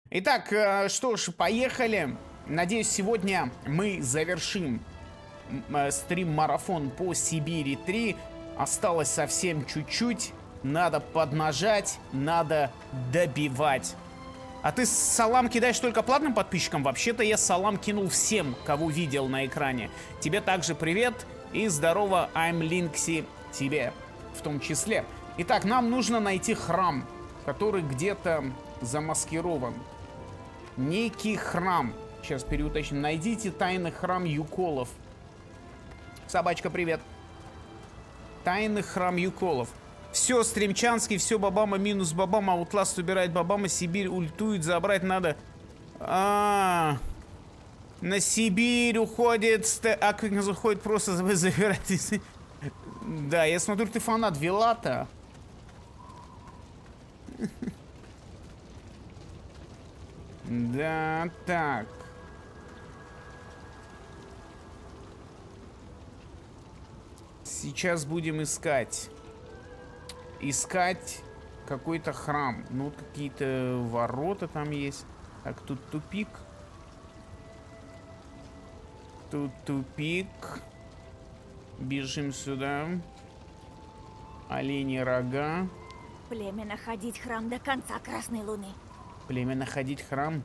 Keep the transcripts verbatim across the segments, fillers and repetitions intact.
Итак, э, что ж, поехали. Надеюсь, сегодня мы завершим э, стрим-марафон по Сибири три. Осталось совсем чуть-чуть. Надо поднажать, надо добивать. А ты салам кидаешь только платным подписчикам? Вообще-то я салам кинул всем, кого видел на экране. Тебе также привет и здорово, I'm Linksy, тебе в том числе. Итак, нам нужно найти храм, который где-то замаскирован. Некий храм. Сейчас переуточним. Найдите тайный храм Юколов. Собачка, привет. Тайный храм Юколов. Все, Стримчанский, все Бабама минус Бабама. Аутласт убирает Бабама. Сибирь ультует. Забрать надо. А, -а, -а. На Сибирь уходит. А как заходит, просто забирать. Да, я смотрю, ты фанат Вилата. Да, так. Сейчас будем искать. Искать какой-то храм. Ну, какие-то ворота там есть. Так, тут тупик. Тут тупик. Бежим сюда. Олени рога. Племя находить храм до конца Красной Луны. Племя находить храм.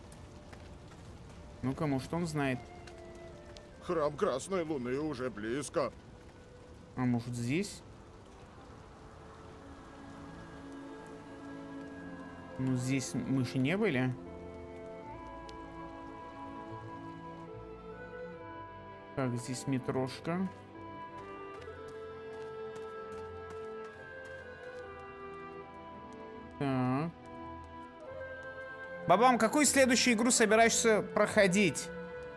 Ну-ка, может, он знает. Храм Красной Луны уже близко. А может, здесь? Ну, здесь мы же не были. Так, здесь метрошка. Так. Бабам, какую следующую игру собираешься проходить?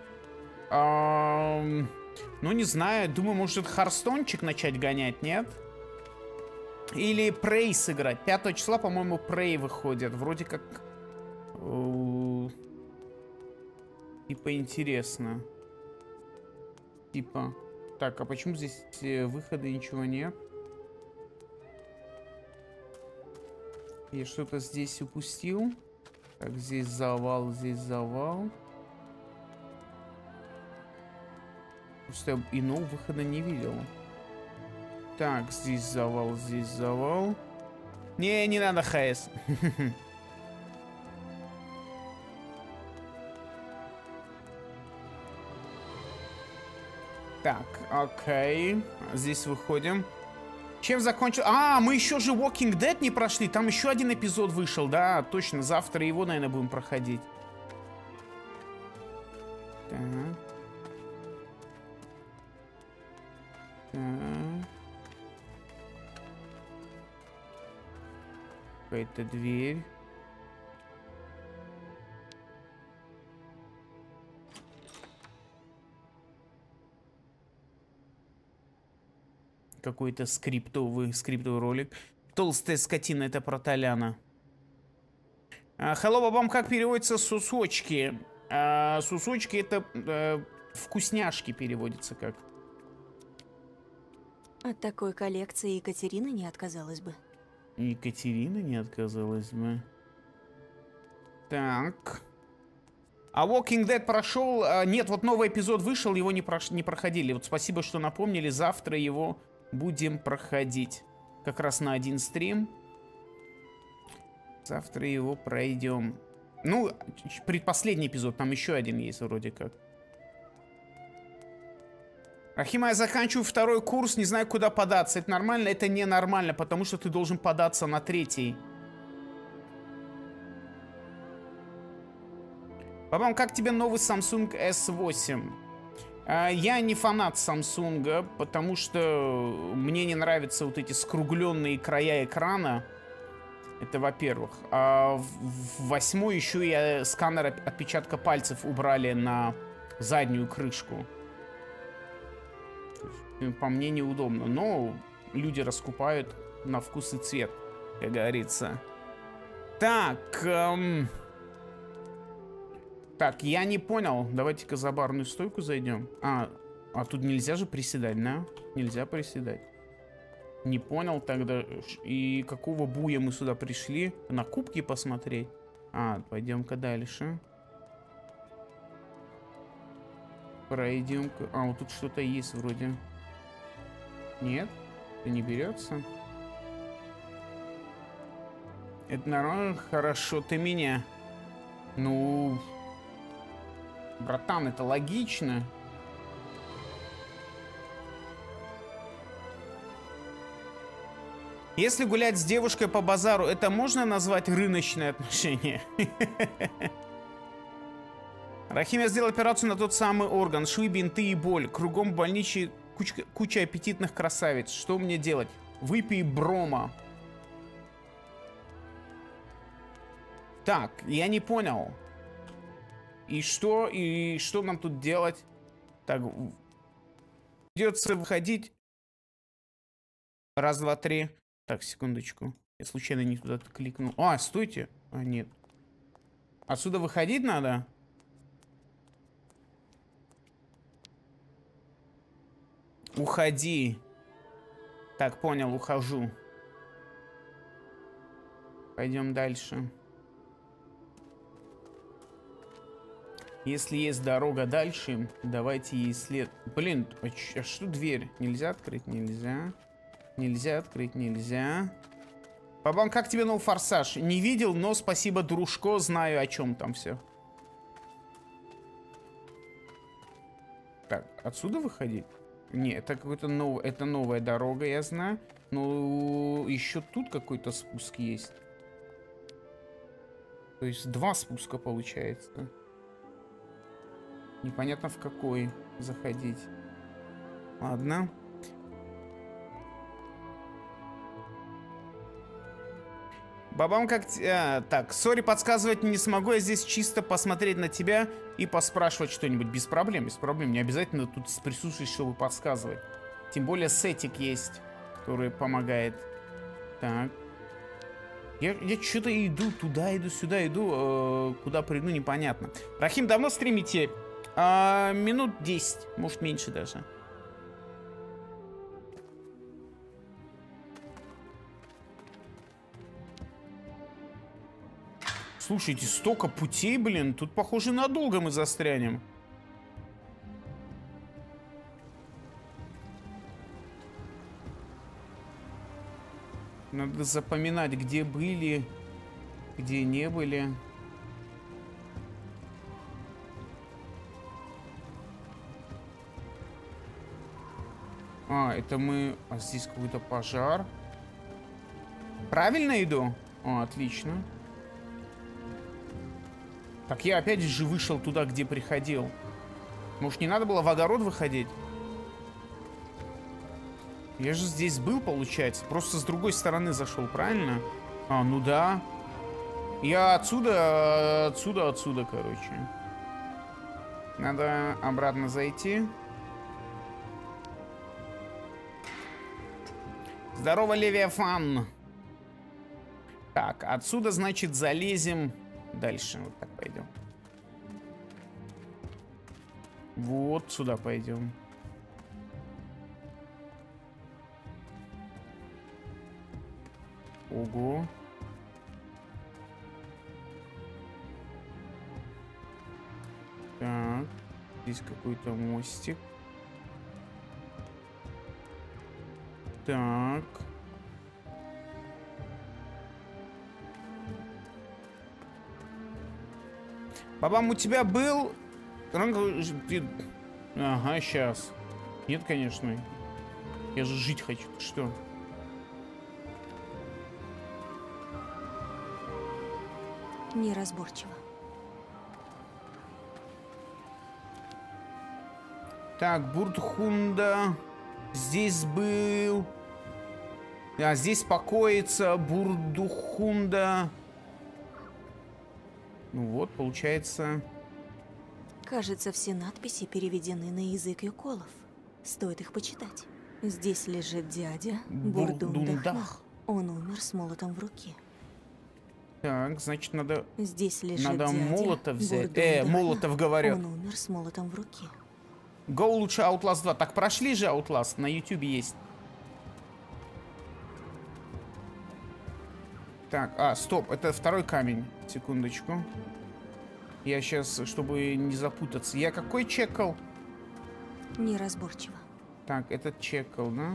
Эм, ну, не знаю. Думаю, может, Харстончик начать гонять, нет? Или Prey сыграть. пятого числа, по-моему, Prey выходит. Вроде как... Э, типа интересно. Типа... Так, а почему здесь выхода ничего нет? Я что-то здесь упустил. Так, здесь завал, здесь завал. Просто я иного выхода не видел. Так, здесь завал, здесь завал. Не, не надо ХС. Так, окей. Здесь выходим. Чем закончил? А, мы еще же Walking Dead не прошли. Там еще один эпизод вышел. Да, точно. Завтра его, наверное, будем проходить. Так. Так. Какая-то дверь. Какой-то скриптовый, скриптовый ролик. Толстая скотина, это про Толяна. Hello, Бабам, как переводится сусочки? А, сусочки это а, вкусняшки переводится как. От такой коллекции Екатерина не отказалась бы. Екатерина не отказалась бы. Так. А Walking Dead прошел. А, нет, вот новый эпизод вышел, его не, прош... не проходили. Вот спасибо, что напомнили. Завтра его будем проходить. Как раз на один стрим. Завтра его пройдем. Ну, предпоследний эпизод. Там еще один есть вроде как. Рахима, я заканчиваю второй курс. Не знаю, куда податься. Это нормально? Это ненормально, потому что ты должен податься на третий. Бабам, как тебе новый Samsung эс восемь? Я не фанат Samsung, потому что мне не нравятся вот эти скругленные края экрана. Это во-первых. А в восьмой еще и сканер отпечатка пальцев убрали на заднюю крышку. По мне неудобно. Но люди раскупают на вкус и цвет, как говорится. Так. Эм... Так, я не понял. Давайте-ка за барную стойку зайдем. А, а тут нельзя же приседать, да? Нельзя приседать. Не понял тогда. И какого буя мы сюда пришли? На кубки посмотреть? А, пойдем-ка дальше. Пройдем-ка. А, вот тут что-то есть вроде. Нет? Это не берется? Это нормально? Хорошо, ты меня. Ну... Братан, это логично. Если гулять с девушкой по базару, это можно назвать рыночные отношения? Рахим, я сделал операцию на тот самый орган. Швы, бинты и боль. Кругом в больниче куча, куча аппетитных красавиц. Что мне делать? Выпей брома. Так, я не понял. И что? И что нам тут делать? Так, придется выходить. Раз, два, три. Так, секундочку. Я случайно не туда кликнул. А, стойте. А, нет. Отсюда выходить надо? Уходи. Так, понял, ухожу. Пойдем дальше. Если есть дорога дальше, давайте ей след... Блин, а, а что дверь? Нельзя открыть? Нельзя. Нельзя открыть, нельзя. Бабам, как тебе новый форсаж? Не видел, но спасибо, дружко, знаю, о чем там все. Так, отсюда выходить? Не, это какой-то новый, это новая дорога, я знаю. Но еще тут какой-то спуск есть. То есть два спуска получается. Непонятно в какой заходить. Ладно. Бабам, как... А, так, сори, подсказывать не смогу. Я здесь чисто посмотреть на тебя и поспрашивать что-нибудь. Без проблем, без проблем. Не обязательно тут присутствовать, чтобы подсказывать. Тем более сетик есть, который помогает. Так. Я, я что-то иду, туда иду, сюда иду. Э, куда приду, непонятно. Рахим, давно стримите? Э, минут десять, может меньше даже. Слушайте, столько путей, блин. Тут, похоже, надолго мы застрянем. Надо запоминать, где были, где не были. А, это мы... А здесь какой-то пожар. Правильно иду? О, отлично. Так я опять же вышел туда, где приходил. Может, не надо было в огород выходить? Я же здесь был, получается. Просто с другой стороны зашел, правильно? А, ну да. Я отсюда, отсюда, отсюда, короче. Надо обратно зайти. Здорово, Левиафан. Так, отсюда, значит, залезем дальше. Вот так пойдем. Вот сюда пойдем. Ого. Так, здесь какой-то мостик. Так. Бабам, у тебя был... Ага, сейчас. Нет, конечно. Я же жить хочу. Что? Неразборчиво. Так, Бурдхунда. Здесь был... А, здесь покоится Бурдхунда. Ну вот, получается... Кажется, все надписи переведены на язык юколов. Стоит их почитать. Здесь лежит дядя Бурдундах. Он умер с молотом в руке. Так, значит, надо... Здесь лежит надо дядя молота взять. Бурдундах. Э, молотов говорят. Он умер с молотом в руке. Go лучше Outlast два. Так, прошли же Outlast. На YouTube есть. Так, а, стоп, это второй камень. Секундочку. Я сейчас, чтобы не запутаться. Я какой чекал? Неразборчиво. Так, этот чекал, да?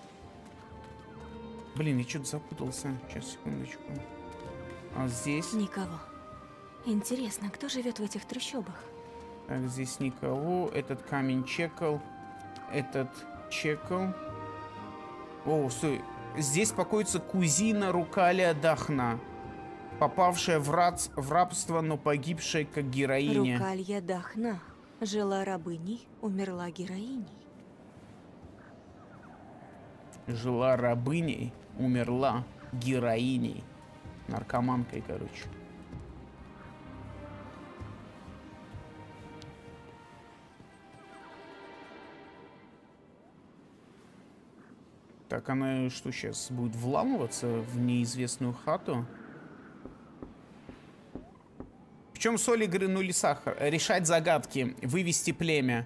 Блин, я что-то запутался. Сейчас, секундочку. А здесь? Никого. Интересно, кто живет в этих трущобах? Так, здесь никого. Этот камень чекал. Этот чекал. О, стой. Здесь покоится кузина Рукалия Дахна, попавшая в, рац... в рабство, но погибшая как героиня. Рукалья Дахна. Жила рабыней, умерла героиней. Жила рабыней, умерла героиней. Наркоманкой, короче. Так, она что, сейчас будет вламываться в неизвестную хату? В чем соль игры нуль и сахар? Решать загадки, вывести племя.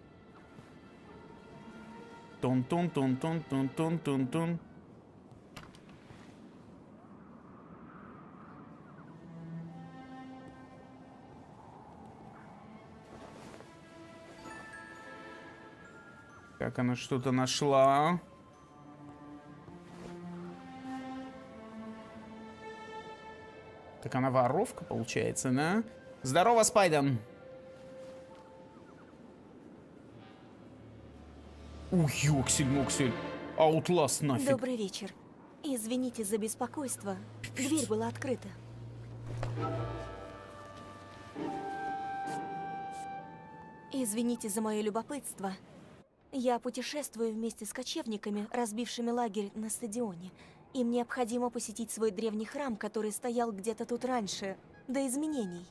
Тун-тун-тун-тун-тун-тун-тун-тун. Так, она что-то нашла. Так она воровка, получается, да? Здорово, Спайден. Ух, ёксель-моксель. Аутласт нафиг. Добрый вечер. Извините за беспокойство. Дверь была открыта. Извините за мое любопытство. Я путешествую вместе с кочевниками, разбившими лагерь на стадионе. Им необходимо посетить свой древний храм, который стоял где-то тут раньше, до изменений.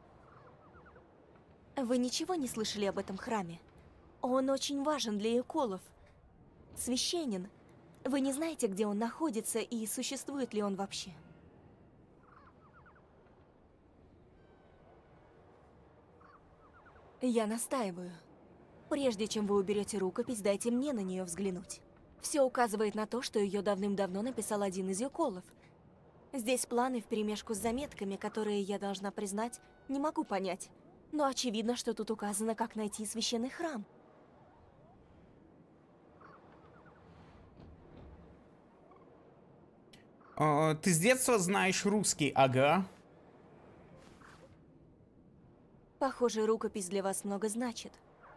Вы ничего не слышали об этом храме? Он очень важен для эколов. Священен. Вы не знаете, где он находится и существует ли он вообще? Я настаиваю. Прежде чем вы уберете рукопись, дайте мне на нее взглянуть. Все указывает на то, что ее давным-давно написал один из юколов. Здесь планы вперемешку с заметками, которые, я должна признать, не могу понять. Но очевидно, что тут указано, как найти священный храм. А, ты с детства знаешь русский, ага. Похоже, рукопись для вас много значит.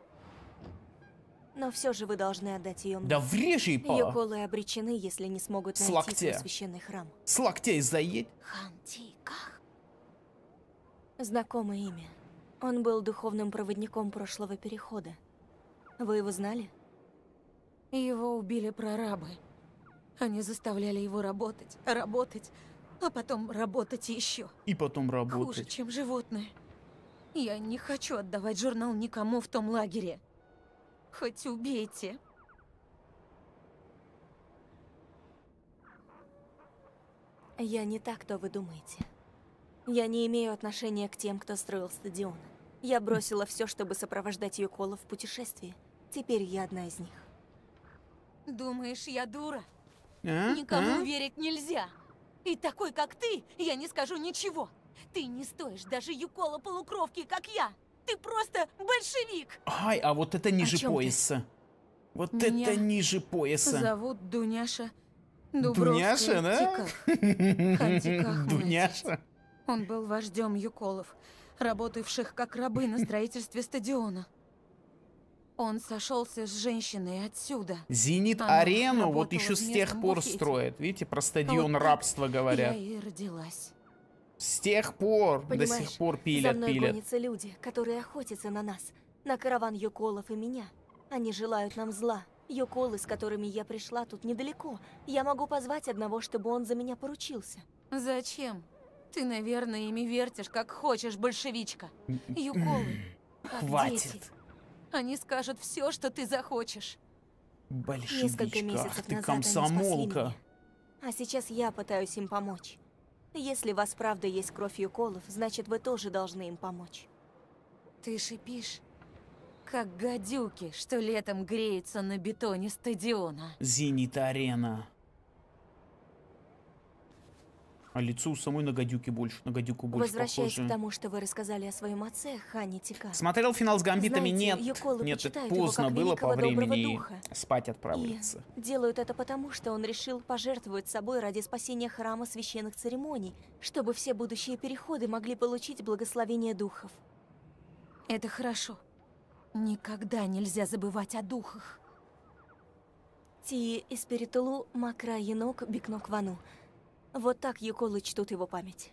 Но все же вы должны отдать ее мне. Да врежь ей, па! Юколы обречены, если не смогут С найти локтя. свой священный храм. С локтей заедь. Хантиках. Знакомое имя. Он был духовным проводником прошлого перехода. Вы его знали? Его убили прорабы. Они заставляли его работать, работать, а потом работать еще. И потом Хуже, работать. чем животные. Я не хочу отдавать журнал никому в том лагере. Хоть убейте. Я не так, кто вы думаете. Я не имею отношения к тем, кто строил стадион. Я бросила все, чтобы сопровождать юколов в путешествии. Теперь я одна из них. Думаешь, я дура? А? Никому А? верить нельзя. И такой, как ты, я не скажу ничего. Ты не стоишь даже юкола-полукровки, как я. Ты просто большевик. Ай, а вот это ниже чем ты? пояса. Вот Меня это ниже пояса. Зовут Дуняша Дуняша, Дубровская да? Тиках. Хантиках, Дуняша. Он был вождем юколов, работавших как рабы на строительстве стадиона. Он сошелся с женщиной отсюда. Зенит-арену Она вот работала еще в с тех местном пор буфете. строят. Видите, про стадион Вот так рабства говорят. Я и родилась. С тех пор, до Понимаешь, сих пор за пилят, мной пилят. гонятся люди, которые охотятся на нас. На караван юколов и меня. Они желают нам зла. Юколы, с которыми я пришла, тут недалеко. Я могу позвать одного, чтобы он за меня поручился. Зачем? Ты, наверное, ими вертишь, как хочешь, большевичка. Юколы, как Хватит. дети. Они скажут все, что ты захочешь. Большевичка, Несколько месяцев ты назад они спасли комсомолка. меня. А сейчас я пытаюсь им помочь. Если у вас правда есть кровь юколов, значит, вы тоже должны им помочь. Ты шипишь, как гадюки, что летом греются на бетоне стадиона. Зенит-арена. А лицо у самой на гадюке больше, на гадюку больше Возвращаясь похоже. к тому, что вы рассказали о своем отце, Хане Тикан. Смотрел финал с гамбитами? Знаете, Нет. Юколы Нет, это почитают его поздно как было по великого доброго времени духа. спать И отправиться. делают это потому, что он решил пожертвовать собой ради спасения храма священных церемоний, чтобы все будущие переходы могли получить благословение духов. Это хорошо. Никогда нельзя забывать о духах. Ти Испиритулу Макра Енок Бикнок Вану. Вот так Юколы чтут его память.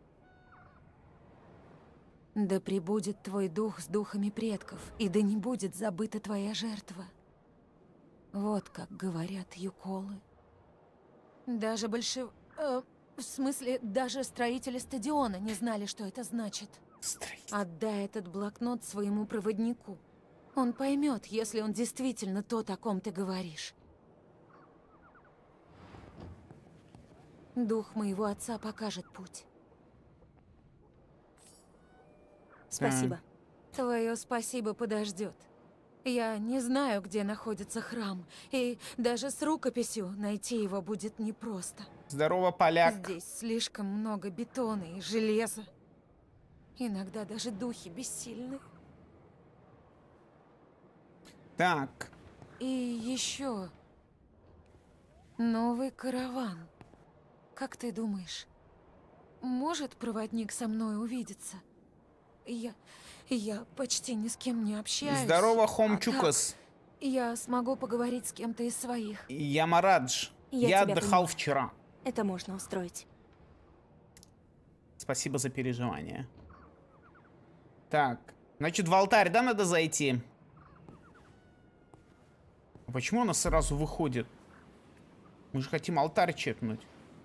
Да пребудет твой дух с духами предков, и да не будет забыта твоя жертва. Вот как говорят Юколы. Даже больше... э, в смысле, даже строители стадиона не знали, что это значит. Строитель. Отдай этот блокнот своему проводнику. Он поймет, если он действительно тот, о ком ты говоришь. Дух моего отца покажет путь. Спасибо. Твое спасибо подождет. Я не знаю, где находится храм, и даже с рукописью найти его будет непросто. Здорово, поляк. Здесь слишком много бетона и железа. Иногда даже духи бессильны. Так. И еще новый караван. Как ты думаешь, может проводник со мной увидеться? Я, я почти ни с кем не общаюсь. Здорово, А Хомчукас. так я смогу поговорить с кем-то из своих. Я Марадж. Я Я тебя отдыхал понимаю. вчера. Это можно устроить. Спасибо за переживания. Так. Значит, в алтарь, да, надо зайти? А почему она сразу выходит? Мы же хотим алтарь чекнуть.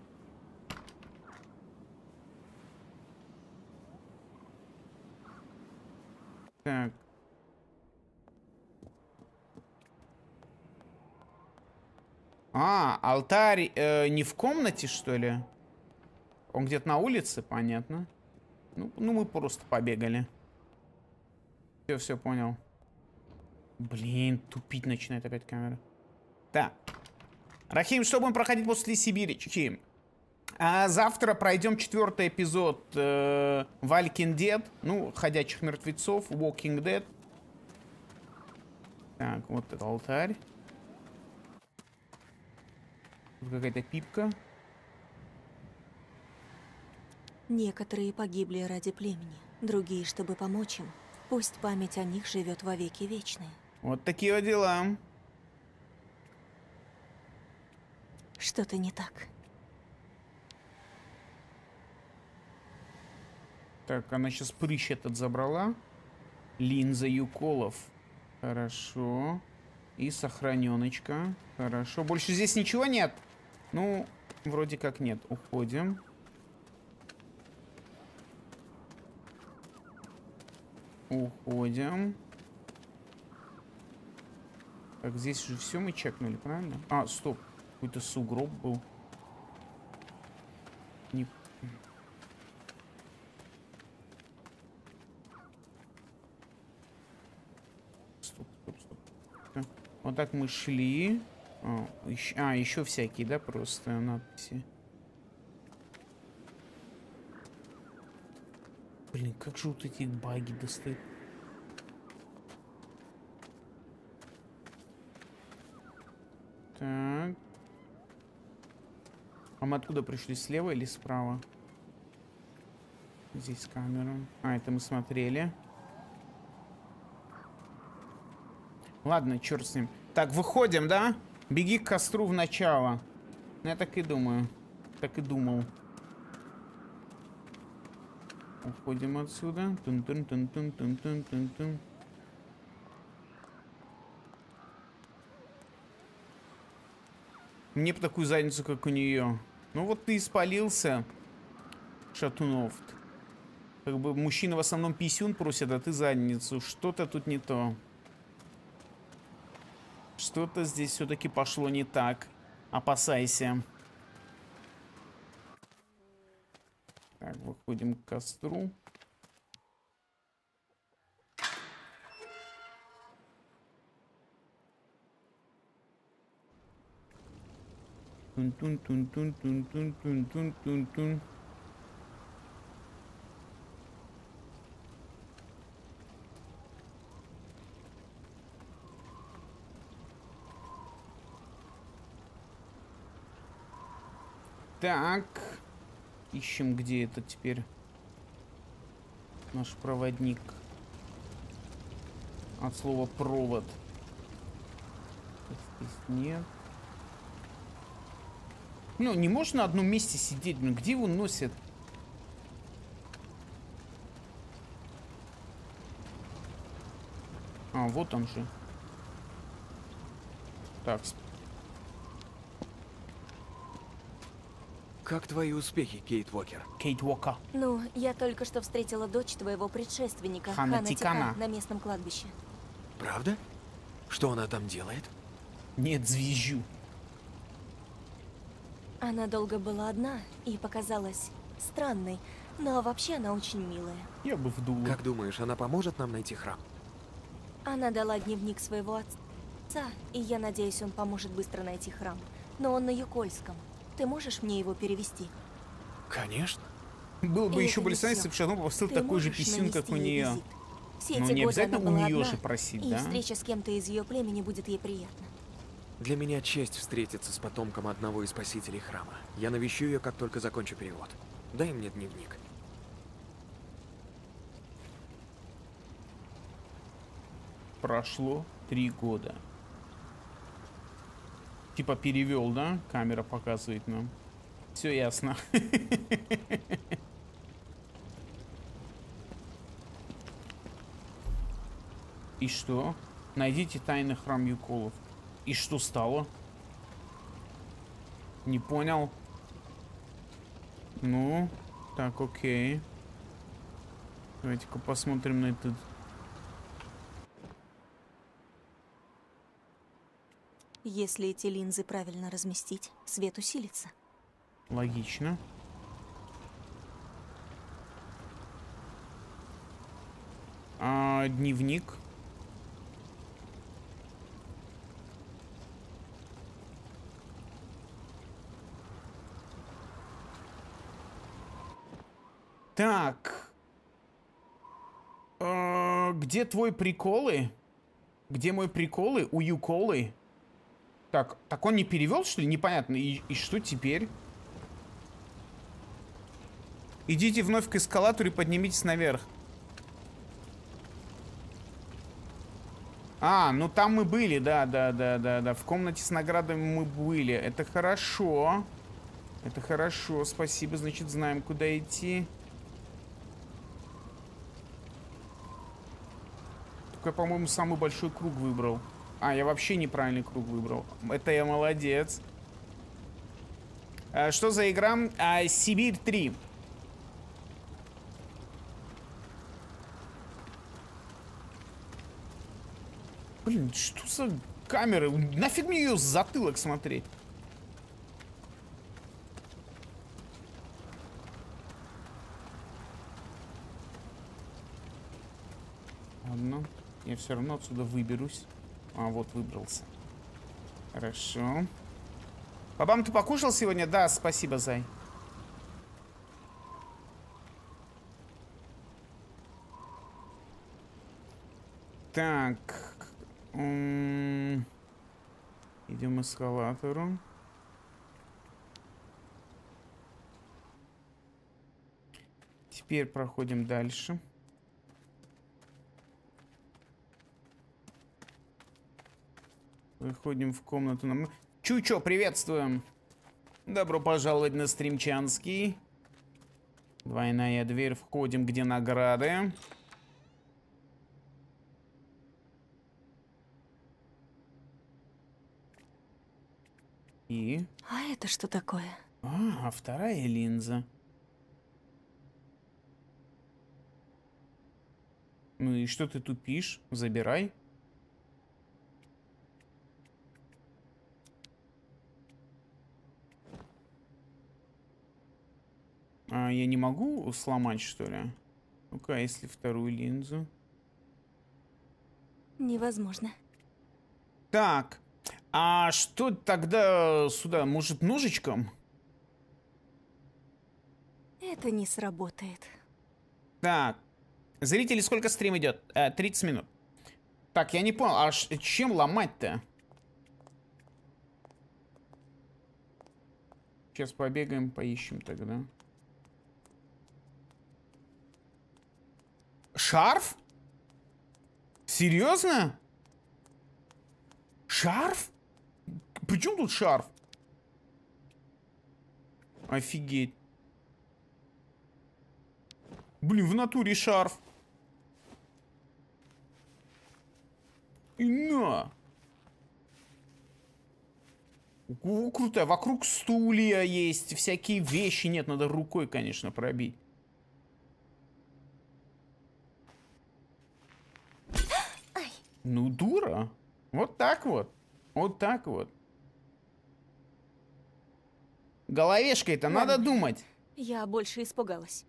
Так. А, алтарь э, не в комнате, что ли? Он где-то на улице, понятно. Ну, ну мы просто побегали. Все, все, понял. Блин, тупить начинает опять камера. Так. Рахим, что будем проходить после Сибирички? А завтра пройдем четвертый эпизод э, Walking Dead. Ну, Ходячих мертвецов, Walking Dead. Так, вот это алтарь. Тут какая-то пипка. Некоторые погибли ради племени, другие, чтобы помочь им. Пусть память о них живет вовеки вечные. Вот такие вот дела. Что-то не так. Так, она сейчас прыщ этот забрала. Линза Юколов. Хорошо. И сохраненочка. Хорошо. Больше здесь ничего нет? Ну, вроде как нет. Уходим. Уходим. Так, здесь же все мы чекнули, правильно? А, стоп. Какой-то сугроб был. Не... Стоп, стоп, стоп. Так, вот так мы шли. А, еще, а, еще всякие, да, просто надписи. Блин, как же вот эти баги достают. Так. А мы откуда пришли? Слева или справа? Здесь камера. А, это мы смотрели. Ладно, черт с ним. Так, выходим, да? Беги к костру в начало. Я так и думаю. Так и думал. Уходим отсюда. Тун-тун-тун-тун-тун-тун-тун. Мне бы такую задницу, как у нее. Ну вот ты испалился, Шатунов. Как бы мужчины в основном писюн просят, а ты задницу. Что-то тут не то. Что-то здесь все-таки пошло не так. Опасайся. Так, выходим к костру. Тун-тун-тун-тун-тун-тун-тун-тун-тун-тун. Так. Ищем, где это теперь наш проводник. От слова провод. Здесь нет. Ну, не можешь на одном месте сидеть. Ну, где его носят? А, вот он же. Так. Как твои успехи, Кейт Уокер? Кейт Уокер. Ну, я только что встретила дочь твоего предшественника, Хана Хана Тикана. Тикана, на местном кладбище. Правда? Что она там делает? Нет, звезжу. Она долго была одна и показалась странной, но вообще она очень милая. Я бы вдул. Как думаешь, она поможет нам найти храм? Она дала дневник своего отца, и я надеюсь, он поможет быстро найти храм. Но он на Юкольском. Ты можешь мне его перевести? Конечно. Было бы И еще это не больше, всё. если бы Шану попросил Ты такой же можешь писюн, как у нанести ей нее. визит? Все Ну, эти не годы обязательно она у была нее одна, же просить, и да? встреча с кем-то из ее племени будет ей приятна. Для меня честь встретиться с потомком одного из спасителей храма. Я навещу ее, как только закончу перевод. Дай мне дневник. Прошло три года. Типа перевел, да? Камера показывает нам. Все ясно. И что? Найдите тайный храм Юколов. И что стало? Не понял. Ну, так, окей. Давайте-ка посмотрим на этот. Если эти линзы правильно разместить, свет усилится. Логично. А, дневник. Так. А, где твой приколы? Где мой приколы? У Юколы? Так, так он не перевел, что ли? Непонятно. И, и что теперь? Идите вновь к эскалатору и поднимитесь наверх. А, ну там мы были, да, да, да, да, да. В комнате с наградами мы были. Это хорошо. Это хорошо, спасибо. Значит, знаем, куда идти. Только я, по-моему, самый большой круг выбрал. А, я вообще неправильный круг выбрал. Это я молодец. А, что за игра? А, Сибирь три. Блин, что за камера? Нафиг мне ее с затылок смотреть? Ладно, я все равно отсюда выберусь. А, вот выбрался. Хорошо. Бабам, ты покушал сегодня? Да, спасибо, зай. Так. М-м, идем к эскалатору. Теперь проходим дальше. Выходим в комнату. Нам... Чучо, приветствуем. Добро пожаловать на стримчанский. Двойная дверь. Входим, где награды. И... А это что такое? А, вторая линза. Ну и что ты тупишь? Забирай. А, я не могу сломать, что ли? Ну-ка, а если вторую линзу? Невозможно. Так. А что тогда сюда? Может, ножичком? Это не сработает. Так. Зрители, сколько стрим идет? Э, тридцать минут. Так, я не понял, а ш- чем ломать-то? Сейчас побегаем, поищем тогда. Шарф? Серьезно? Шарф? При чем тут шарф? Офигеть. Блин, в натуре шарф. И на. О, круто. Вокруг стулья есть, всякие вещи. Нет, надо рукой, конечно, пробить. Ну, дура. Вот так вот. Вот так вот. Головешкой-то надо Ладно. думать. Я больше испугалась.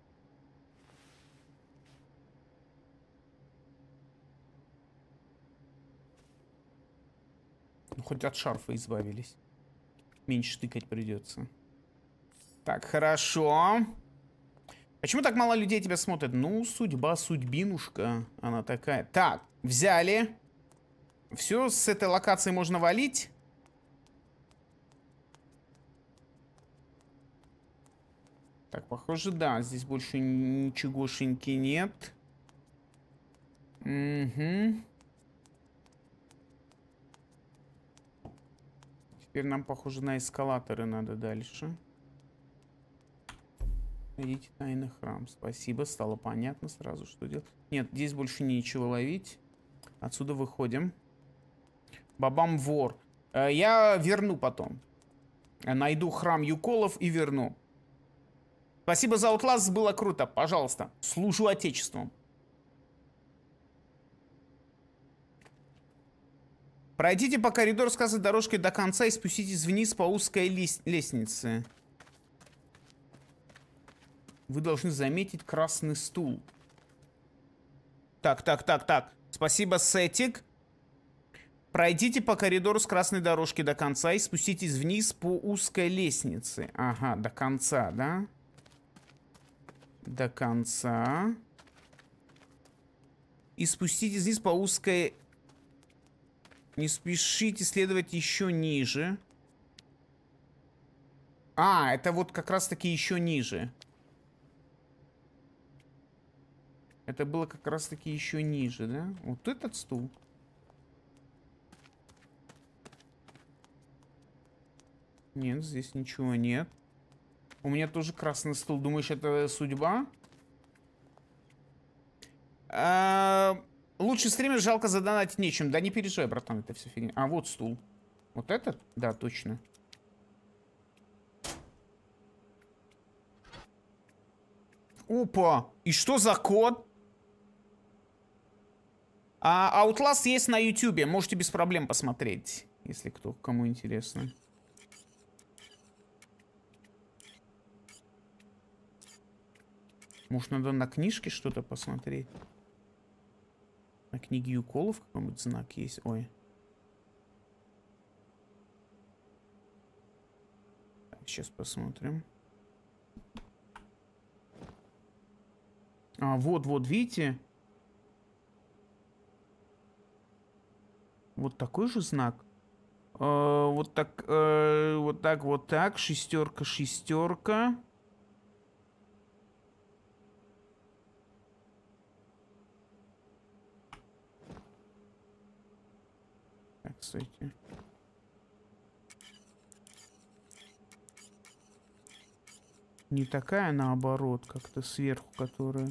Ну, хоть от шарфа избавились. Меньше тыкать придется. Так, хорошо. Почему так мало людей тебя смотрят? Ну, судьба, судьбинушка. Она такая. Так, взяли. Все, с этой локации можно валить. Так, похоже, да. Здесь больше ничегошеньки нет. Угу. Теперь нам, похоже, на эскалаторы надо дальше. Найдите тайный храм. Спасибо, стало понятно сразу, что делать. Нет, здесь больше нечего ловить. Отсюда выходим. Бабам вор. Э, я верну потом. Найду храм Юколов и верну. Спасибо за Outlast, было круто. Пожалуйста, служу отечеству. Пройдите по коридору с красной дорожкой до конца и спуститесь вниз по узкой лес лестнице. Вы должны заметить красный стул. Так, так, так, так. Спасибо, Сетик. Пройдите по коридору с красной дорожки до конца и спуститесь вниз по узкой лестнице. Ага, до конца, да? До конца. И спуститесь вниз по узкой... Не спешите следовать еще ниже. А, это вот как раз-таки еще ниже. Это было как раз-таки еще ниже, да? Вот этот стул. Нет, здесь ничего нет. У меня тоже красный стул. Думаешь, это судьба? А, лучший стример, жалко задонатить нечем. Да не переживай, братан, это все фигня. А, вот стул. Вот этот? Да, точно. Опа! И что за код? А Outlast есть на YouTube. Можете без проблем посмотреть, если кто, кому интересно. Может, надо на книжке что-то посмотреть? На книге Юколов какой-нибудь знак есть? Ой. Так, сейчас посмотрим. А, вот, вот, видите? Вот такой же знак. Э, вот так, э, вот так, вот так. Шестерка, шестерка. Так, стойте. Не такая, наоборот, как-то сверху, которая...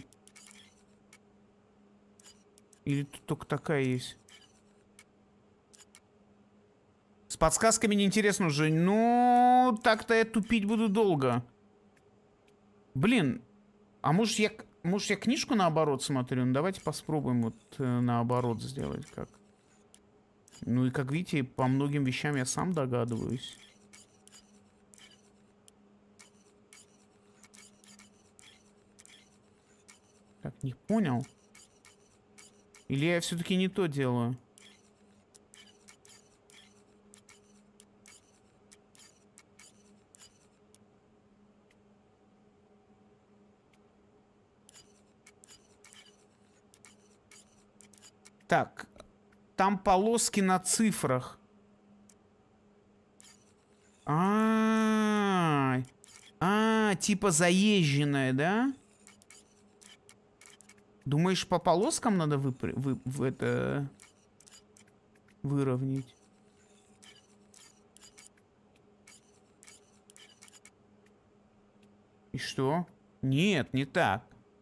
Или тут только такая есть? С подсказками неинтересно уже. Ну, так-то я тупить буду долго. Блин, а может я, может я книжку наоборот смотрю? Ну, давайте попробуем вот э, наоборот сделать как. Ну и как видите, по многим вещам я сам догадываюсь. Так, не понял. Или я все-таки не то делаю? Так, там полоски на цифрах. А, -а, -а, а, типа заезженная, да? Думаешь, по полоскам надо выпр... вы... в это... выровнять? И что? Нет, не так.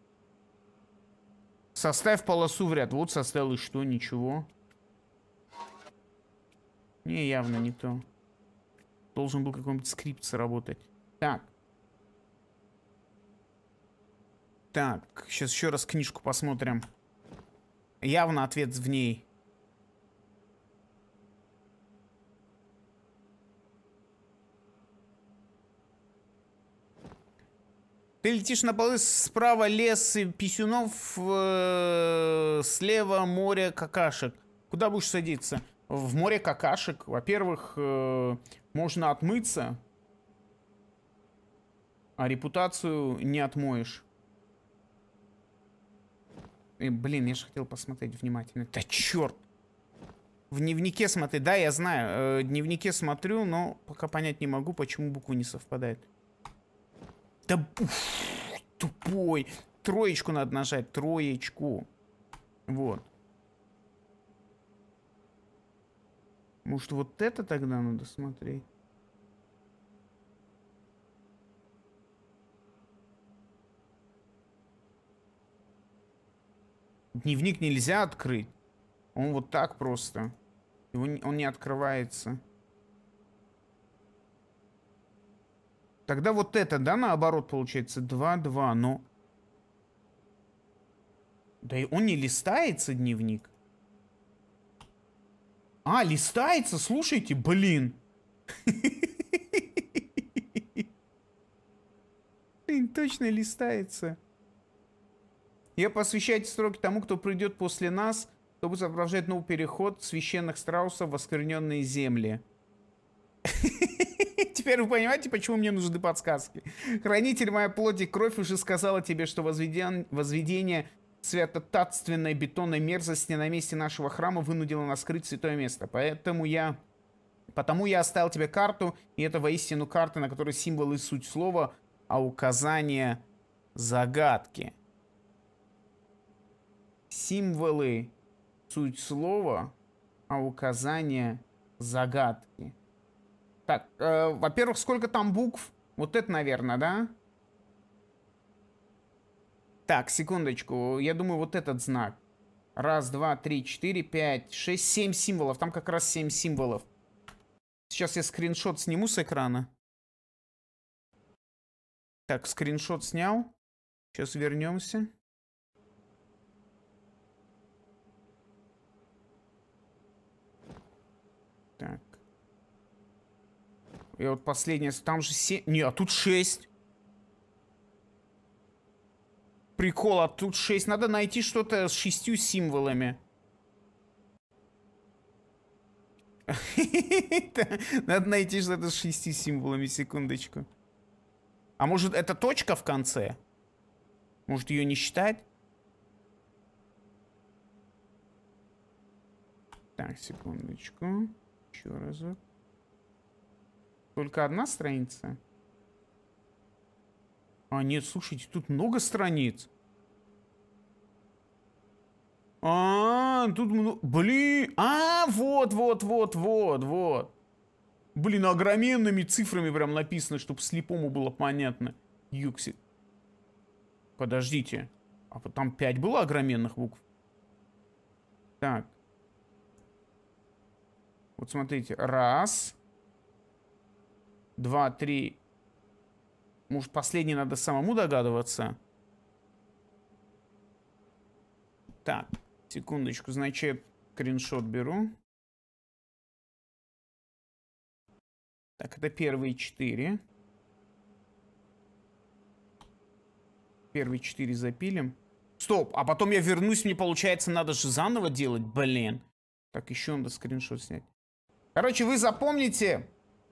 Составь полосу в ряд. Вот составил, и что? Ничего. Не, явно не то. Должен был какой-нибудь скрипт сработать. Так. Так, сейчас еще раз книжку посмотрим. Явно ответ в ней. Ты летишь на полы, справа лес писюнов, э, слева море какашек. Куда будешь садиться? В море какашек. Во-первых, э, можно отмыться, а репутацию не отмоешь. И, блин, я же хотел посмотреть внимательно. Да черт! В дневнике смотри. Да, я знаю. Э, в дневнике смотрю, но пока понять не могу, почему буквы не совпадают. Да уф, тупой. Троечку надо нажать. Троечку. Вот. Может, вот это тогда надо смотреть? Дневник нельзя открыть. Он вот так просто. Его, он не открывается. Тогда вот это, да, наоборот, получается. два, два, но... Да и он не листается, дневник. А, листается, слушайте, блин. Блин, точно листается. Я посвящаю эти строки тому, кто придет после нас, чтобы сопровождать новый переход священных страусов в оскверненные земли. Теперь вы понимаете, почему мне нужны подсказки. Хранитель моя плоть и кровь уже сказала тебе, что возведен... возведение святотатственной бетонной мерзости на месте нашего храма вынудило нас скрыть святое место. Поэтому я... Потому я оставил тебе карту, и это воистину карта, на которой символы и суть слова, а указания загадки. Символы, суть слова, а указания загадки. Так, э, во-первых, сколько там букв? Вот это, наверное, да? Так, секундочку. Я думаю, вот этот знак. Раз, два, три, четыре, пять, шесть, семь символов. Там как раз семь символов. Сейчас я скриншот сниму с экрана. Так, скриншот снял. Сейчас вернемся. Так. И вот последнее. Там же семь... Не, а тут шесть. Прикол, а тут шесть. Надо найти что-то с шестью символами. Надо найти что-то с шестью символами. Секундочку. А может, это точка в конце? Может, ее не считать? Так, секундочку. Еще разок. Только одна страница? А, нет, слушайте, тут много страниц. А, тут много... Блин. А, вот, вот, вот, вот, вот. Блин, огроменными цифрами прям написано, чтобы слепому было понятно. Юкси. Подождите. А там пять было огроменных букв? Так. Вот смотрите. Раз. Два, три. Может, последний надо самому догадываться? Так. Секундочку. Значит, скриншот беру. Так, это первые четыре. Первые четыре запилим. Стоп, а потом я вернусь, мне получается, надо же заново делать, блин. Так, еще надо скриншот снять. Короче, вы запомните...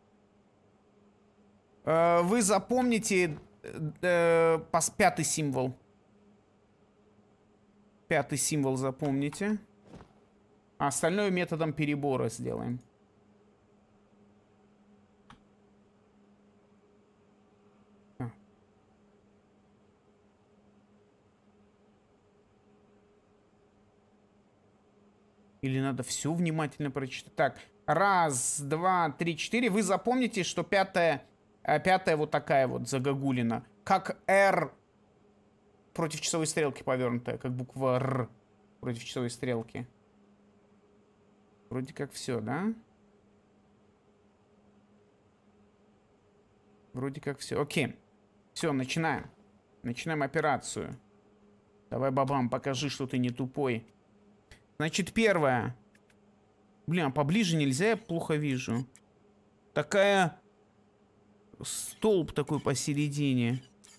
Э, вы запомните э, пас, пятый символ. Пятый символ запомните. А остальное методом перебора сделаем. А. Или надо все внимательно прочитать? Так, раз, два, три, четыре. Вы запомните, что пятая, пятая вот такая вот загогулина. Как R против часовой стрелки повернутая, как буква Р против часовой стрелки. Вроде как все, да? Вроде как все. Окей. Все, начинаем. Начинаем операцию. Давай, бабам, покажи, что ты не тупой. Значит, первое. Блин, а поближе нельзя, я плохо вижу. Такая... Столб такой посередине.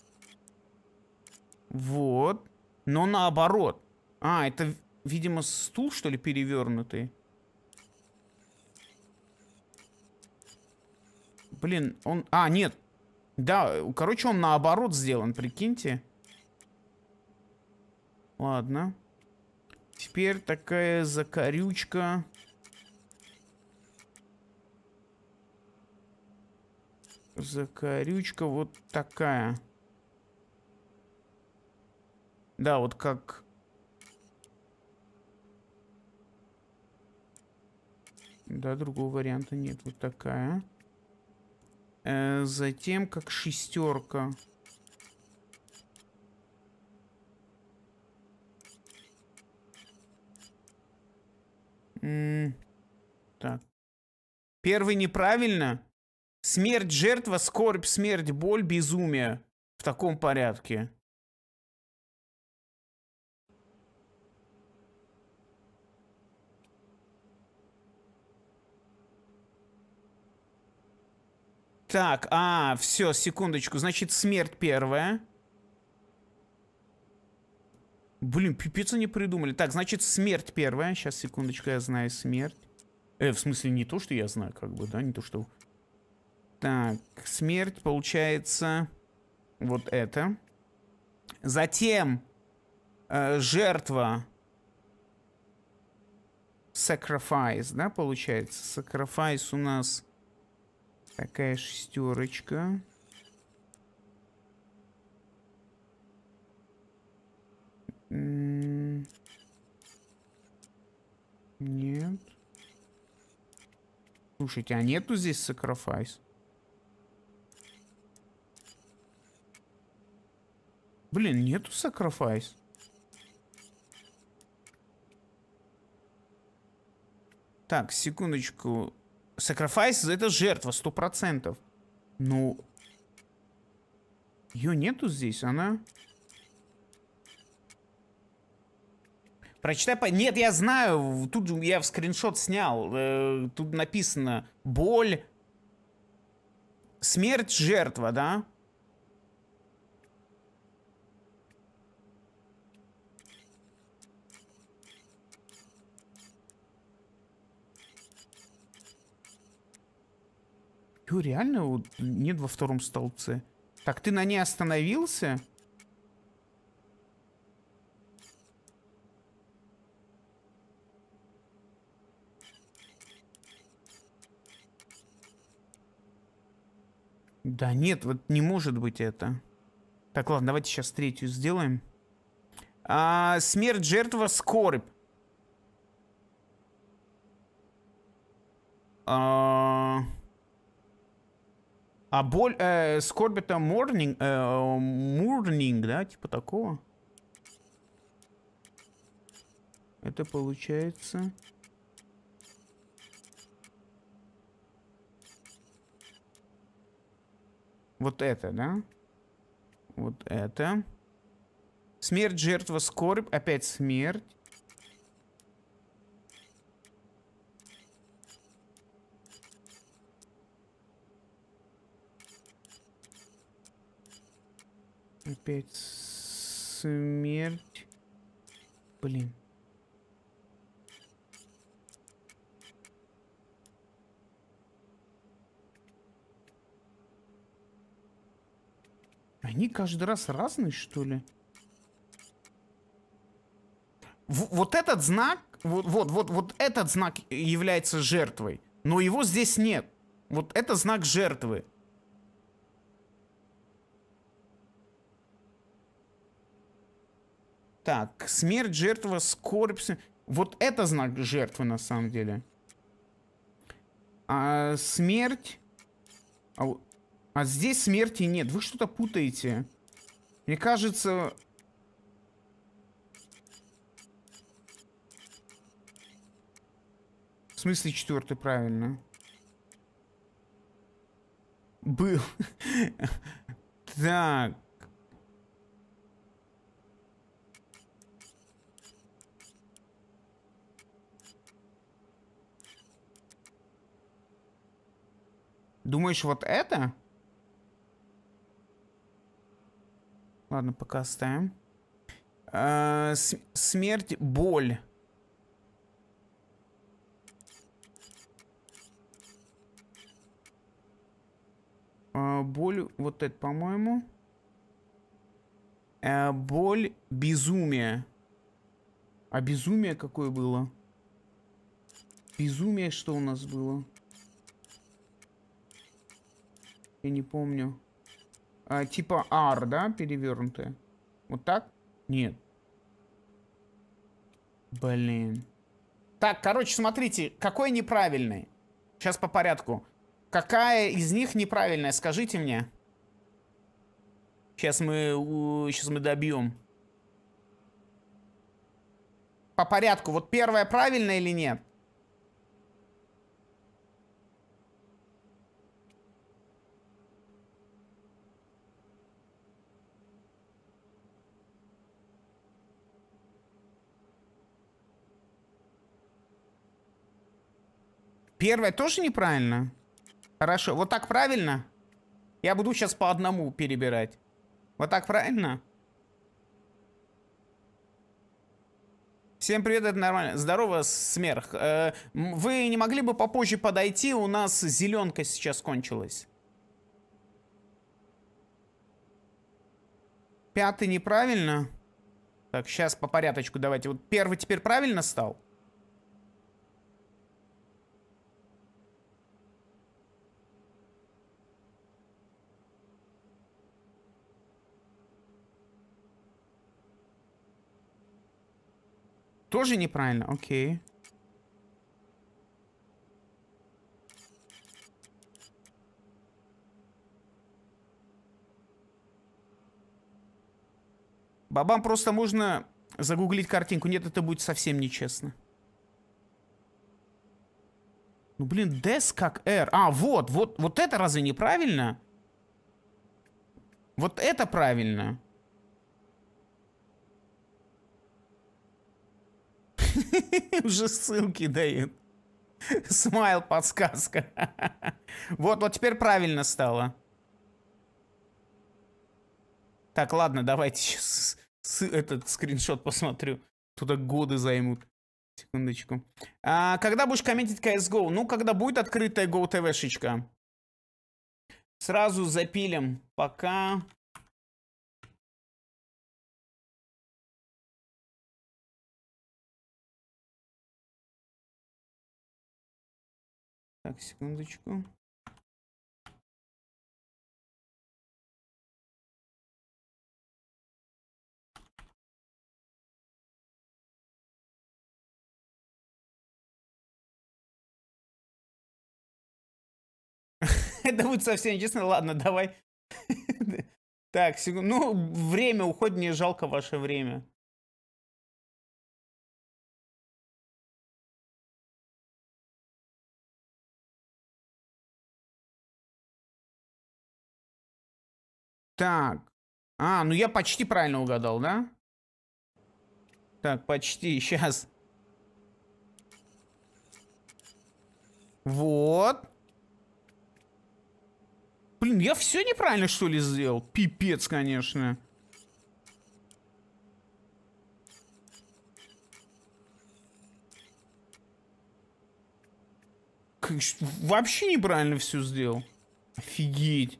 Вот. Но наоборот. А, это, видимо, стул, что ли, перевернутый? Блин, он... А, нет. Да, короче, он наоборот сделан, прикиньте. Ладно. Теперь такая закорючка. Закорючка вот такая. Да, вот как... Да, другого варианта нет. Вот такая. Э, затем как шестерка. М-м, так. Первый неправильно. Смерть, жертва, скорбь, смерть, боль, безумие. В таком порядке. Так, а, все, секундочку. Значит, смерть первая. Блин, пипец они придумали. Так, значит, смерть первая. Сейчас, секундочку, я знаю смерть. Э, в смысле, не то, что я знаю, как бы, да, не то, что... Так, смерть, получается, вот это. Затем э, жертва. Sacrifice, да, получается? Sacrifice у нас такая шестерочка. М-м- нет. Слушайте, а нету здесь Sacrifice? Блин, нету Sacrifice. Так, секундочку. Sacrifice — это жертва, сто процентов. Ну... Ее нету здесь, она... Прочитай по... Нет, я знаю, тут же я в скриншот снял. Э, тут написано боль, смерть, жертва, да? Ё, реально вот нет во втором столбце. Так, ты на ней остановился? Да нет, вот не может быть это. Так, ладно, давайте сейчас третью сделаем. А, смерть, жертва, скорбь. А, а боль, э, скорбь это morning, э, mourning, да, типа такого. Это получается... Вот это, да? Вот это. Смерть, жертва, скорбь. Опять смерть. Опять смерть. Блин. Они каждый раз разные, что ли? В, вот этот знак, вот, вот, вот, вот этот знак является жертвой, но его здесь нет. Вот это знак жертвы. Так, смерть, жертва, скорбь. Вот это знак жертвы на самом деле. А смерть... А, а здесь смерти нет. Вы что-то путаете. Мне кажется... В смысле четвертый правильно? Был. Так. Думаешь, вот это? Ладно, пока оставим. А, с смерть, боль. А, боль, вот это, по-моему. А, боль, безумие. А безумие какое было? Безумие что у нас было? Я не помню. А, типа R, да, перевернутое? Вот так? Нет. Блин. Так, короче, смотрите, какой неправильный. Сейчас по порядку. Какая из них неправильная, скажите мне. Сейчас мы, сейчас мы добьем. По порядку. Вот первая правильная или нет? Первая тоже неправильно? Хорошо, вот так правильно? Я буду сейчас по одному перебирать. Вот так правильно? Всем привет, это нормально. Здорово, Смерх. Э, вы не могли бы попозже подойти? У нас зеленка сейчас кончилась. Пятый неправильно? Так, сейчас по порядочку давайте. Вот первый теперь правильно стал? Тоже неправильно? Окей. Бабам просто можно загуглить картинку. Нет, это будет совсем нечестно. Ну, блин, Des как R. А, вот, вот, вот это разве неправильно? Вот это правильно. Уже ссылки дают. Смайл, подсказка. Вот, вот теперь правильно стало. Так, ладно, давайте сейчас этот скриншот посмотрю. Туда годы займут. Секундочку. А, когда будешь комментить си эс го? Ну, когда будет открытая GoTV-шечка. Сразу запилим. Пока... Так, секундочку. Это будет совсем нечестно. Ладно, давай. Так, секунду. Ну, время уходит, мне жалко ваше время. Так. А, ну я почти правильно угадал, да? Так, почти. Сейчас. Вот. Блин, я все неправильно, что ли, сделал? Пипец, конечно. Вообще неправильно все сделал. Офигеть.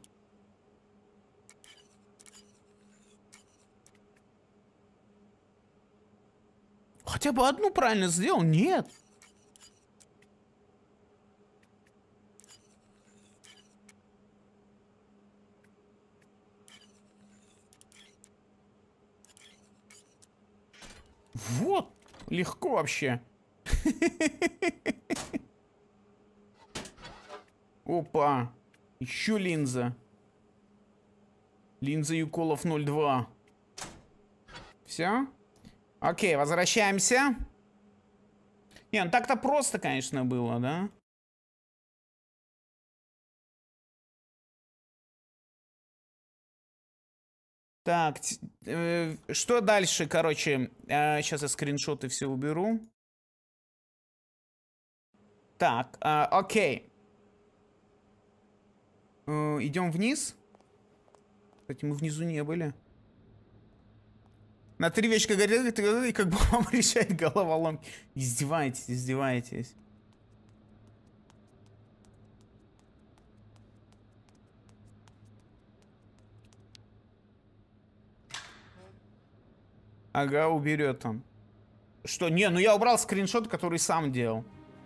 Хотя хотя бы одну правильно сделал? Нет. Вот. Легко вообще. Опа. Еще линза. Линза Юколов ноль два. Все? Окей, возвращаемся. Не, ну так-то просто, конечно, было, да? Так, э, что дальше, короче? Э, сейчас я скриншоты все уберу. Так, э, окей. Э, идем вниз. Кстати, мы внизу не были. На три вещи говорит, и как бы вам решает головоломки. Издеваетесь, издеваетесь. Ага, уберет он. Что? Не, ну я убрал скриншот, который сам делал.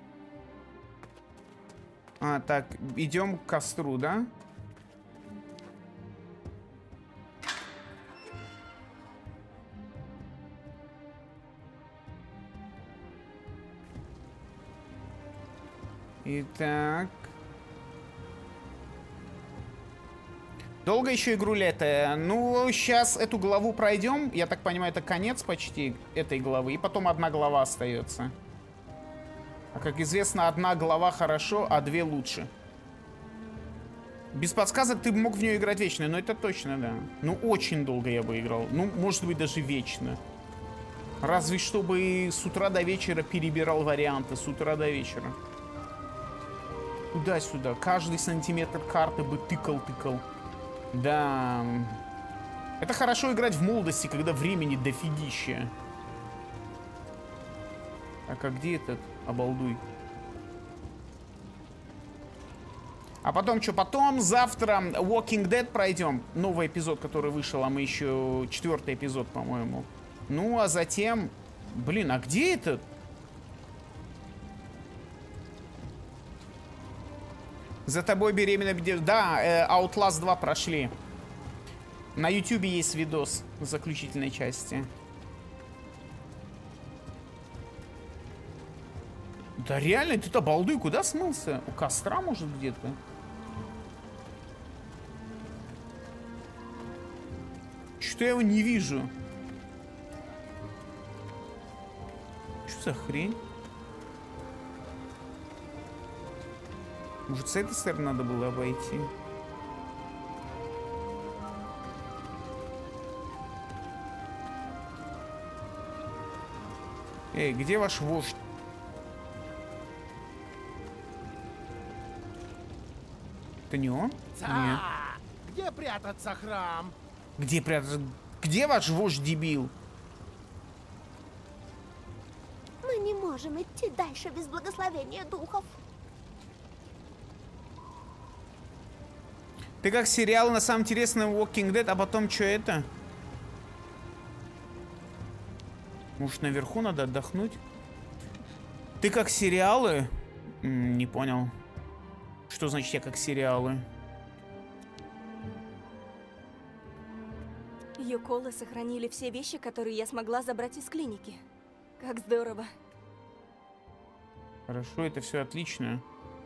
А, так, идем к костру, да? Итак. Долго еще игру лето? Ну, сейчас эту главу пройдем. Я так понимаю, это конец почти этой главы. И потом одна глава остается. А как известно, одна глава хорошо, а две лучше. Без подсказок ты мог в нее играть вечно, но это точно, да. Ну, очень долго я бы играл. Ну, может быть, даже вечно. Разве чтобы с утра до вечера перебирал варианты. С утра до вечера. Туда-сюда. Каждый сантиметр карты бы тыкал-тыкал. Да. Это хорошо играть в молодости, когда времени дофигища. Так, а где этот обалдуй? А потом что? Потом завтра Walking Dead пройдем. Новый эпизод, который вышел, а мы еще четвертый эпизод, по-моему. Ну, а затем... Блин, а где этот? За тобой беременна... Да, э, Outlast два прошли. На ютубе есть видос в заключительной части. Да реально, ты-то обалдуй, куда смылся? У костра, может, где-то? Что я его не вижу? Что за хрень? Может, с этой стороны надо было обойти? Эй, где ваш вождь? Это не он? Нет. Где прятаться, храм? Где прятаться? Где ваш вождь, дебил? Мы не можем идти дальше без благословения духов. Ты как сериал на самом интересном Walking Dead, а потом что это? Может, наверху надо отдохнуть? Ты как сериалы? М, не понял. Что значит я как сериалы? Юколы сохранили все вещи, которые я смогла забрать из клиники. Как здорово. Хорошо, это все отлично.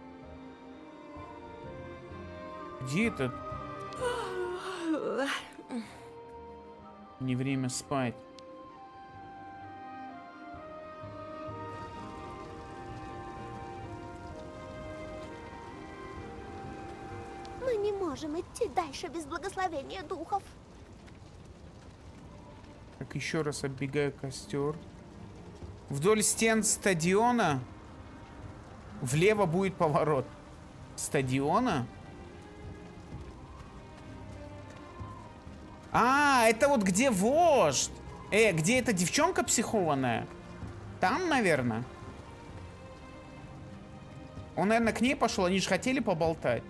Где этот? Не время спать. Мы не можем идти дальше без благословения духов. Так, еще раз оббегаю костер. Вдоль стен стадиона влево будет поворот. Стадиона? А, это вот где вождь. Э, где эта девчонка психованная? Там, наверное. Он, наверное, к ней пошел. Они же хотели поболтать.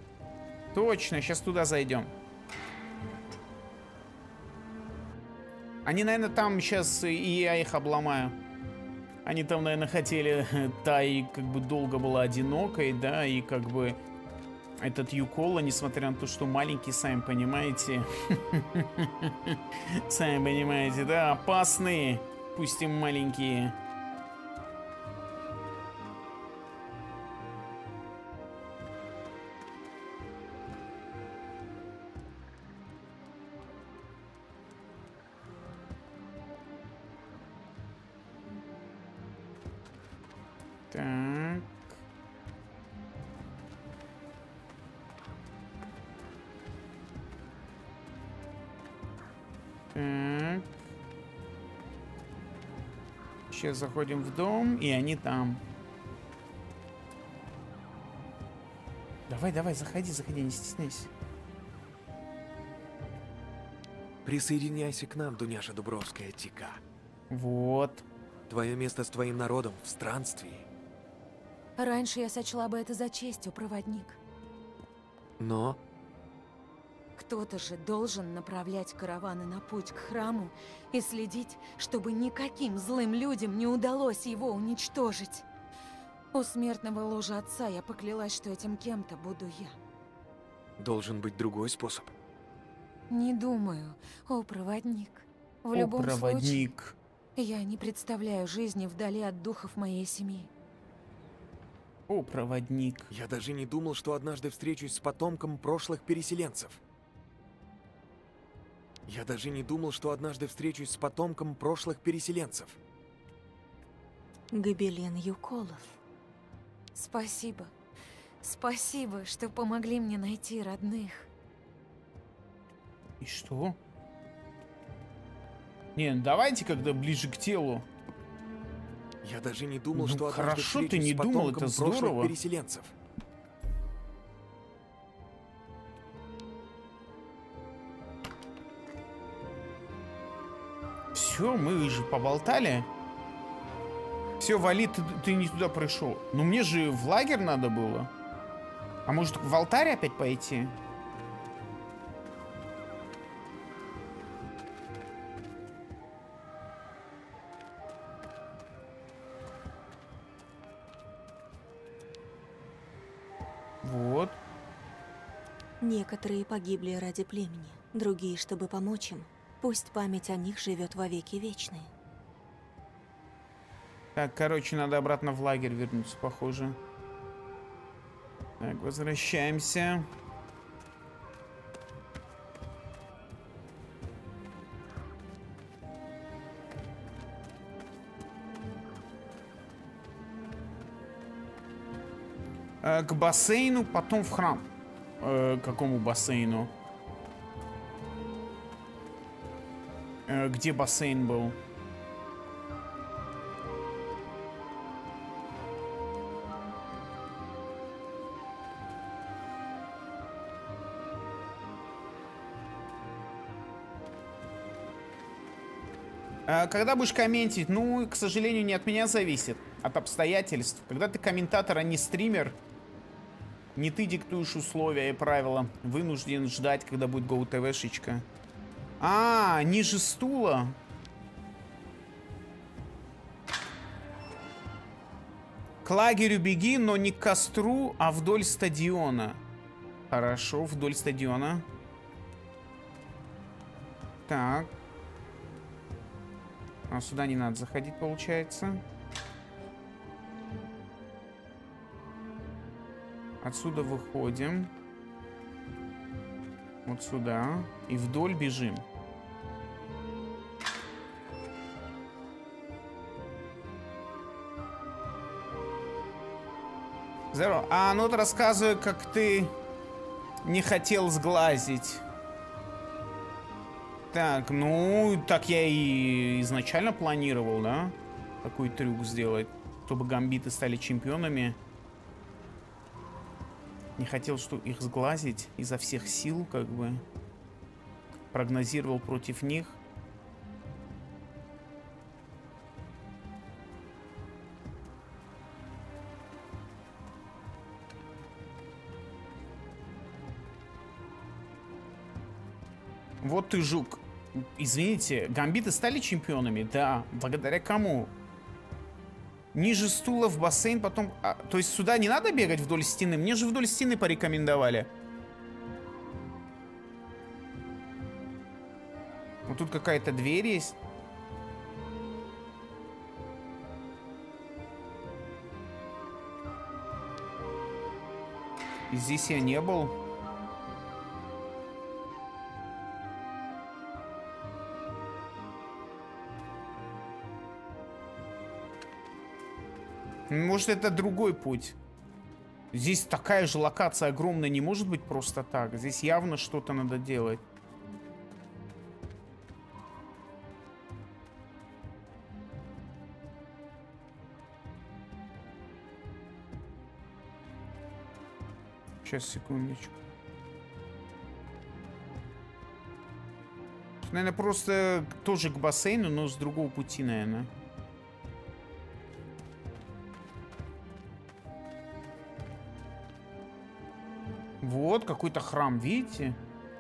Точно, сейчас туда зайдем. Они, наверное, там сейчас, и я их обломаю. Они там, наверное, хотели... Та и как бы долго была одинокой, да, и как бы... Этот Юкола, несмотря на то, что маленький, сами понимаете... Сами понимаете, да, опасные, пусть и маленькие. Так. Так. Сейчас заходим в дом, и они там. Давай, давай, заходи, заходи, не стесняйся. Присоединяйся к нам, Дуняша Дубровская Тика. Вот. Твое место с твоим народом в странствии. Раньше я сочла бы это за честью, проводник. Но Кто-то же должен направлять караваны на путь к храму и следить, чтобы никаким злым людям не удалось его уничтожить. У смертного ложа отца я поклялась, что этим кем-то буду я. должен быть другой способ. Не думаю, о, проводник. В О, любом проводник. случае, я не представляю жизни вдали от духов моей семьи. О, проводник. Я даже не думал, что однажды встречусь с потомком прошлых переселенцев. Я даже не думал, что однажды встречусь с потомком прошлых переселенцев. Гобелен Юколов. Спасибо. Спасибо, что помогли мне найти родных. И что? Не, ну давайте когда ближе к телу. Я даже не думал, Ну, что однажды хорошо, ты встречусь не с думал, потомком это прошлых здорово. переселенцев. Все, мы же поболтали. Все, вали, ты, ты не туда пришел. Ну мне же в лагерь надо было. А может в алтарь опять пойти? Вот. Некоторые погибли ради племени, другие, чтобы помочь им. Пусть память о них живет во веки вечные. Так, короче, надо обратно в лагерь вернуться, похоже. Так, возвращаемся. Э, к бассейну, потом в храм. Э, к какому бассейну? Э, где бассейн был? Э, Когда будешь комментить? Ну, к сожалению, не от меня зависит, от обстоятельств. Когда ты комментатор, а не стример, не ты диктуешь условия и правила. Вынужден ждать, когда будет гоу-тв-шечка. А, ниже стула. К лагерю беги, но не к костру, а вдоль стадиона. Хорошо, вдоль стадиона. Так. А сюда не надо заходить, получается. Отсюда выходим. Вот сюда. И вдоль бежим. Здорово. А, ну вот рассказывай, как ты не хотел сглазить. Так, ну, так я и изначально планировал, да? Такой трюк сделать, чтобы гамбиты стали чемпионами. Не хотел, что их сглазить изо всех сил, как бы. Прогнозировал против них. Вот ты, жук. Извините, гамбиты стали чемпионами? Да. Благодаря кому? Ниже стула в бассейн, потом... А, то есть сюда не надо бегать вдоль стены? Мне же вдоль стены порекомендовали. Вот тут какая-то дверь есть. И здесь я не был. Может, это другой путь. Здесь такая же локация огромная, не может быть просто так. Здесь явно что-то надо делать. Сейчас, секундочку. Наверное, просто тоже к бассейну, но с другого пути, наверное. Вот, какой-то храм, видите?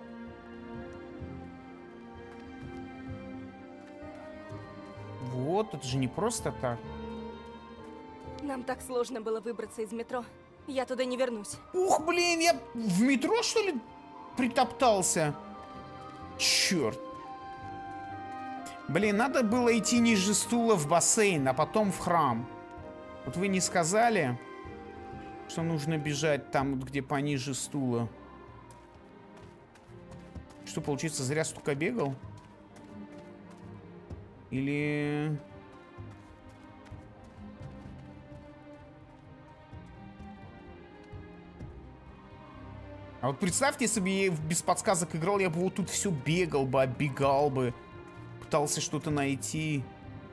Вот, это же не просто так. Нам так сложно было выбраться из метро. Я туда не вернусь. Ух, блин, я в метро, что ли, притоптался? Черт. Блин, надо было идти ниже стула в бассейн, а потом в храм. Вот вы не сказали, что нужно бежать там, где пониже стула. Что, получается, зря столько бегал? Или... А вот представьте, если бы я без подсказок играл, я бы вот тут все бегал бы, оббегал бы. Пытался что-то найти.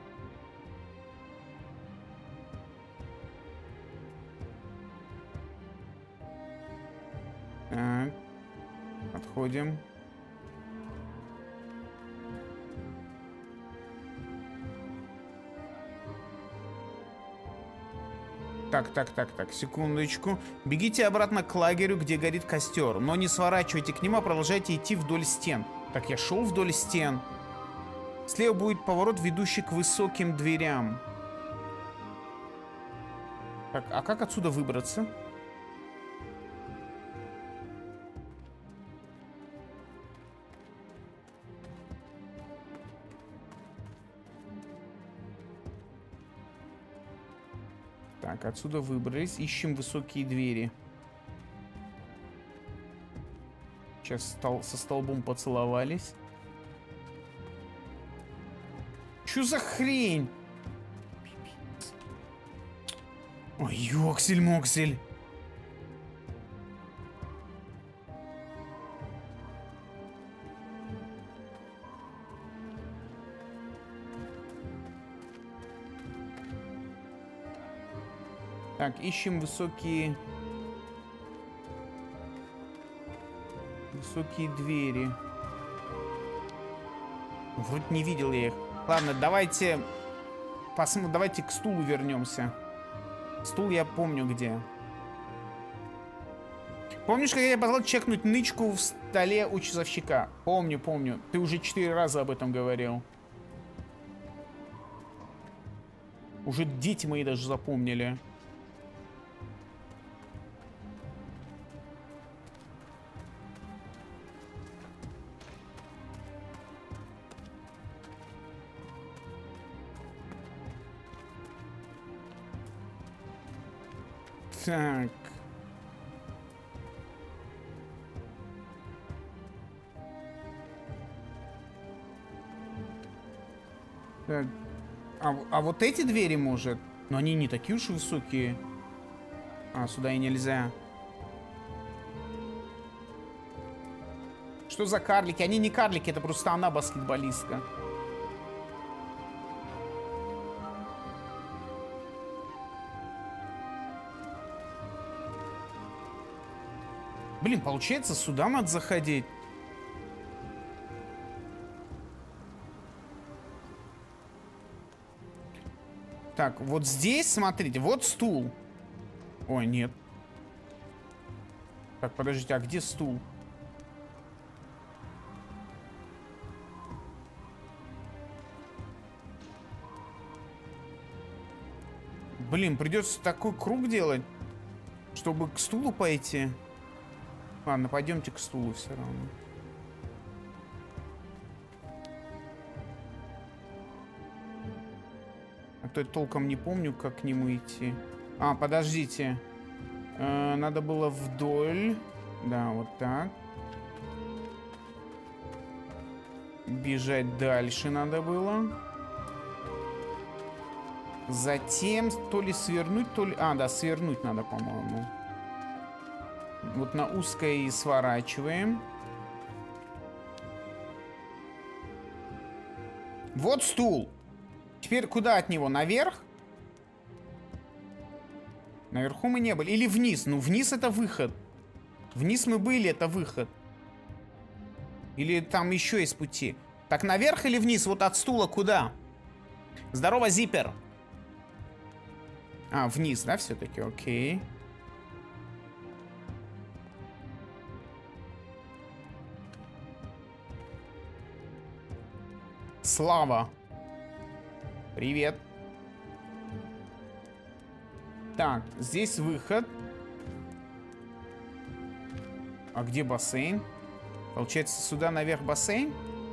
Так. Отходим. Так, так, так, так, секундочку. Бегите обратно к лагерю, где горит костер. Но не сворачивайте к нему, а продолжайте идти вдоль стен. Так, я шел вдоль стен. Слева будет поворот, ведущий к высоким дверям. Так, а как отсюда выбраться? Так, отсюда выбрались. Ищем высокие двери. Сейчас стол, со столбом поцеловались. Чё за хрень? Ой, ёксель-моксель. Так, ищем высокие... Высокие двери. Вроде не видел я их. Ладно, давайте... Посмотрим, давайте к стулу вернемся. Стул я помню где. Помнишь, когда я позвал чекнуть нычку в столе у часовщика? Помню, помню. Ты уже четыре раза об этом говорил. Уже дети мои даже запомнили. Так. Так. А, а вот эти двери, может? Но они не такие уж высокие. А, сюда и нельзя. Что за карлики? Они не карлики, это просто она баскетболистка. Блин, получается, сюда надо заходить. Так, вот здесь, смотрите, вот стул. Ой, нет. Так, подождите, а где стул? Блин, придется такой круг делать, чтобы к стулу пойти. Ладно, пойдемте к стулу все равно. А то я толком не помню, как к нему идти. А, подождите. Э, надо было вдоль. Да, вот так. Бежать дальше надо было. Затем то ли свернуть, то ли... А, да, свернуть надо, по-моему. Вот на узкое и сворачиваем. Вот стул. Теперь куда от него? Наверх? Наверху мы не были. Или вниз? Ну, вниз это выход. Вниз мы были, это выход. Или там еще есть пути. Так, наверх или вниз? Вот от стула куда? Здорово, Зиппер. А, вниз, да, все-таки? Окей. Слава. Привет. Так, здесь выход. А где бассейн? Получается, сюда наверх бассейн?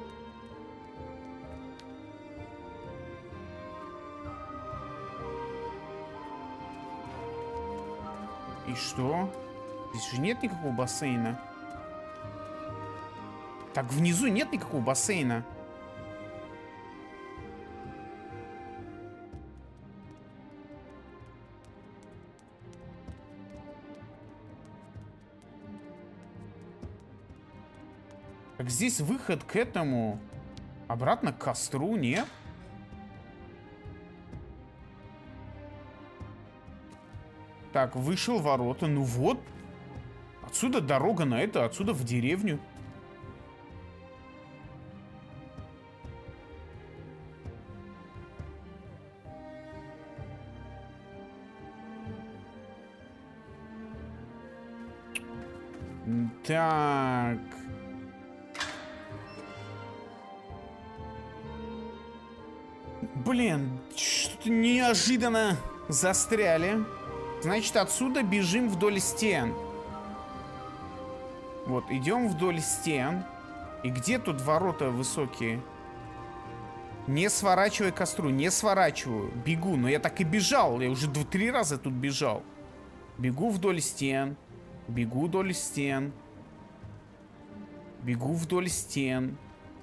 И что? Здесь же нет никакого бассейна. Так, внизу нет никакого бассейна. Так, здесь выход к этому. Обратно к костру, нет? Так, вышел ворота. Ну вот. Отсюда дорога на это, отсюда в деревню. Так. Блин, что-то неожиданно застряли. Значит, отсюда бежим вдоль стен. Вот, идем вдоль стен. И где тут ворота высокие? Не сворачивай к костру, не сворачиваю. Бегу, но я так и бежал. Я уже два-три раза тут бежал. Бегу вдоль стен. Бегу вдоль стен. Бегу вдоль стен.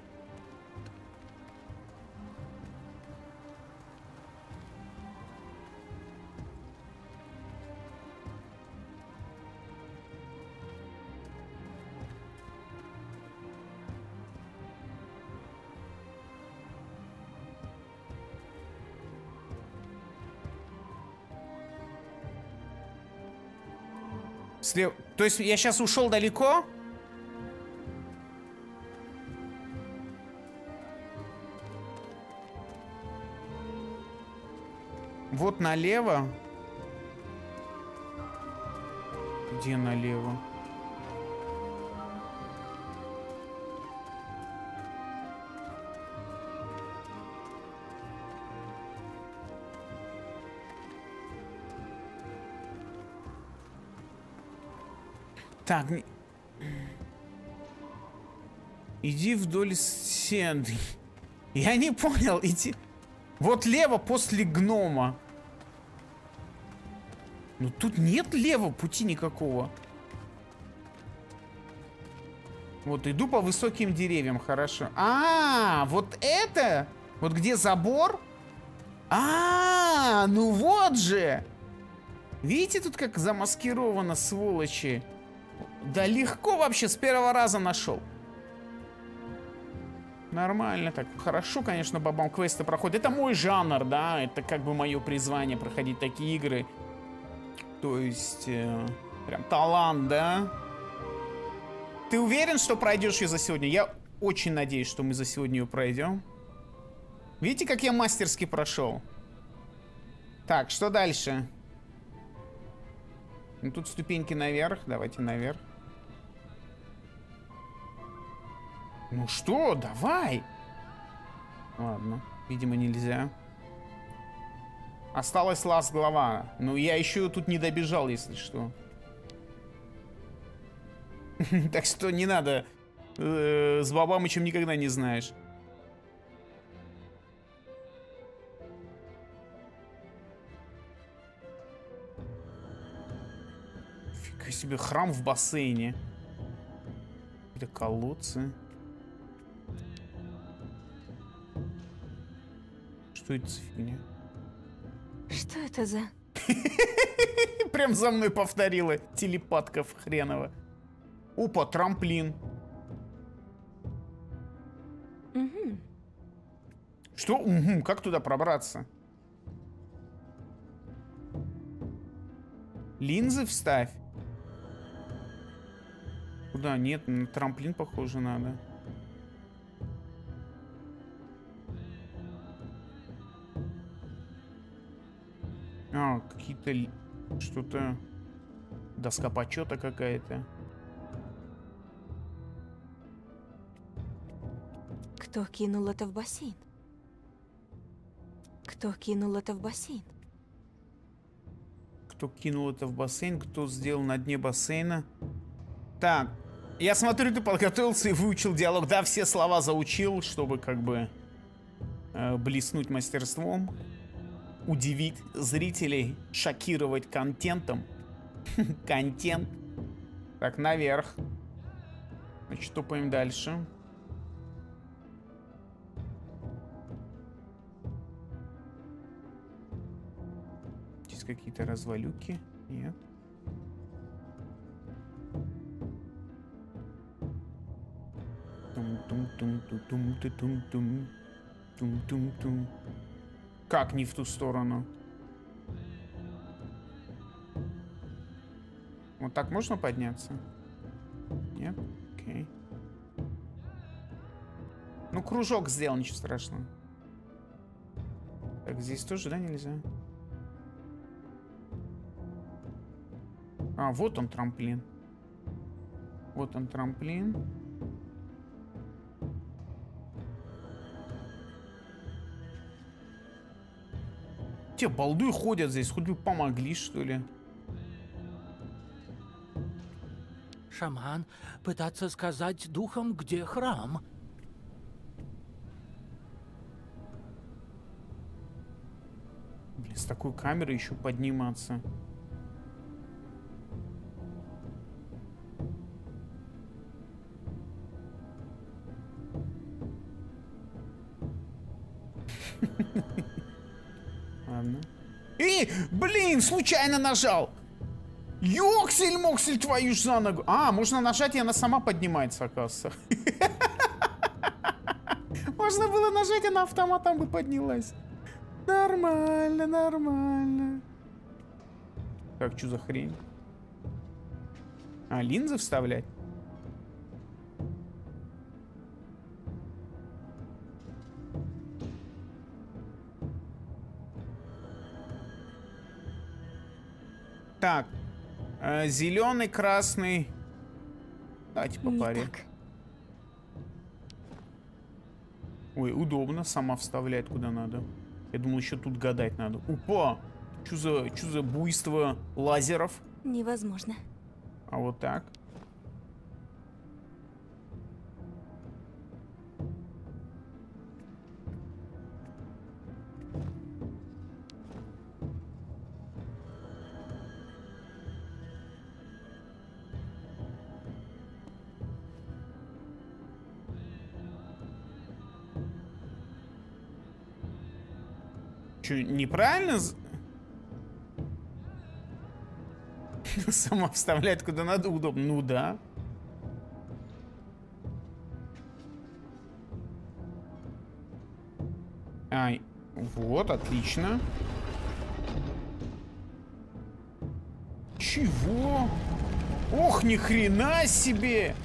Слев... То есть я сейчас ушел далеко? Вот налево. Где налево? Так, не... Иди вдоль стен. Я не понял, иди... Вот лево после гнома. Ну тут нет лево пути никакого. Вот иду по высоким деревьям, хорошо. А, вот это? Вот где забор? А, ну вот же. Видите, тут как замаскировано, сволочи. Да легко вообще, с первого раза нашел. Нормально так. Хорошо, конечно, бабам квесты проходят. Это мой жанр, да. Это как бы мое призвание, проходить такие игры. То есть, э, прям талант, да. Ты уверен, что пройдешь ее за сегодня? Я очень надеюсь, что мы за сегодня ее пройдем. Видите, как я мастерски прошел? Так, что дальше? Ну, тут ступеньки наверх. Давайте наверх. Ну что, давай. Ладно, видимо, нельзя. Осталась ласт глава. Ну, я еще тут не добежал, если что. Так что не надо. С Бабамычем никогда не знаешь. Фига себе, храм в бассейне. Это колодцы. Что это за фигня? Что это за... Прям за мной повторила телепатков хренова. Опа, трамплин. Угу. Что? Угу, как туда пробраться? Линзы вставь. Куда? Нет, на трамплин, похоже, надо. А, какие-то... Что-то... Доска почета какая-то. Кто кинул это в бассейн? Кто кинул это в бассейн? Кто кинул это в бассейн? Кто сделал на дне бассейна? Так, я смотрю, ты подготовился и выучил диалог. Да, все слова заучил, чтобы как бы э, блеснуть мастерством. Удивить зрителей, шокировать контентом. Контент. Так, наверх. Значит, топаем дальше. Здесь какие-то развалюки. Нет. Тум-тум-тум-тум-тум-тум-тум. Тум-тум-тум. Как не в ту сторону? Вот так можно подняться? Нет? Окей. Ну, кружок сделал, ничего страшного. Так, здесь тоже, да, нельзя? А, вот он трамплин. Вот он трамплин. Те балды ходят здесь, хоть бы помогли, что ли. Шаман пытается сказать духам, где храм. Блин, с такой камерой еще подниматься. Ладно. И, блин, случайно нажал. Ёксель-моксель, твою ж за ногу. А, можно нажать, и она сама поднимается, оказывается. Можно было нажать, она автоматом бы поднялась. Нормально, нормально. Так, что за хрень? А, линзы вставлять? Так. Э, зеленый, красный. Давайте по паре. Ой, удобно. Сама вставляет куда надо. Я думал, еще тут гадать надо. Опа! Что за, что за буйство лазеров? Невозможно. А вот так. Че, неправильно? Сама вставляет куда надо, удобно. Ну да. Ай, вот, отлично. Чего? Ох, ни хрена себе!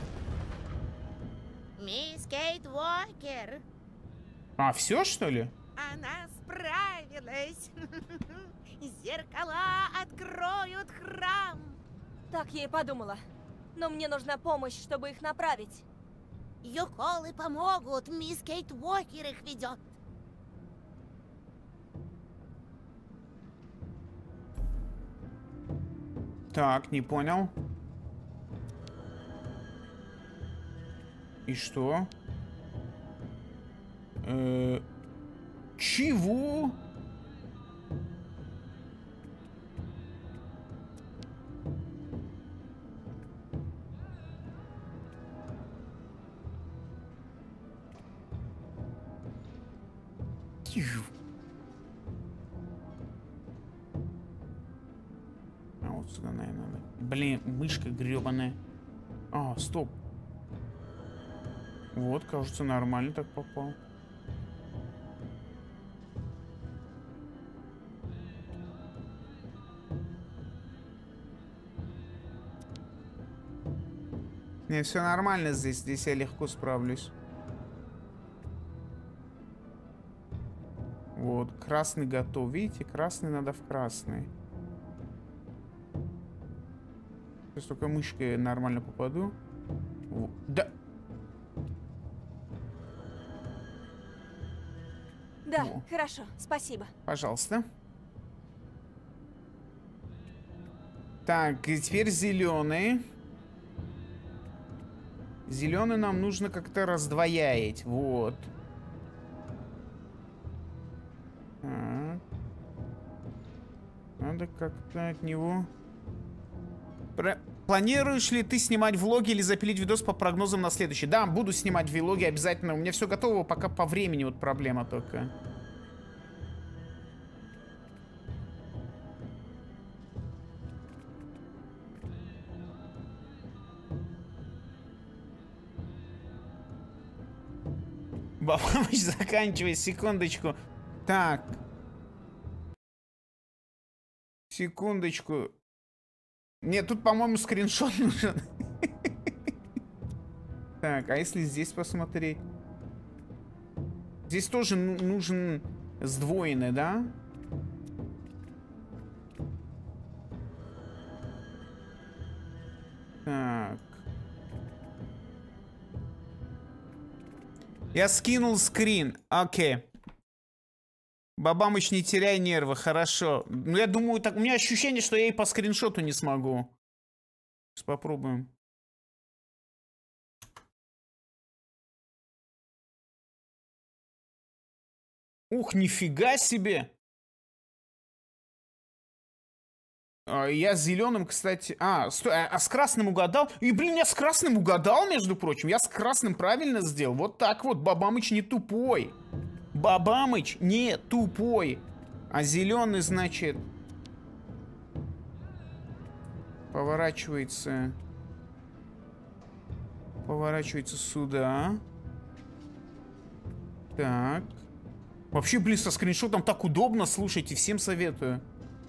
Мисс Кейт Уокер. А, все, что ли? Она справилась. Зеркала откроют храм. Так я и подумала. Но мне нужна помощь, чтобы их направить. Юколы помогут. Мисс Кейт Уокер их ведет. Так, не понял. И что? Э-э- чего? А вот сюда, наверное, надо. Блин, мышка гребаная. А, стоп. Вот, кажется, нормально так попал. Не, все нормально здесь. Здесь я легко справлюсь. Вот, красный готов. Видите, красный надо в красный. Сейчас только мышкой нормально попаду. Вот. Да. Да, О. хорошо, спасибо. Пожалуйста. Так, и теперь зеленый. Зеленый нам нужно как-то раздвоять. Вот. Так. Надо как-то от него... Про... Планируешь ли ты снимать влоги или запилить видос по прогнозам на следующий? Да, буду снимать влоги обязательно. У меня все готово, пока по времени вот проблема только. Помощь заканчивай, секундочку. Так. Секундочку. Нет, тут, по-моему, скриншот нужен. Так, а если здесь посмотреть? Здесь тоже нужен сдвоенный, да? Так. Я скинул скрин. Окей. Бабамыч, не теряй нервы, хорошо. Ну, я думаю, так... У меня ощущение, что я и по скриншоту не смогу. Сейчас попробуем. Ух, нифига себе! А, я с зеленым, кстати... А, стой, а, а с красным угадал? И, блин, я с красным угадал, между прочим. Я с красным правильно сделал. Вот так вот, Бабамыч не тупой. Бабамыч не тупой. А зеленый, значит... Поворачивается... Поворачивается сюда. Так. Вообще, блин, со скриншотом так удобно, слушайте, всем советую.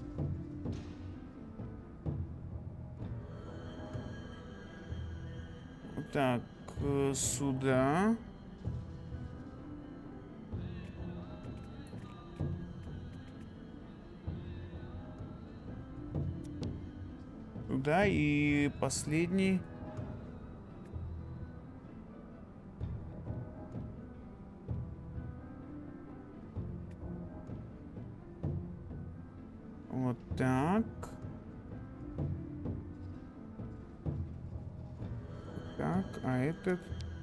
Так, э, сюда. Сюда и последний. Вот так. Так, а этот...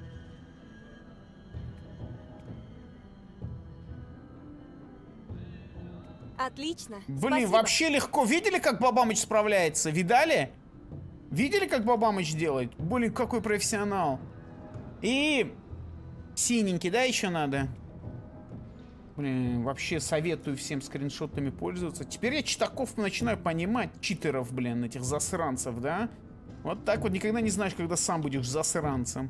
Отлично. Блин, спасибо. вообще легко. Видели, как Бабамыч справляется? Видали? Видели, как Бабамыч делает? Блин, какой профессионал. И... Синенький, да, еще надо? Блин, вообще советую всем скриншотами пользоваться. Теперь я читаков начинаю понимать. Читеров, блин, этих засранцев, да? Вот так вот никогда не знаешь, когда сам будешь засранцем.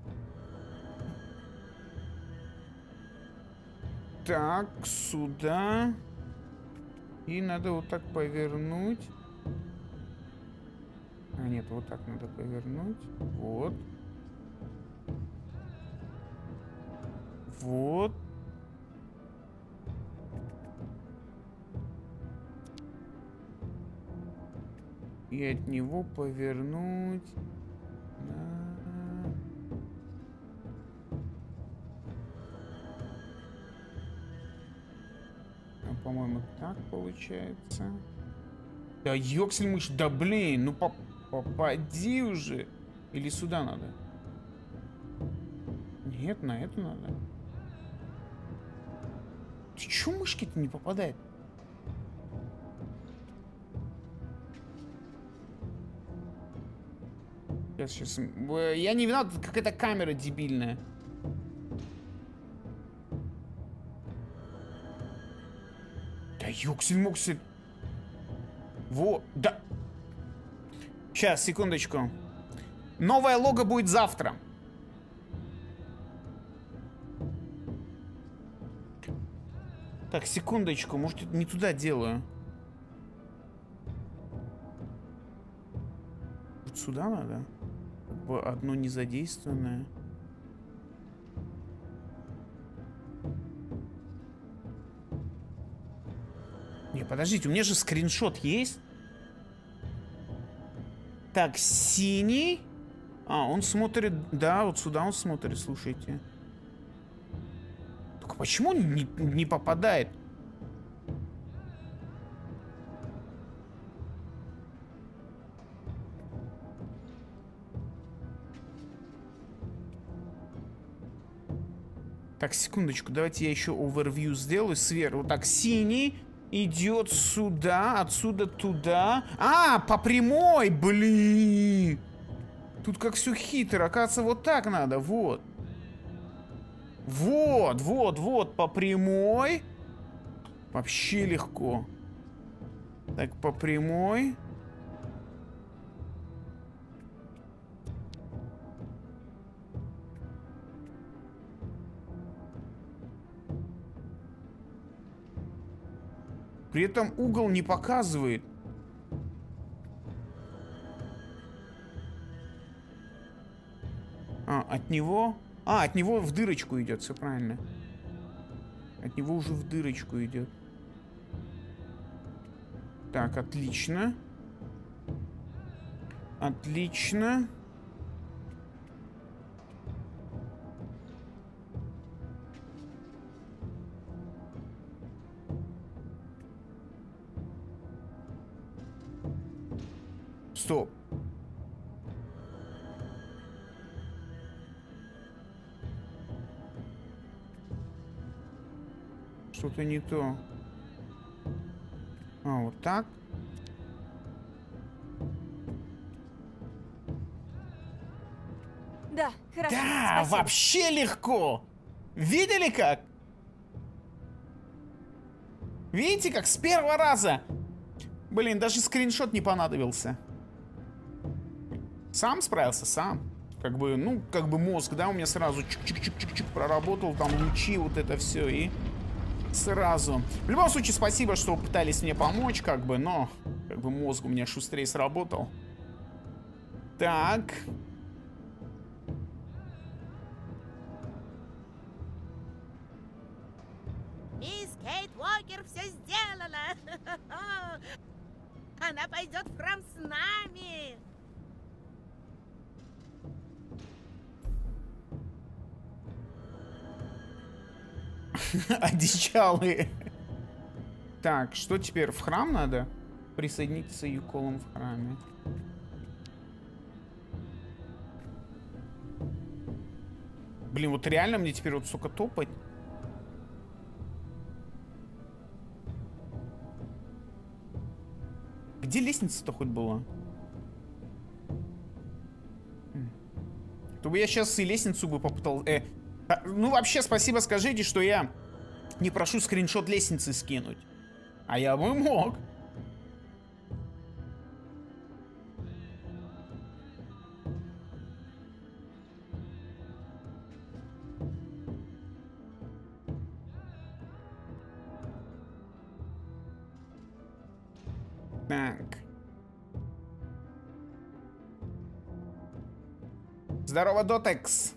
Так, сюда. И надо вот так повернуть. А, нет, вот так надо повернуть. Вот. Вот. И от него повернуть. На... А, по-моему, так получается. Да ёксель-мышь, да блин, ну поп попади уже. Или сюда надо? Нет, на это надо. Ты чё мышки-то не попадает? Сейчас, сейчас. Я не виноват, какая-то камера дебильная. Да ёксель-муксель. Во, да. Сейчас, секундочку. Новое лого будет завтра. Так, секундочку, может, это не туда делаю. Вот сюда надо? Как бы одно незадействованное. Не, подождите, у меня же скриншот есть. Так, синий. А, он смотрит... Да, вот сюда он смотрит, слушайте. Только почему он не, не попадает? Так, секундочку, давайте я еще overview сделаю сверху. Вот так, синий идет сюда, отсюда туда. А, по прямой, блин. Тут как все хитро. Оказывается, вот так надо, вот. Вот, вот, вот, по прямой. Вообще легко. Так, по прямой. При этом угол не показывает. А, от него... А, от него в дырочку идет, все правильно. От него уже в дырочку идет. Так, отлично. Отлично. Стоп. Что-то не то. А, вот так. Да, хорошо. Да, спасибо. вообще легко. Видели как? Видите, как с первого раза? Блин, даже скриншот не понадобился. Сам справился, сам. Как бы, ну, как бы мозг, да, у меня сразу чик-чик-чик-чик-чик проработал, там лучи, вот это все, и сразу. В любом случае, спасибо, что пытались мне помочь, как бы, но, как бы, мозг у меня шустрее сработал. Так. Мисс Кейт Уокер все сделала. Она пойдет в храм с нами. Одичалые. Так, что теперь? В храм надо? Присоединиться Юколом в храме. Блин, вот реально мне теперь вот, сука, топать? Где лестница-то хоть была? То бы я сейчас и лестницу бы попытал... Э, а, ну, вообще, спасибо скажите, что я не прошу скриншот лестницы скинуть. А я бы мог. Так. Здорово, Дотекс.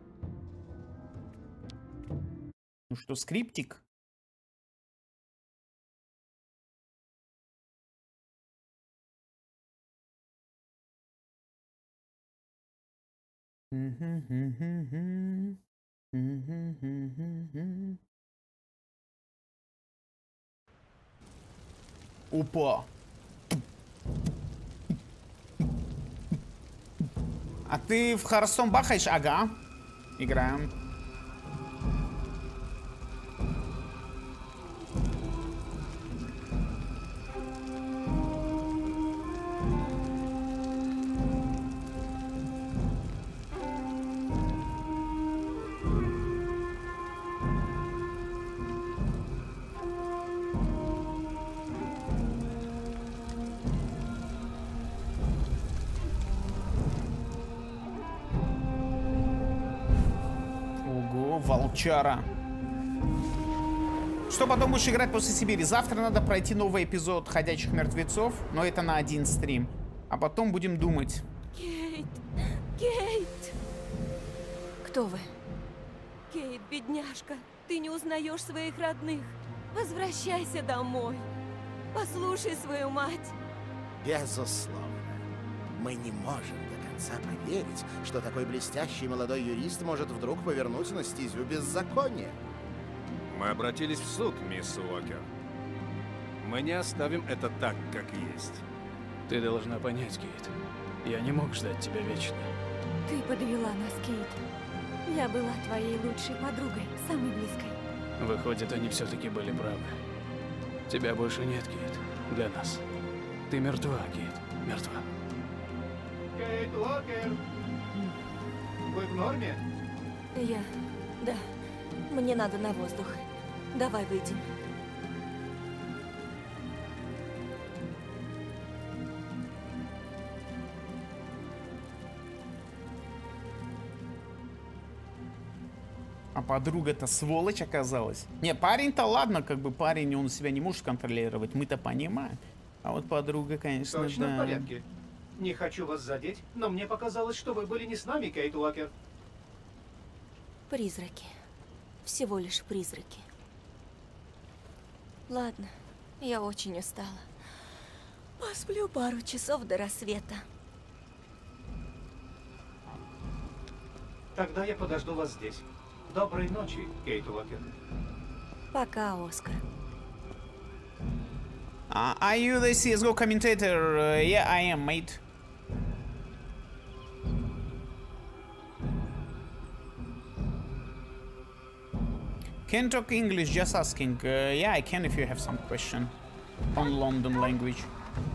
Ну что, скриптик? Опа. А ты в Hearthstone бахаешь? Ага. Играем. Волчара. Что потом будешь играть после Сибири? Завтра надо пройти новый эпизод «Ходячих мертвецов», но это на один стрим. А потом будем думать. Кейт! Кейт! Кто вы? Кейт, бедняжка, ты не узнаешь своих родных. Возвращайся домой. Послушай свою мать. Безусловно. Мы не можем до конца поверить, что такой блестящий молодой юрист может вдруг повернуть на стезю беззакония. Мы обратились в суд, мисс Уокер. Мы не оставим это так, как есть. Ты должна понять, Кейт. Я не мог ждать тебя вечно. Ты подвела нас, Кейт. Я была твоей лучшей подругой, самой близкой. Выходит, они все-таки были правы. Тебя больше нет, Кейт, для нас. Ты мертва, Кейт, мертва. Кейт Уокер, вы в норме? Я... да. Мне надо на воздух. Давай выйдем. А подруга-то сволочь оказалась. Не, парень-то ладно, как бы парень, он себя не может контролировать, мы-то понимаем. А вот подруга, конечно, Точно да. в порядке. Не хочу вас задеть, но мне показалось, что вы были не с нами, Кейт Уокер. Призраки. Всего лишь призраки. Ладно, я очень устала. Посплю пару часов до рассвета. Тогда я подожду вас здесь. Доброй ночи, Кейт Уокер. Пока, Оскар. Uh, are you the си эс го commentator? Uh, yeah, I am, mate. Can talk English, just asking. Uh, yeah, I can if you have some question on London language.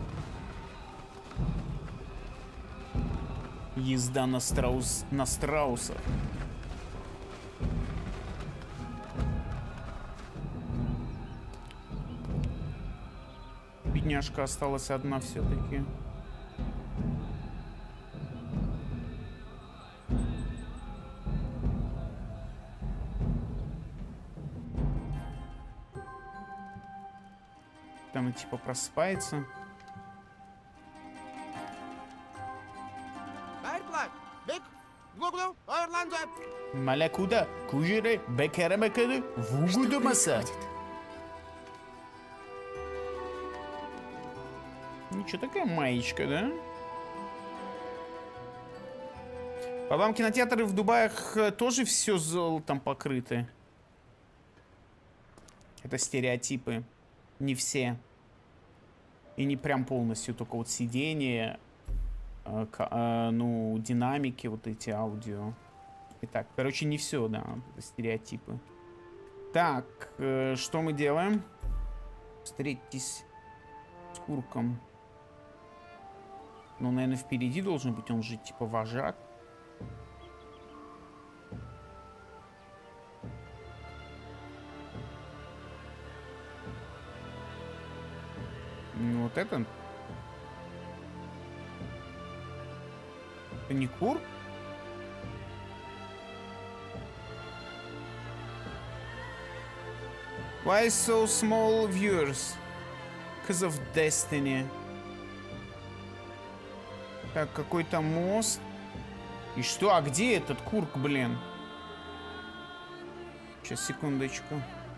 Езда на страус... на страусах. Бедняжка осталась одна все-таки. Там типа просыпается. Малякуда, кужире, бекеремекеду, вугуду маса. Ничего, такая маечка, да? По вам кинотеатры в Дубаях тоже все золотом покрыты. Это стереотипы. Не все. И не прям полностью, только вот сиденье, э, э, ну, динамики, вот эти аудио. Итак, короче, не все, да, это стереотипы. Так, э, что мы делаем? Встретитесь с Курком. Ну, наверное, впереди должен быть, он же типа вожак. Ну, вот это... Это не Кур? Why so small viewers? Because of Destiny. Так, какой-то мост. И что? А где этот Курк, блин? Сейчас, секундочку.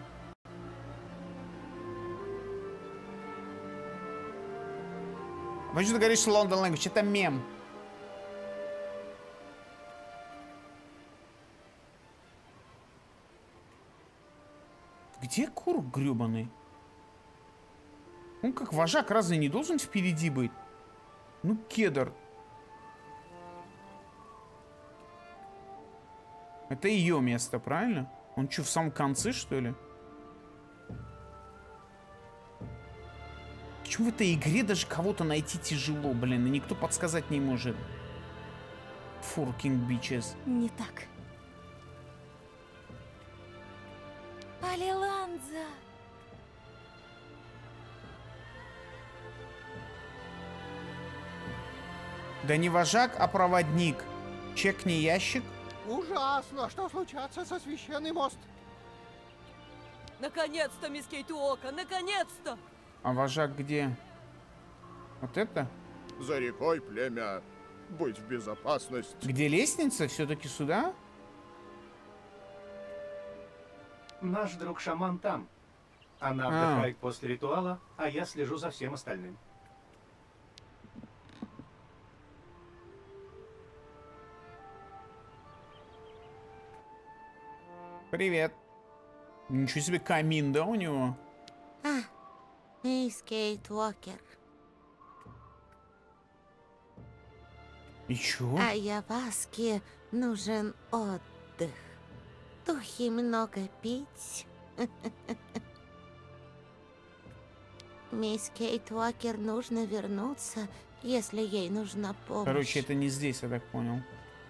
Почему ты говоришь London Language? Это мем. Где Курк грёбаный? Он как вожак разве не должен впереди быть? Ну, кедр. Это ее место, правильно? Он что, в самом конце, что ли? Почему в этой игре даже кого-то найти тяжело, блин, и никто подсказать не может? Fucking bitches. Не так. Алиланза! Да не вожак, а проводник. Чекни ящик. Ужасно! Что случается со священный мост? Наконец-то, мисс Кейтуока, наконец-то! А вожак где? Вот это? За рекой, племя. Быть в безопасности. Где лестница? Все-таки сюда? Наш друг-шаман там. Она А. отдыхает после ритуала, а я слежу за всем остальным. Привет. Ничего себе, камин, да, у него? А, мисс Кейт Уокер. И чё? А Яваске нужен отдых. Духи много пить. Мисс Кейт Уокер нужно вернуться, если ей нужна помощь. Короче, это не здесь, я так понял.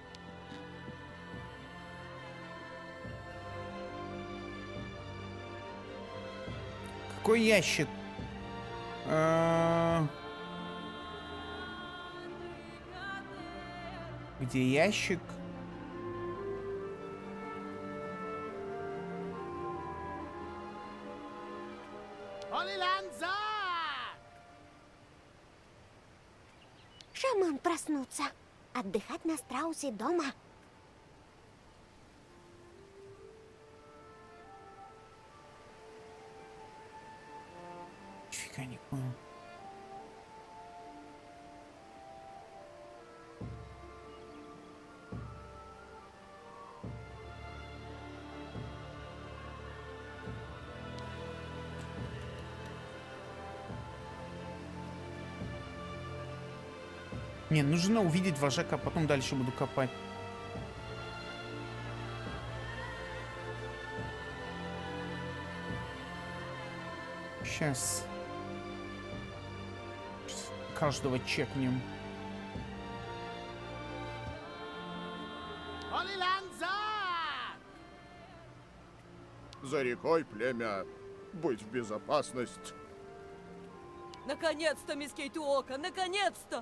Какой ящик? А, Где ящик? Алиланза! Шаман проснуться. Отдыхать на страусе дома. Фига не понял. Не, нужно увидеть вожака, а потом дальше буду копать. Сейчас. Каждого чекнем. Алиланза! За рекой, племя. Быть в безопасности. Наконец-то, мисс Кейтуока, наконец-то!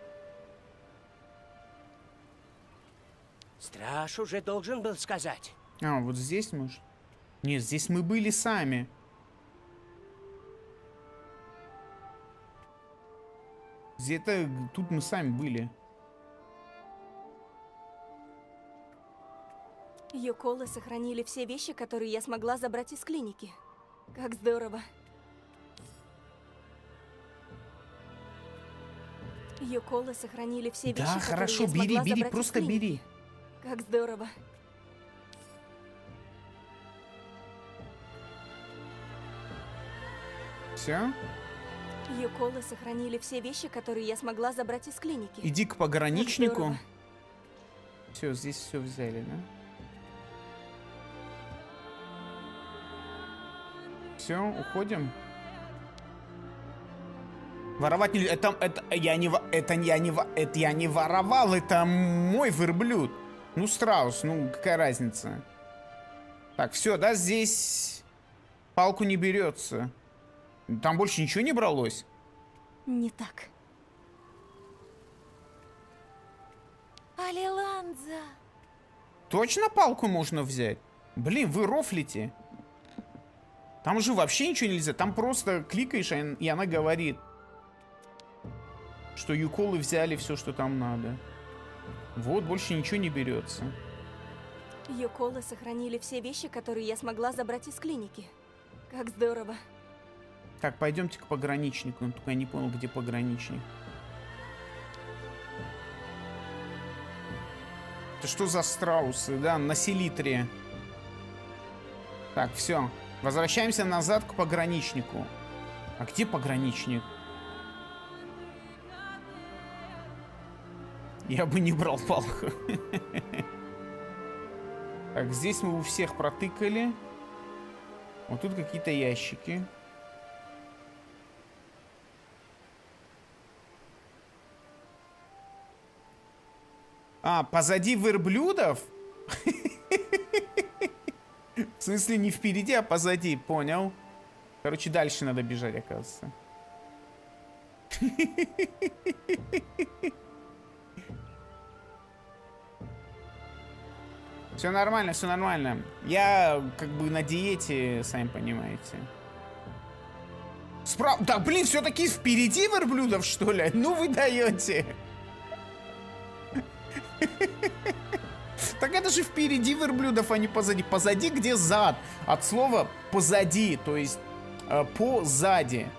Страж уже должен был сказать. А, вот здесь, может? Нет, здесь мы были сами. Где-то тут мы сами были. Юколы сохранили все вещи, которые я смогла забрать из клиники. Как здорово. Юколы сохранили все вещи, Да, которые хорошо, я смогла бери, бери, забрать из просто клиники. бери. Как здорово. Все? Юколы сохранили все вещи, которые я смогла забрать из клиники. Иди к Как пограничнику. здорово. Все, здесь все взяли, да? Все, уходим. Воровать нельзя. Это, это я не, во- это я не, во- это я не воровал, это мой верблюд. Ну, страус, ну какая разница? Так, все, да, здесь палку не берется. Там больше ничего не бралось? Не так. Алиланза! Точно палку можно взять? Блин, вы рофлите. Там же вообще ничего нельзя. Там просто кликаешь, и она говорит, что юколы взяли все, что там надо. Вот, больше ничего не берется. Юколы сохранили все вещи, которые я смогла забрать из клиники. Как здорово. Так, пойдемте к пограничнику. Только я не понял, где пограничник. Это что за страусы, да? На селитре. Так, все. Возвращаемся назад к пограничнику. А где пограничник? Я бы не брал палку. Так, здесь мы у всех протыкали. Вот тут какие-то ящики. А, позади верблюдов? В смысле, не впереди, а позади, понял. Короче, дальше надо бежать, оказывается. Все нормально, все нормально. Я как бы на диете, сами понимаете. Справа... Да, блин, все-таки впереди верблюдов, что ли? Ну вы даете. Так это же впереди верблюдов, а не позади. Позади где зад? От слова позади, то есть э, позади.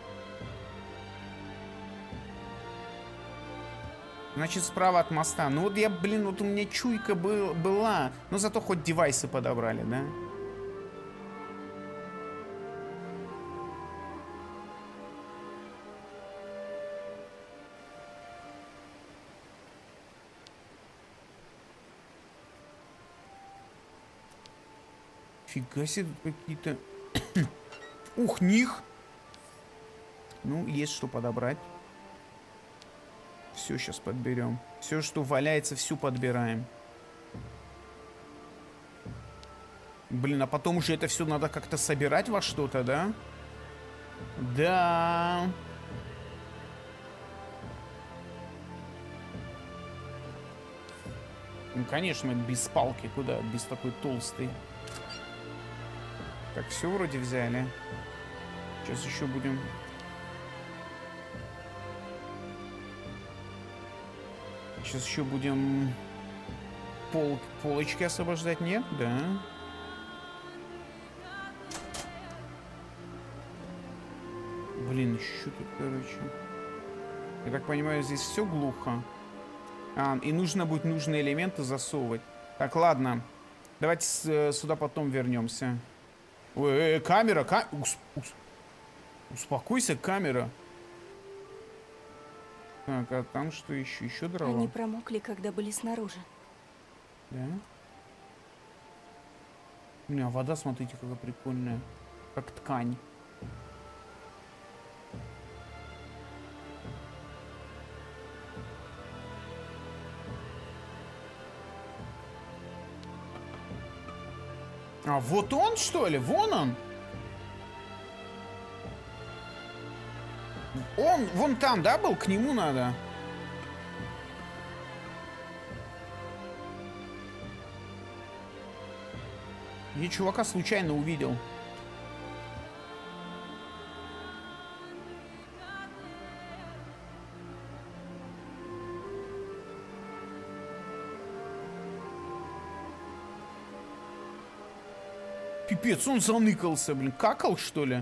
Значит, справа от моста. Ну вот я, блин, вот у меня чуйка был, была. Но зато хоть девайсы подобрали, да? Фига себе, тут какие-то... Ух, них! Ну, есть что подобрать. Все сейчас подберем. Все, что валяется, всю подбираем. Блин, а потом уже это все надо как-то собирать во что-то, да? Да. Ну, конечно, без палки куда? Без такой толстой. Так, все вроде взяли. Сейчас еще будем... Сейчас еще будем пол, полочки освобождать, нет? Да. Блин, еще тут, короче. Я так понимаю, здесь все глухо. А, и нужно будет нужные элементы засовывать. Так, ладно. Давайте с, сюда потом вернемся. Ой, э, камера, ка... Ус, ус, успокойся, камера. Так, а там что еще? Еще дрова? Они промокли, когда были снаружи. Да? У меня вода, смотрите, какая прикольная. Как ткань. А, вот он, что ли? Вон он. Он вон там, да, был? К нему надо. Я чувака случайно увидел. Пипец, он заныкался, блин. Какал, что ли?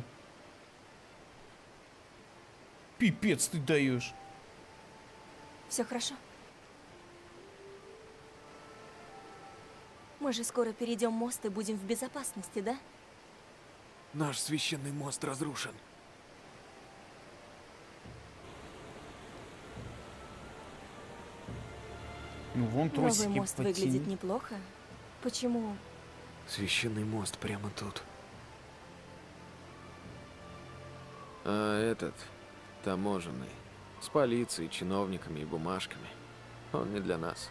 Пипец, ты даешь. Все хорошо? Мы же скоро перейдем мост и будем в безопасности, да? Наш священный мост разрушен. Ну, вон тросики. Новый мост потяни. выглядит неплохо. Почему? Священный мост прямо тут. А этот, таможенный, с полицией, чиновниками и бумажками. Он не для нас.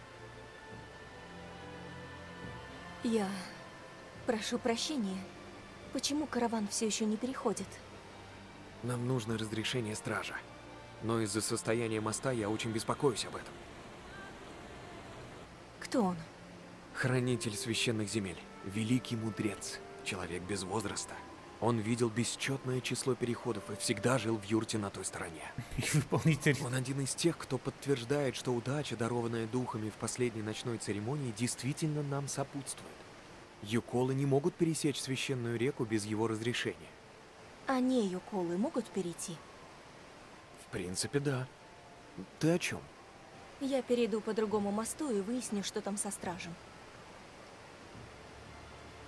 Я прошу прощения. Почему караван все еще не переходит? Нам нужно разрешение стража. Но из-за состояния моста я очень беспокоюсь об этом. Кто он? Хранитель священных земель. Великий мудрец. Человек без возраста. Он видел бесчетное число переходов и всегда жил в юрте на той стороне. Он один из тех, кто подтверждает, что удача, дарованная духами в последней ночной церемонии, действительно нам сопутствует. Юколы не могут пересечь священную реку без его разрешения. А не юколы могут перейти? В принципе, да. Ты о чем? Я перейду по другому мосту и выясню, что там со стражем.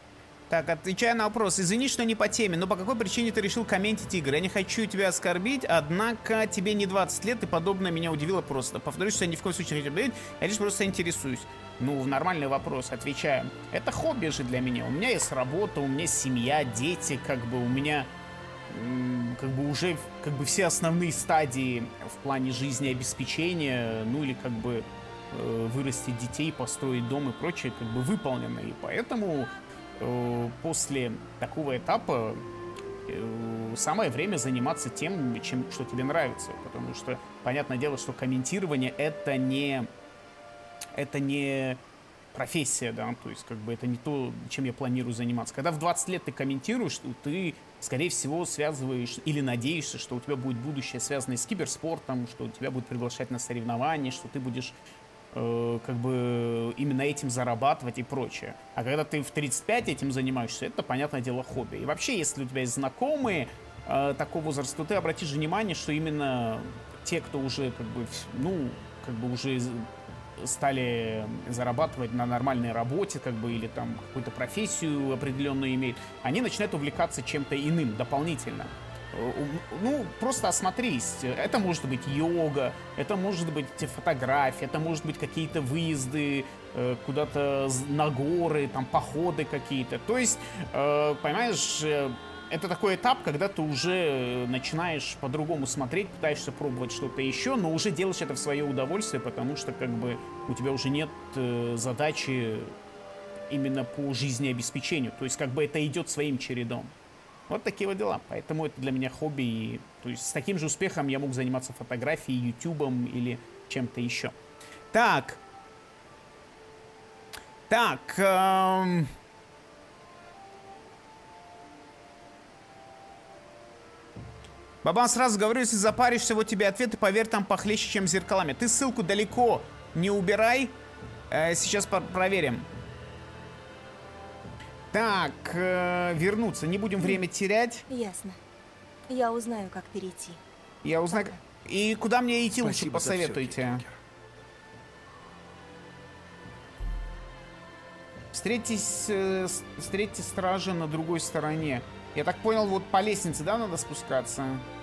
Так, отвечая на вопрос. Извини, что не по теме, но по какой причине ты решил комментить игры? Я не хочу тебя оскорбить, однако тебе не двадцать лет, и подобное меня удивило просто. Повторюсь, что я ни в коем случае не хочу говорить, я лишь просто интересуюсь. Ну, нормальный вопрос, отвечаю. Это хобби же для меня. У меня есть работа, у меня семья, дети, как бы у меня... как бы уже как бы все основные стадии в плане жизнеобеспечения, ну или как бы э, вырастить детей, построить дом и прочее, как бы выполнены. И поэтому э, после такого этапа э, самое время заниматься тем, чем, что тебе нравится. Потому что, понятное дело, что комментирование это не, это не профессия, да, то есть как бы это не то, чем я планирую заниматься. Когда в двадцать лет ты комментируешь, ты скорее всего, связываешь или надеешься, что у тебя будет будущее, связанное с киберспортом, что тебя будут приглашать на соревнования, что ты будешь э, как бы именно этим зарабатывать и прочее. А когда ты в тридцать пять этим занимаешься, это, понятное дело, хобби. И вообще, если у тебя есть знакомые э, такого возраста, то ты обратишь внимание, что именно те, кто уже как бы, ну, как бы уже стали зарабатывать на нормальной работе, как бы, или там какую-то профессию определенную имеют, они начинают увлекаться чем-то иным, дополнительно. Ну, просто осмотрись. Это может быть йога, это может быть фотография, это может быть какие-то выезды э, куда-то на горы, там, походы какие-то. То есть, э, понимаешь, это такой этап, когда ты уже начинаешь по-другому смотреть, пытаешься пробовать что-то еще, но уже делаешь это в свое удовольствие, потому что как бы у тебя уже нет э, задачи именно по жизнеобеспечению. То есть как бы это идет своим чередом. Вот такие вот дела. Поэтому это для меня хобби. И, то есть с таким же успехом я мог заниматься фотографией, ютубом или чем-то еще. Так. Так. Эм... Бабан, сразу говорю, если запаришься, вот тебе ответ, и поверь, там похлеще, чем зеркалами. Ты ссылку далеко не убирай. Э, сейчас проверим. Так, э, вернуться. Не будем время терять. Ясно. Я узнаю, как перейти. Я узнаю. Ага. И куда мне идти, Спасибо, лучше посоветуйте. Встретитесь, э, встретьте стража на другой стороне. Я так понял, вот по лестнице, да, надо спускаться?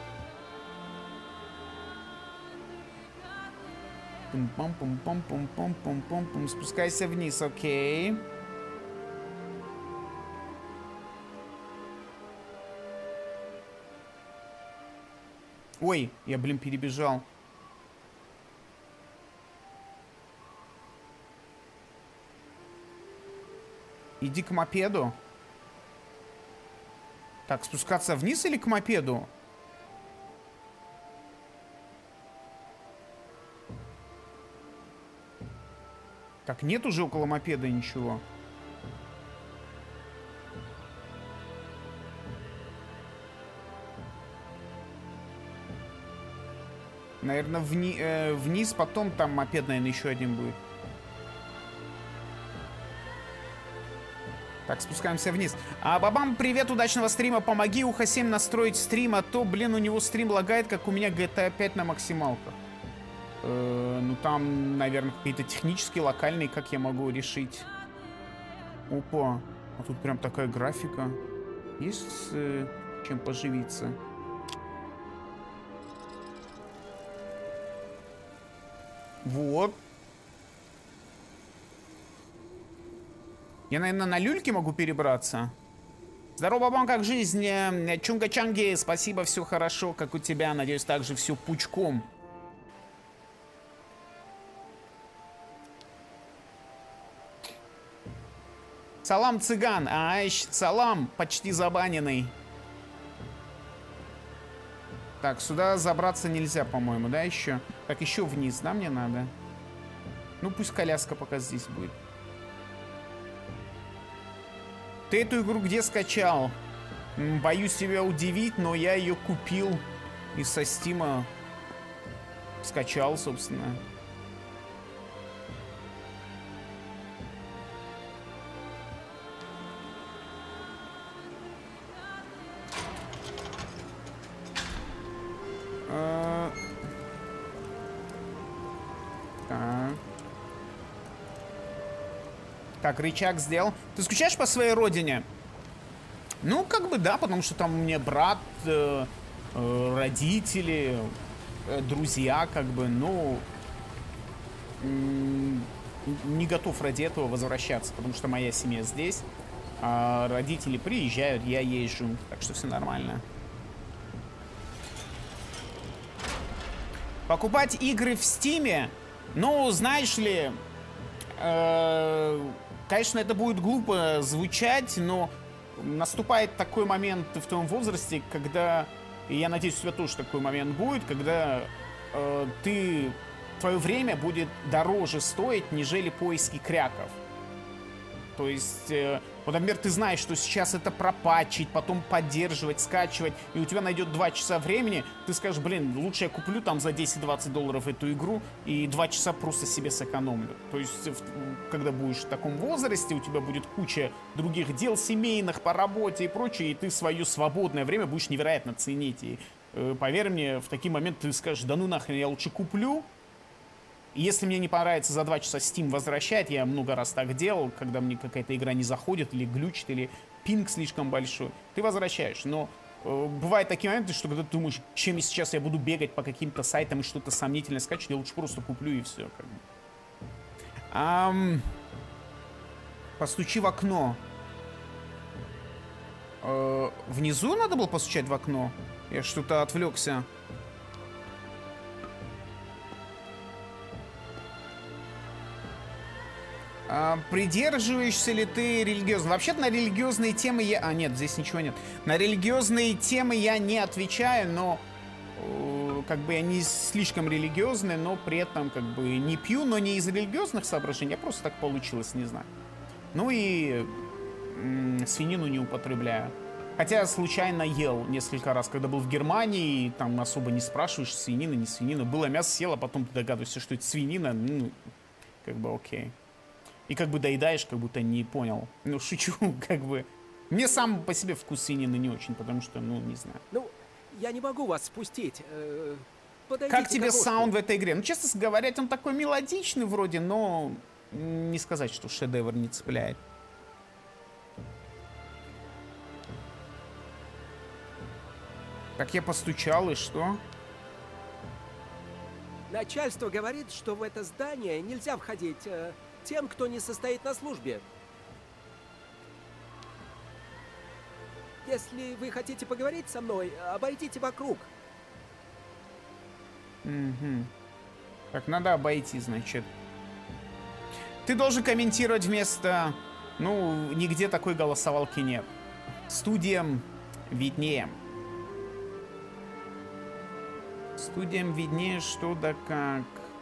Пум-пум-пум-пум-пум-пум-пум-пум. Спускайся вниз, окей. Ой, я, блин, перебежал. Иди к мопеду. Так, спускаться вниз или к мопеду? Так, нет уже около мопеда ничего. Наверное, вни э, вниз, потом там мопед, наверное, еще один будет. Так, спускаемся вниз. А, Бабам, привет, удачного стрима. Помоги Ухо семь настроить стрим, а то, блин, у него стрим лагает, как у меня джи ти эй пять на максималках. Э, ну, там, наверное, какие-то технические, локальные, как я могу решить. Опа. А тут прям такая графика. Есть э, чем поживиться? Вот. Я, наверное, на люльке могу перебраться. Здорово, Бабам, как жизнь? Чунга-чанги, спасибо, все хорошо, как у тебя. Надеюсь, также все пучком. Салам, цыган. Ай, салам, почти забаненный. Так, сюда забраться нельзя, по-моему, да, еще? Так, еще вниз, да, мне надо? Ну, пусть коляска пока здесь будет. Ты эту игру где скачал? Боюсь тебя удивить, но я ее купил и со Стима скачал, собственно. Так. Так, рычаг сделал. Ты скучаешь по своей родине? Ну, как бы да, потому что там у меня брат, э, э, родители, э, друзья, как бы, ну... Не готов ради этого возвращаться, потому что моя семья здесь, а родители приезжают, я езжу, так что все нормально. Покупать игры в Стиме, ну, знаешь ли, э, конечно, это будет глупо звучать, но наступает такой момент в твоем возрасте, когда, и я надеюсь, у тебя тоже такой момент будет, когда э, ты... твое время будет дороже стоить, нежели поиски кряков. То есть, э, вот, например, ты знаешь, что сейчас это пропатчить, потом поддерживать, скачивать, и у тебя найдет два часа времени, ты скажешь, блин, лучше я куплю там за десять-двадцать долларов эту игру и два часа просто себе сэкономлю. То есть, в, когда будешь в таком возрасте, у тебя будет куча других дел семейных по работе и прочее, и ты свое свободное время будешь невероятно ценить. И, э, поверь мне, в такие моменты ты скажешь, да ну нахрен, я лучше куплю. Если мне не понравится за два часа Steam возвращать, я много раз так делал, когда мне какая-то игра не заходит, или глючит, или пинг слишком большой, ты возвращаешь. Но э, бывают такие моменты, что когда ты думаешь, чем сейчас я буду бегать по каким-то сайтам и что-то сомнительное скачивать, я лучше просто куплю и все. Как бы. Ам... Постучи в окно. Э, внизу надо было постучать в окно? Я что-то отвлекся. А, придерживаешься ли ты религиозно? Вообще-то на религиозные темы я... А, нет, здесь ничего нет. На религиозные темы я не отвечаю, но... Э, как бы я не слишком религиозный, но при этом как бы не пью, но не из религиозных соображений, а просто так получилось, не знаю. Ну и... М, свинину не употребляю. Хотя случайно ел несколько раз, когда был в Германии, и там особо не спрашиваешь, свинина, не свинина. Было мясо, съел, а потом ты догадываешься, что это свинина, ну, как бы окей. И как бы доедаешь, как будто не понял. Ну, шучу, как бы. Мне сам по себе вкус свинины не очень, потому что, ну, не знаю. Ну, я не могу вас спустить. Э, как тебе саунд в этой игре? Ну, честно говоря, он такой мелодичный вроде, но не сказать, что шедевр не цепляет. Так я постучал, и что? Начальство говорит, что в это здание нельзя входить э, тем, кто не состоит на службе. Если вы хотите поговорить со мной, обойдите вокруг. Угу. Так, надо обойти, значит. Ты должен комментировать вместо... Ну, нигде такой голосовалки нет. Студиям виднее. Студиям виднее, что да как.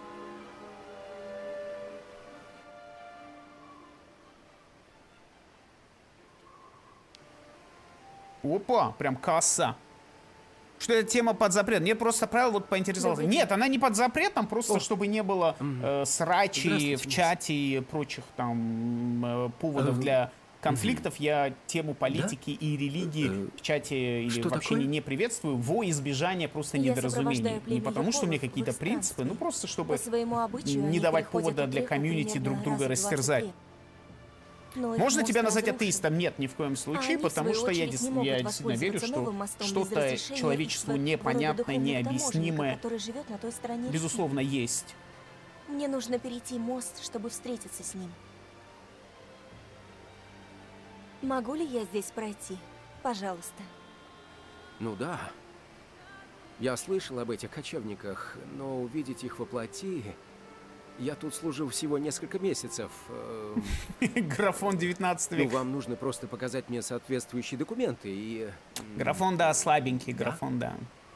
Опа, прям касса. Что эта тема под запретом? Нет, просто правил вот поинтересовался. Нет, она не под запретом, просто О. чтобы не было э, срачей в чате и прочих там э, поводов для конфликтов. Угу. Я тему политики да? и религии в чате или в общении не приветствую во избежание просто я недоразумений. Не потому, что у меня какие-то принципы, ну просто чтобы не давать повода для комьюнити друг друга растерзать. Но можно тебя назвать атеистом? Нет, ни в коем случае, а потому что я, дес... я действительно верю, что что-то человечеству непонятное, необъяснимое, безусловно, есть. Мне нужно перейти мост, чтобы встретиться с ним. Могу ли я здесь пройти? Пожалуйста. Ну да. Я слышал об этих кочевниках, но увидеть их воплоти... Я тут служил всего несколько месяцев. Графон девятнадцатого века. Ну, вам нужно просто показать мне соответствующие документы и... Графон, да, слабенький, да? Графон, да.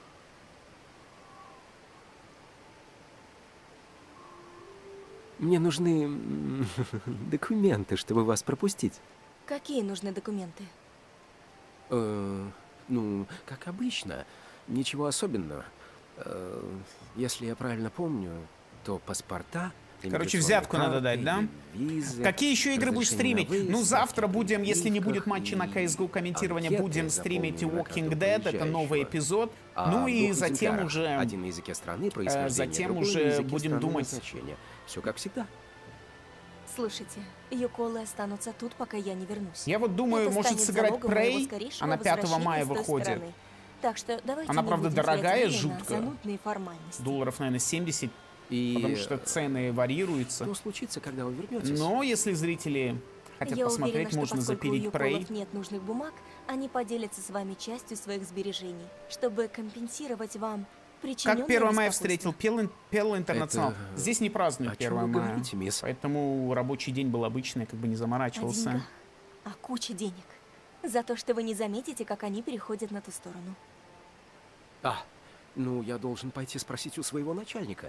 Мне нужны документы, чтобы вас пропустить. Какие нужны документы? Э, ну, как обычно. Ничего особенного. Э, если я правильно помню... то паспорта... Короче, взятку надо дать, да? Визы, какие еще игры будешь стримить? Выезд, ну, завтра будем, если не будет матча на си эс го комментирования, будем стримить Walking Dead, это новый эпизод. А ну и затем уже... Один на языке страны, затем уже будем думать... Все как всегда. Слушайте, юколы останутся тут, пока я не вернусь. Я вот думаю, Это может станет сыграть залогом моего Prey, скорейшего она пятого мая возвращения с той выходит. стороны. Так что давайте Она, не правда, будем терять дорогая, время на жутко. занудные формальности. Долларов, наверное, семьдесят, И... потому что цены варьируются. Что случится, когда вы вернетесь? Но если зрители хотят Я посмотреть, уверена, что можно поскольку у запереть Prey. юколов нет нужных бумаг, они поделятся с вами частью своих сбережений, чтобы компенсировать вам причиненное Как первое мая беспокойство. встретил Пел, Пел Интернационал? Это- Здесь не празднуют О чем первое вы мая. говорите, мисс? Поэтому рабочий день был обычный, как бы не О заморачивался. деньгах, а куча денег. За то, что вы не заметите, как они переходят на ту сторону. А, ну, я должен пойти спросить у своего начальника.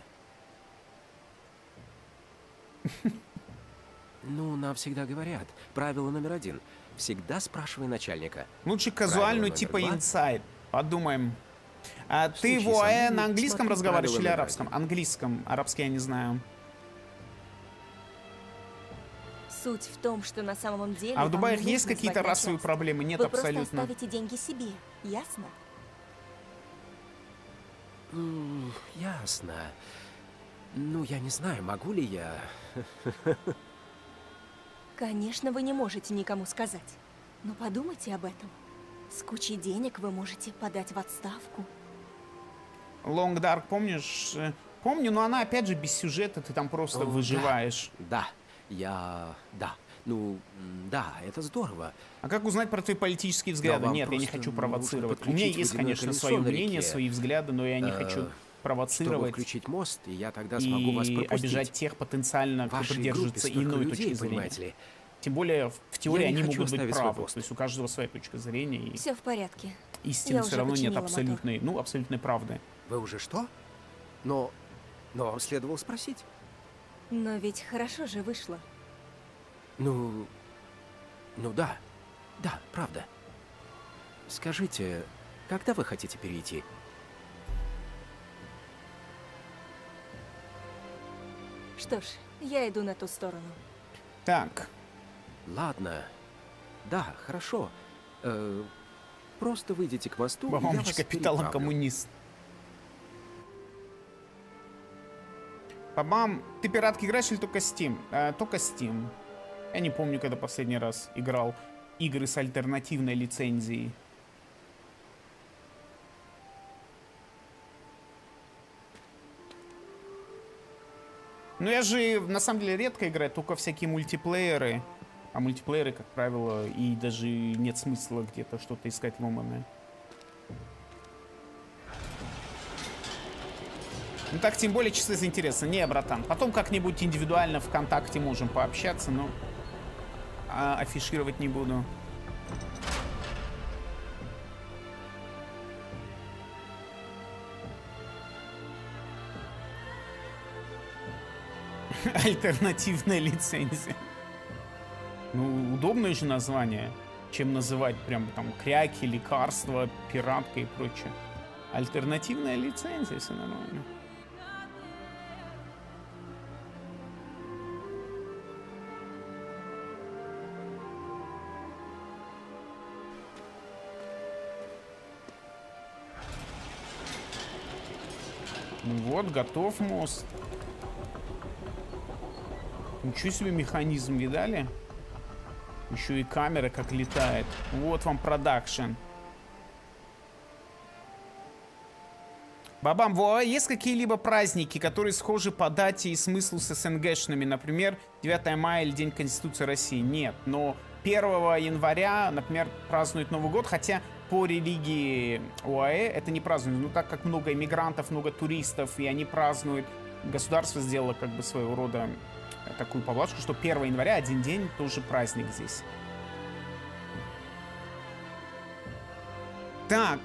Ну, нам всегда говорят, правило номер один. Всегда спрашивай начальника. Лучше казуальную Правило типа номер два. инсайд. Подумаем. А В ты случае в ОАЭ сомнений на английском смотри разговариваешь правило или номер арабском? Английском. Арабский я не знаю. Суть в том, что на самом деле А в вам Дубае не есть нужно какие-то звать расовые начальство. проблемы? Нет, Вы абсолютно. просто оставите деньги себе, ясно? М, Ясно. Ну, я не знаю, могу ли я... Конечно, вы не можете никому сказать. Но подумайте об этом. С кучей денег вы можете подать в отставку. Long Dark, помнишь? Э, Помню, но она опять же без сюжета, ты там просто О, да. выживаешь. Да, я... Да. Ну, м, да, это здорово. А как узнать про твои политические взгляды? вам Нет, я не просто хочу нужно провоцировать. У меня подключить есть, водяное конечно, колесо свое на мнение, реке. свои взгляды, но я не Э, хочу Чтобы провоцировать включить мост, и я тогда смогу вас и пропустить. обижать тех потенциально, кто В вашей придерживается группе столько иной людей, точки зрения. понимаете ли. Тем более, в в теории Я не они хочу могут быть оставить свой правы. пост. То есть у каждого своя точка зрения, и Все в порядке. истины Я все уже равно нет починила абсолютной, ну, абсолютной правды. Вы уже что? Но... Но вам следовало спросить. Но ведь хорошо же вышло. Ну... Ну да. Да, правда. Скажите, когда вы хотите перейти? Что ж, я иду на ту сторону. Так. Ладно. Да, хорошо. Э, просто выйдите к мосту, и я Бабамыч вас капиталом переправлю. коммунист. Бабам, ты пиратки играешь или только Steam? Э, только Steam. Я не помню, когда последний раз играл игры с альтернативной лицензией. Ну я же на самом деле редко играю, только всякие мультиплееры. А мультиплееры, как правило, и даже нет смысла где-то что-то искать ломаное. Ну так, тем более, чисто из интереса. Не, братан, потом как-нибудь индивидуально ВКонтакте можем пообщаться, но а, афишировать не буду. Альтернативная лицензия. Ну, удобное же название, чем называть прям там кряки, лекарства, пиратка и прочее. Альтернативная лицензия, все нормально. Ну вот, готов мост. Ничего себе механизм, видали? Еще и камера как летает. Вот вам продакшн. Бабам, во, есть какие-либо праздники, которые схожи по дате и смыслу с СНГшными? Например, девятое мая или День Конституции России? Нет, но первого января, например, празднуют Новый год, хотя по религии ОАЭ это не празднуют. Но так как много иммигрантов, много туристов, и они празднуют, государство сделало как бы своего рода такую поблажку, что первого января, один день, тоже праздник здесь. Так.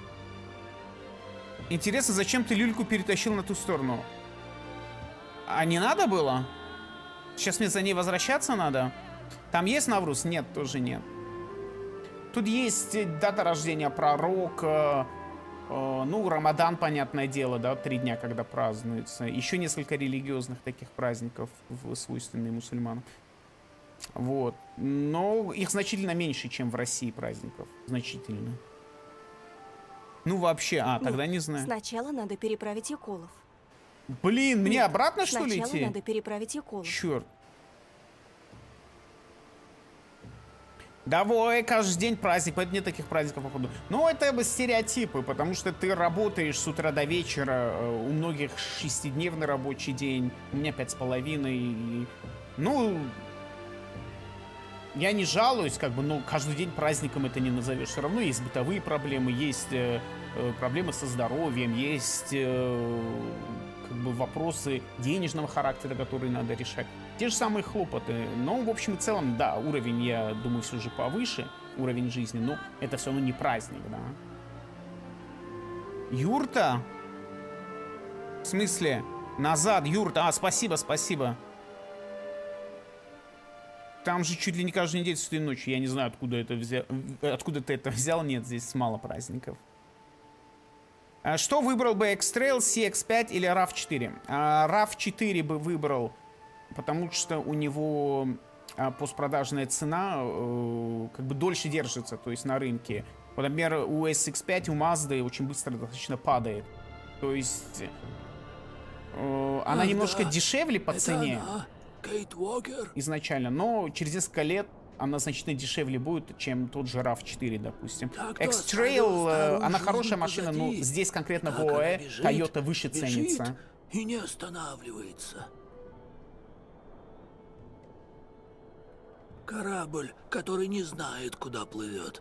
Интересно, зачем ты люльку перетащил на ту сторону? А не надо было? Сейчас мне за ней возвращаться надо? Там есть Навруз? Нет, тоже нет. Тут есть дата рождения пророка. Э, ну, Рамадан, понятное дело, да, три дня, когда празднуется. Еще несколько религиозных таких праздников, свойственных мусульманам. Вот. Но их значительно меньше, чем в России праздников. Значительно. Ну, вообще, а, тогда Нет, не знаю. Сначала надо переправить юколов. Блин, мне Нет, обратно, что ли, Сначала идти? надо переправить юколов. Черт. Давай, каждый день праздник, поэтому нет таких праздников, походу. Ну, это бы стереотипы, потому что ты работаешь с утра до вечера, у многих шестидневный рабочий день, у меня пять с половиной. И... Ну, я не жалуюсь, как бы, но каждый день праздником это не назовешь. Все равно есть бытовые проблемы, есть э, проблемы со здоровьем, есть э, как бы вопросы денежного характера, которые надо решать. Те же самые хлопоты. Но, в общем и целом, да, уровень, я думаю, все же повыше, уровень жизни, но это все равно не праздник, да. Юрта? В смысле? Назад, юрта. А, спасибо, спасибо. Там же чуть ли не каждую неделю с этой ночи. Я не знаю, откуда это взял. Откуда ты это взял. Нет, здесь мало праздников. А что выбрал бы X-Trail, си икс пять или рав четыре? А, рав четыре бы выбрал, потому что у него а, постпродажная цена э, как бы дольше держится, то есть на рынке. Вот, например, у эс икс пять, у Mazda очень быстро достаточно падает. То есть э, она Ах, немножко да. дешевле по Это цене она? Кейт Уокер? изначально, но через несколько лет она значительно дешевле будет, чем тот же рав четыре, допустим. X-Trail, э, она хорошая машина, но здесь конкретно в ОАЭ Toyota выше бежит ценится. И не останавливается. Корабль, который не знает, куда плывет.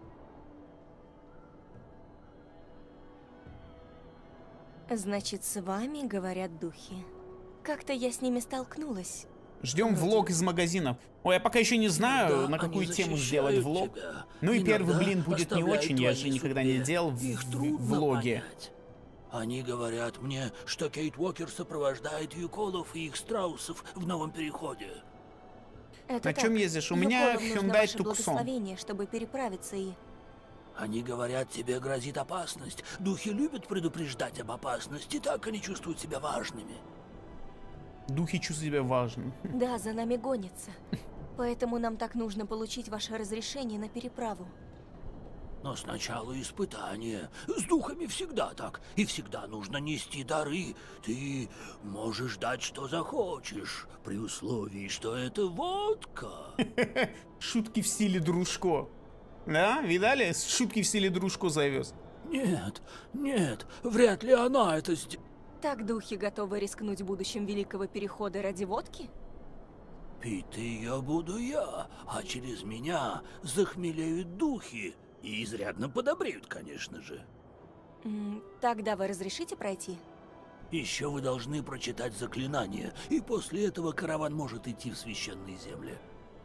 Значит, с вами говорят духи. Как-то я с ними столкнулась. Ждем влог из магазинов. Ой, я пока еще не знаю, Да, на какую они тему защищают сделать влог. тебя. Ну и Иногда первый блин будет не оставляют очень, я твоей же никогда судьбе. не делал в, Их в- трудно влоге. понять. Они говорят мне, что Кейт Уокер сопровождает Юколов и их страусов в новом переходе. Это На чем так. ездишь? У Юколам меня нужно Hyundai ваше Tucson. благословение, чтобы переправиться и... Они говорят, тебе грозит опасность. Духи любят предупреждать об опасности, так они чувствуют себя важными. Духи чувствуют себя важным. Да, за нами гонятся. Поэтому нам так нужно получить ваше разрешение на переправу. Но сначала испытание. С духами всегда так. И всегда нужно нести дары. Ты можешь дать, что захочешь, при условии, что это водка. Шутки в стиле Дружко. Да, видали? Шутки в стиле Дружко завез. Нет, нет, вряд ли она это сделает. Так духи готовы рискнуть будущим Великого Перехода ради водки? Пить ее буду я, а через меня захмелеют духи. И изрядно подобреют, конечно же. М, Тогда вы разрешите пройти? Еще вы должны прочитать заклинание, и после этого караван может идти в священные земли.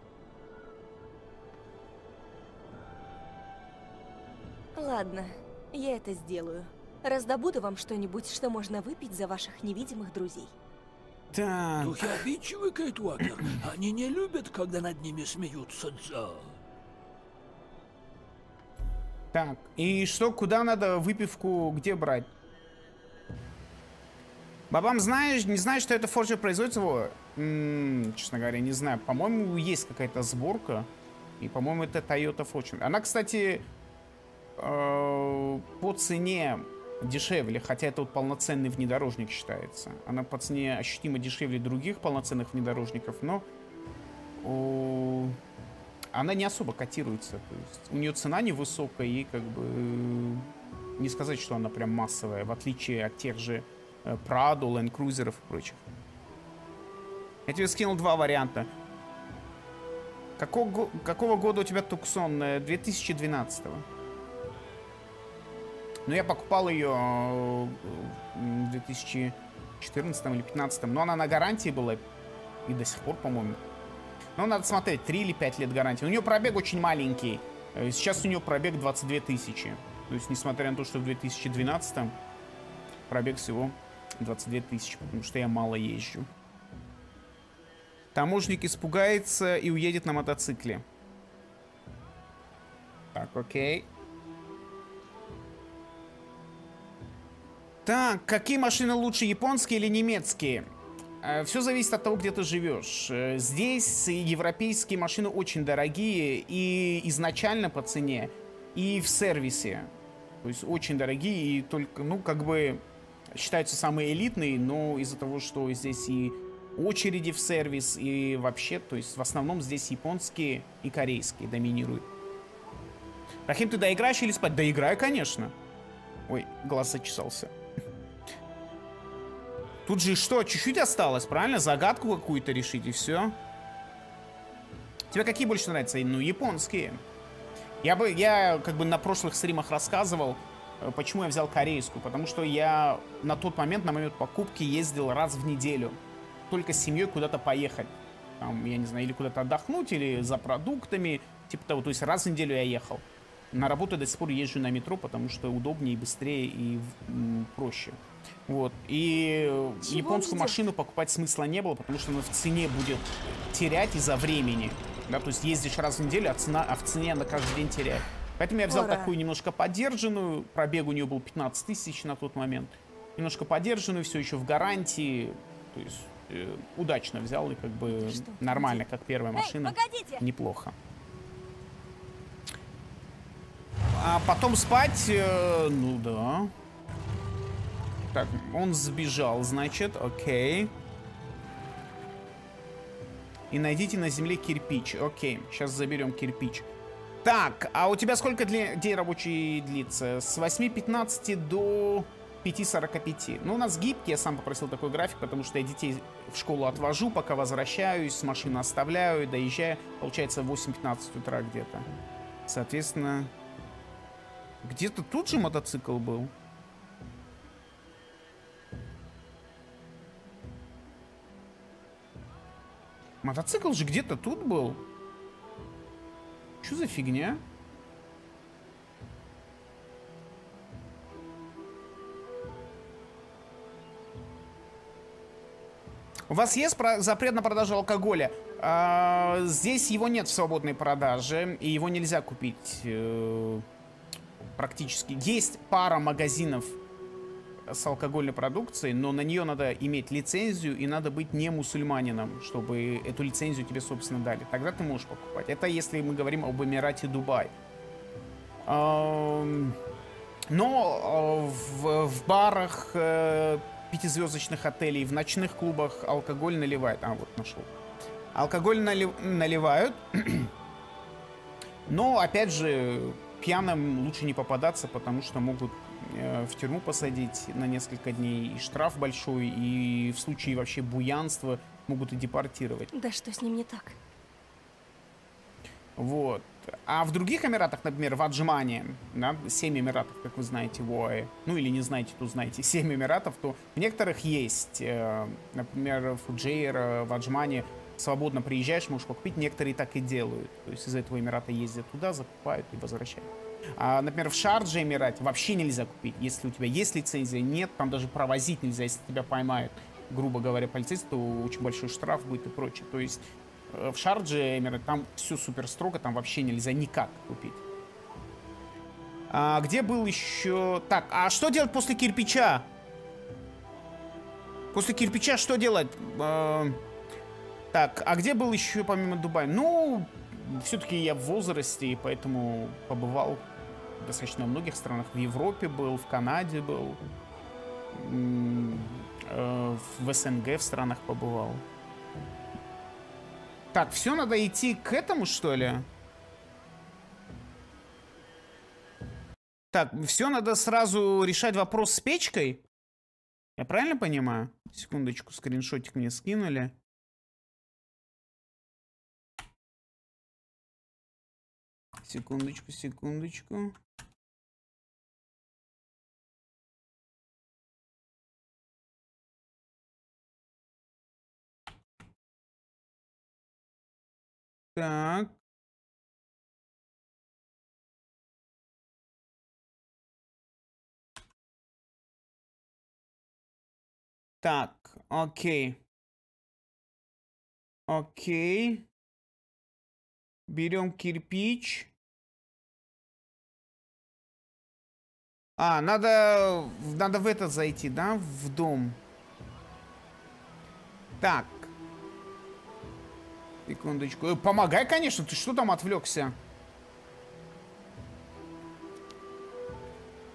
Ладно, я это сделаю. Раздобуду вам что-нибудь, что можно выпить за ваших невидимых друзей. Так. Духи обидчивы, Кейт Уокер. Они не любят, когда над ними смеются. Дза. Так, и что, куда надо выпивку, где брать? Бабам, знаешь, не знаешь, что это Forger производится? Во? М-м, честно говоря, не знаю. По-моему, есть какая-то сборка. И, по-моему, это Toyota Fortune. Она, кстати, э, по цене дешевле, хотя это вот полноценный внедорожник считается. Она по цене ощутимо дешевле других полноценных внедорожников, но о, она не особо котируется. То есть у нее цена невысокая и как бы не сказать, что она прям массовая, в отличие от тех же Prado, Land Cruiser и прочих. Я тебе скинул два варианта. Какого, какого года у тебя Tucson? две тысячи двенадцатого. Ну, я покупал ее в две тысячи четырнадцатом или пятнадцатом. Но она на гарантии была. И до сих пор, по-моему. Но надо смотреть, три или пять лет гарантии. У нее пробег очень маленький. Сейчас у нее пробег двадцать две тысячи. То есть, несмотря на то, что в две тысячи двенадцатом пробег всего двадцать две тысячи. Потому что я мало езжу. Таможник испугается и уедет на мотоцикле. Так, окей. Так, какие машины лучше, японские или немецкие? Все зависит от того, где ты живешь. Здесь европейские машины очень дорогие и изначально по цене, и в сервисе. То есть очень дорогие и только, ну, как бы считаются самые элитные, но из-за того, что здесь и очереди в сервис и вообще, то есть в основном здесь японские и корейские доминируют. Рахим, ты доиграешь или спать? Доиграю, конечно. Ой, глаз зачесался. Тут же что, чуть-чуть осталось, правильно? Загадку какую-то решить и все. Тебе какие больше нравятся? Ну, японские. Я бы, я как бы на прошлых стримах рассказывал, почему я взял корейскую. Потому что я на тот момент, на момент покупки, ездил раз в неделю. Только с семьей куда-то поехать. Там, я не знаю, или куда-то отдохнуть, или за продуктами. Типа того, то есть раз в неделю я ехал. На работу до сих пор езжу на метро, потому что удобнее, быстрее и м, проще. Вот. И Чего японскую машину покупать смысла не было, потому что она в цене будет терять из-за времени. Да, то есть ездишь раз в неделю, а, цена, а в цене она каждый день теряет. Поэтому я взял Ура. такую немножко подержанную. Пробег у нее был пятнадцать тысяч на тот момент. Немножко подержанную, все еще в гарантии. То есть э, удачно взял и как бы Что? нормально, как первая машина. Эй, неплохо. А потом спать, э, ну да. Так, он сбежал, значит, окей. И найдите на земле кирпич. Окей, сейчас заберем кирпич. Так, а у тебя сколько дли... день рабочий длится? С восьми пятнадцати до пяти сорока пяти. Ну, у нас гибкий, я сам попросил такой график, потому что я детей в школу отвожу, пока возвращаюсь, машину оставляю, доезжаю. Получается, в восемь пятнадцать утра где-то. Соответственно... Где-то тут же мотоцикл был? Мотоцикл же где-то тут был. Что за фигня? У вас есть запрет на продажу алкоголя? А, здесь его нет в свободной продаже, и его нельзя купить э, практически. Есть пара магазинов с алкогольной продукцией, но на нее надо иметь лицензию, и надо быть не мусульманином, чтобы эту лицензию тебе, собственно, дали. Тогда ты можешь покупать. Это если мы говорим об Эмирате Дубай. Но в, в барах пятизвездочных отелей, в ночных клубах алкоголь наливают. А, вот нашел. Алкоголь нали, наливают. Но, опять же, пьяным лучше не попадаться, потому что могут в тюрьму посадить на несколько дней, и штраф большой, и в случае вообще буянства могут и депортировать. Да что с ним не так? Вот. А в других Эмиратах, например, в Аджмане, да, семь Эмиратов, как вы знаете, в ОАЭ, ну или не знаете, то знаете, семь Эмиратов, то в некоторых есть, э, например, в Фуджейра, в Аджмане свободно приезжаешь, можешь покупить, некоторые так и делают. То есть из этого Эмирата ездят туда, закупают и возвращают. А, например, в Шардже, Эмирате, вообще нельзя купить. Если у тебя есть лицензия, нет, там даже провозить нельзя. Если тебя поймают, грубо говоря, полицейский, то очень большой штраф будет и прочее. То есть в Шардже, Эмирате, там все супер строго, там вообще нельзя никак купить. А где был еще... Так, а что делать после кирпича? После кирпича что делать? А... Так, а где был еще помимо Дубая? Ну, все-таки я в возрасте, и поэтому побывал достаточно во многих странах. В Европе был, в Канаде был, в СНГ в странах побывал. Так, все, надо идти к этому, что ли? Так, все, надо сразу решать вопрос с печкой? Я правильно понимаю? Секундочку, скриншотик мне скинули. Секундочку, секундочку. Так. Так, окей. Окей. Берем кирпич. А, надо, надо в это зайти, да? В дом. Так. Секундочку. Э, помогай, конечно. Ты что там отвлекся?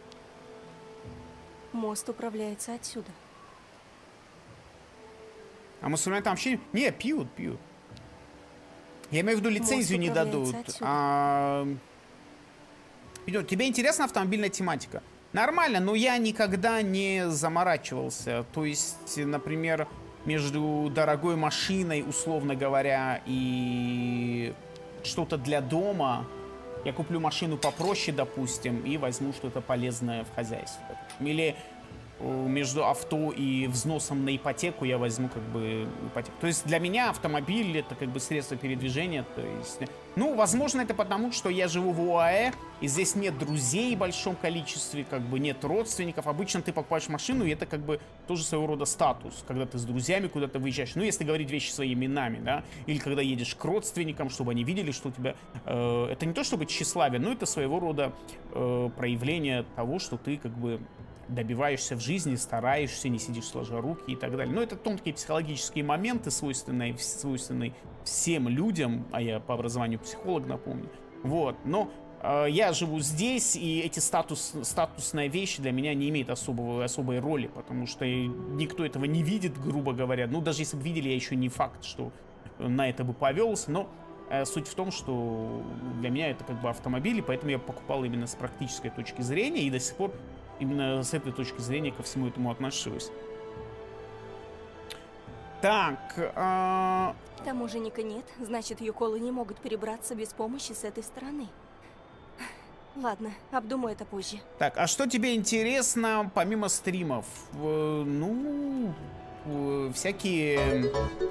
Мост управляется отсюда. А мусульмане там вообще... Не, пьют, пьют. Я имею в виду, лицензию не дадут. А... Тебе интересна автомобильная тематика? Нормально, но я никогда не заморачивался. То есть, например, между дорогой машиной, условно говоря, и что-то для дома, я куплю машину попроще, допустим, и возьму что-то полезное в хозяйстве. Или между авто и взносом на ипотеку я возьму как бы ипотеку. То есть для меня автомобиль — это как бы средство передвижения. То есть, ну, возможно, это потому, что я живу в ОАЭ, и здесь нет друзей в большом количестве, как бы нет родственников. Обычно ты покупаешь машину, и это как бы тоже своего рода статус, когда ты с друзьями куда-то выезжаешь. Ну, если говорить вещи своими именами, да, или когда едешь к родственникам, чтобы они видели, что у тебя... Э, это не то чтобы тщеславие, но это своего рода э, проявление того, что ты как бы добиваешься в жизни, стараешься, не сидишь сложа руки и так далее. Но это тонкие психологические моменты, свойственные, свойственные всем людям, а я по образованию психолог, напомню. Вот, но э, я живу здесь, и эти статус, статусные вещи для меня не имеют особого, особой роли, потому что никто этого не видит, грубо говоря. Ну, даже если бы видели, я еще не факт, что на это бы повелся, но э, суть в том, что для меня это как бы автомобили, поэтому я покупал именно с практической точки зрения, и до сих пор именно с этой точки зрения ко всему этому отношусь. Так. А... Таможенника нет, значит, юколы не могут перебраться без помощи с этой стороны. Ладно, обдумаю это позже. Так, а что тебе интересно помимо стримов? Э, ну, э, всякие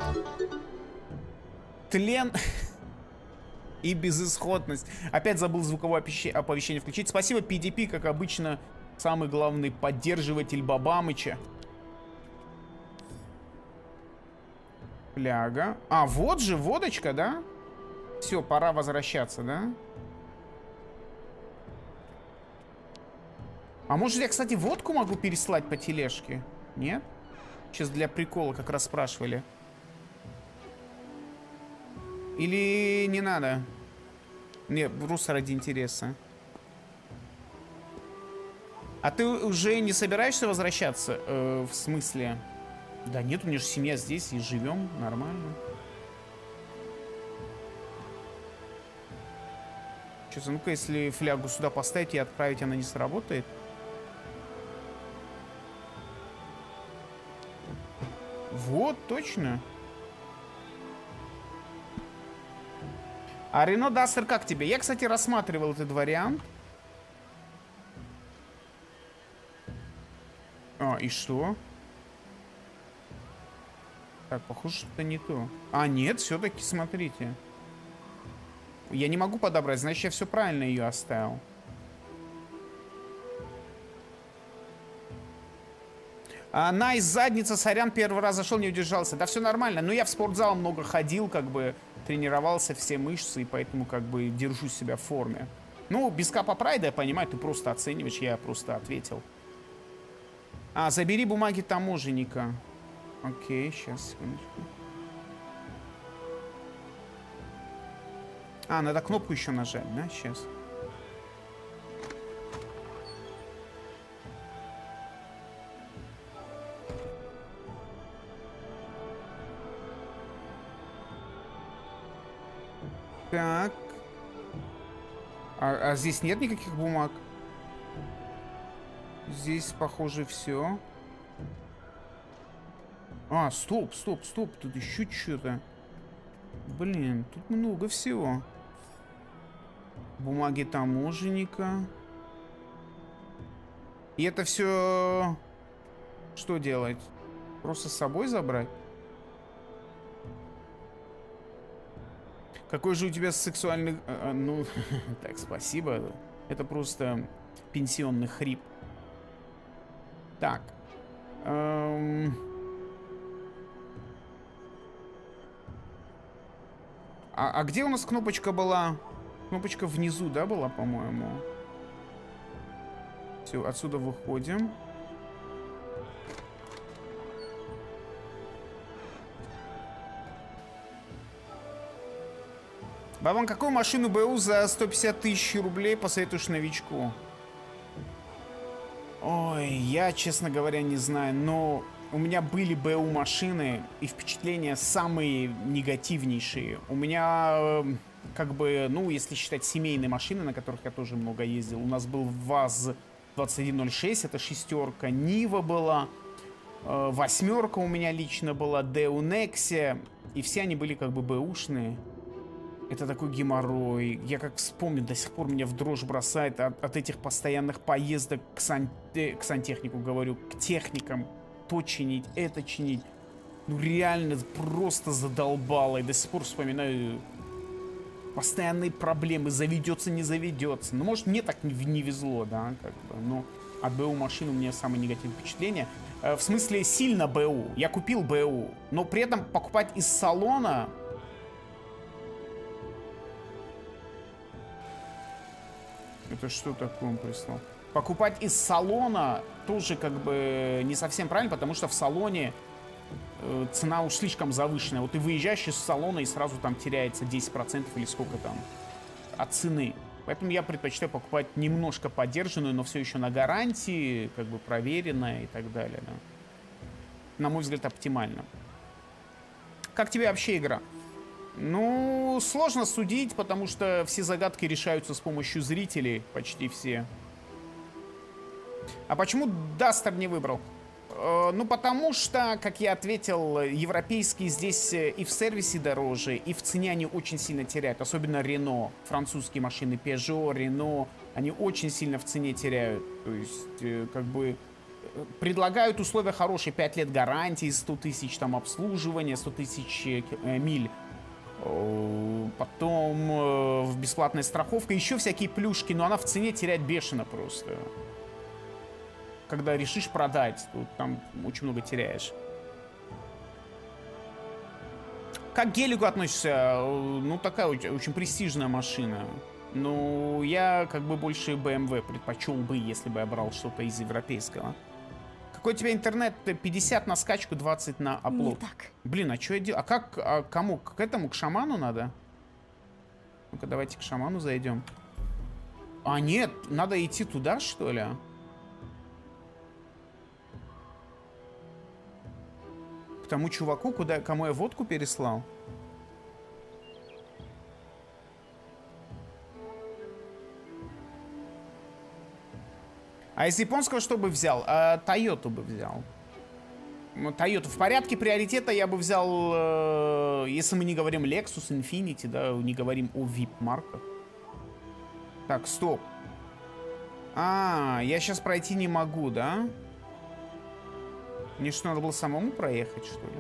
тлен и безысходность. Опять забыл звуковое оповещение включить. Спасибо, пи ди пи, как обычно. Самый главный поддерживатель Бабамыча. Фляга. А, вот же водочка, да? Все, пора возвращаться, да? А может я, кстати, водку могу переслать по тележке? Нет? Сейчас для прикола как раз спрашивали. Или не надо? Не, просто ради интереса. А ты уже не собираешься возвращаться? Э, в смысле? Да нет, у меня же семья здесь, и живем нормально. Сейчас, ну-ка, если флягу сюда поставить и отправить, она не сработает. Вот, точно. А Рено Дастер как тебе? Я, кстати, рассматривал этот вариант. А, и что? Так, похоже, что-то не то. А, нет, все-таки, смотрите. Я не могу подобрать, значит, я все правильно ее оставил. А, найс, задница, сорян, первый раз зашел, не удержался. Да все нормально, но я в спортзал много ходил, как бы тренировался, все мышцы, и поэтому как бы держу себя в форме. Ну, без капа прайда, я понимаю, ты просто оцениваешь, я просто ответил. А, забери бумаги таможенника. Окей, сейчас, секундочку. А, надо кнопку еще нажать, да? Сейчас. Так. А, а здесь нет никаких бумаг? Здесь, похоже, все. А, стоп, стоп, стоп. Тут еще что-то. Блин, тут много всего. Бумаги таможенника. И это все... Что делать? Просто с собой забрать? Какой же у тебя сексуальный... А, ну, так, спасибо. Это просто пенсионный хрип. Так. Эм... А, а где у нас кнопочка была? Кнопочка внизу, да, была, по-моему? Все, отсюда выходим. Бабан, какую машину БУ за сто пятьдесят тысяч рублей посоветуешь новичку? Ой, я, честно говоря, не знаю, но у меня были БУ машины, и впечатления самые негативнейшие. У меня, как бы, ну, если считать семейные машины, на которых я тоже много ездил, у нас был ВАЗ двадцать один ноль шесть, это шестерка, Нива была, э, восьмерка у меня лично была, ДЭУ Нексия, и все они были как бы БУшные. Это такой геморрой. Я как вспомню, до сих пор меня в дрожь бросает от, от этих постоянных поездок к, сан, к сантехнику, говорю, к техникам. То чинить, это чинить. Ну реально просто задолбало. И до сих пор вспоминаю постоянные проблемы. Заведется, не заведется. Ну, может, мне так не, не везло, да, как бы. Но от БУ машин у меня самое негативное впечатление. Э, в смысле, сильно БУ. Я купил БУ. Но при этом покупать из салона... Это что такое он прислал? Покупать из салона тоже как бы не совсем правильно, потому что в салоне э, цена уж слишком завышенная. Вот ты выезжаешь из салона и сразу там теряется десять процентов или сколько там от цены. Поэтому я предпочитаю покупать немножко подержанную, но все еще на гарантии, как бы проверенная и так далее. Да. На мой взгляд, оптимально. Как тебе вообще игра? Ну, сложно судить, потому что все загадки решаются с помощью зрителей, почти все. А почему Дастер не выбрал? Э, ну, потому что, как я ответил, европейские здесь и в сервисе дороже, и в цене они очень сильно теряют. Особенно Рено, французские машины, Peugeot, Рено, они очень сильно в цене теряют. То есть, э, как бы, предлагают условия хорошие, пять лет гарантии, сто тысяч там обслуживания, сто тысяч э, миль. Потом э, бесплатная страховка, еще всякие плюшки, но она в цене теряет бешено просто. Когда решишь продать, то там очень много теряешь. Как к гелику относишься? Ну, такая очень, очень престижная машина. Ну, я как бы больше бэ эм вэ предпочел бы, если бы я брал что-то из европейского. Какой у тебя интернет? пятьдесят на скачку, двадцать на апплод. Не так. Блин, а что я делаю? А как, а кому? К этому, к шаману надо? Ну-ка, давайте к шаману зайдем. А, нет, надо идти туда, что ли? К тому чуваку, куда, кому я водку переслал? А из японского что бы взял? А, Тойоту бы взял. Тойоту. В порядке приоритета я бы взял, э, если мы не говорим Lexus, Infiniti, да, не говорим о ви ай пи-марках. Так, стоп. А, я сейчас пройти не могу, да? Мне что, надо было самому проехать, что ли?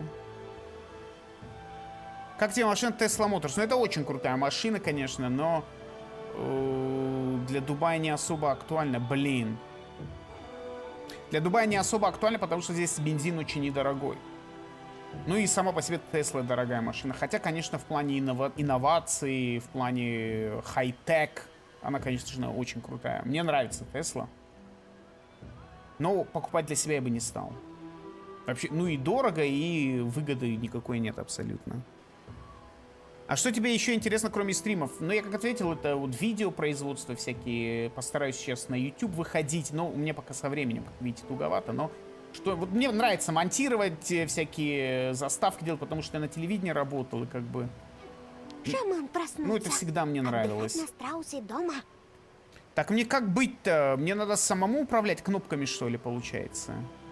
Как тебе машина Tesla Motors? Ну, это очень крутая машина, конечно, но э, для Дубая не особо актуально. Блин. Для Дубая не особо актуально, потому что здесь бензин очень недорогой. Ну и сама по себе Тесла дорогая машина. Хотя, конечно, в плане иннова инноваций, в плане хай-тек, она, конечно же, очень крутая. Мне нравится Тесла. Но покупать для себя я бы не стал. Вообще, ну и дорого, и выгоды никакой нет абсолютно. А что тебе еще интересно, кроме стримов? Ну, я как ответил, это вот видеопроизводство всякие. Постараюсь сейчас на YouTube выходить. Но у меня пока со временем, как видите, туговато. Но что, вот мне нравится монтировать всякие заставки делать, потому что я на телевидении работал и как бы... Шаман проснулся. Ну, это всегда мне нравилось. На страусе дома. Так мне как быть-то? Мне надо самому управлять кнопками, что ли, получается?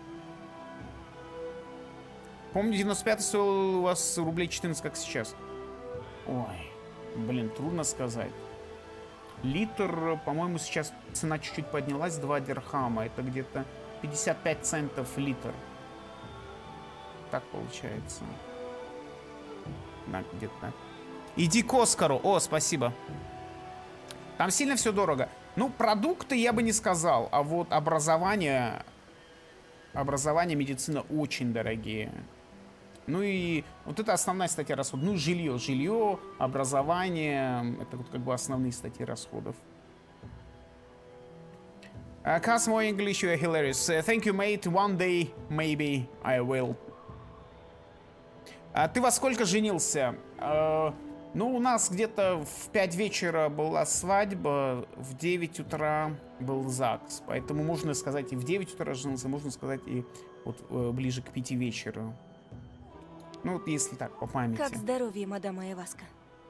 Помню, девяносто пятый стоил у вас рублей четырнадцать, как сейчас. Ой, блин, трудно сказать. Литр, по-моему, сейчас цена чуть-чуть поднялась, два дирхама. Это где-то пятьдесят пять центов литр. Так получается. Да, где-то так. Иди к Оскару. О, спасибо. Там сильно все дорого. Ну, продукты я бы не сказал. А вот образование... Образование, медицина очень дорогие. Ну и вот это основная статья расходов. Ну, жилье. Жилье, образование. Это вот как бы основные статьи расходов. Uh, Cosmo English, you are hilarious. Uh, thank you, mate. One day, maybe I will. Uh, ты во сколько женился? Uh, ну, у нас где-то в пять вечера была свадьба, в девять утра был ЗАГС. Поэтому можно сказать и в девять утра женился, можно сказать и Вот э, ближе к пяти вечера. Ну, вот если так, по памяти. Как здоровье, мадам Айваска?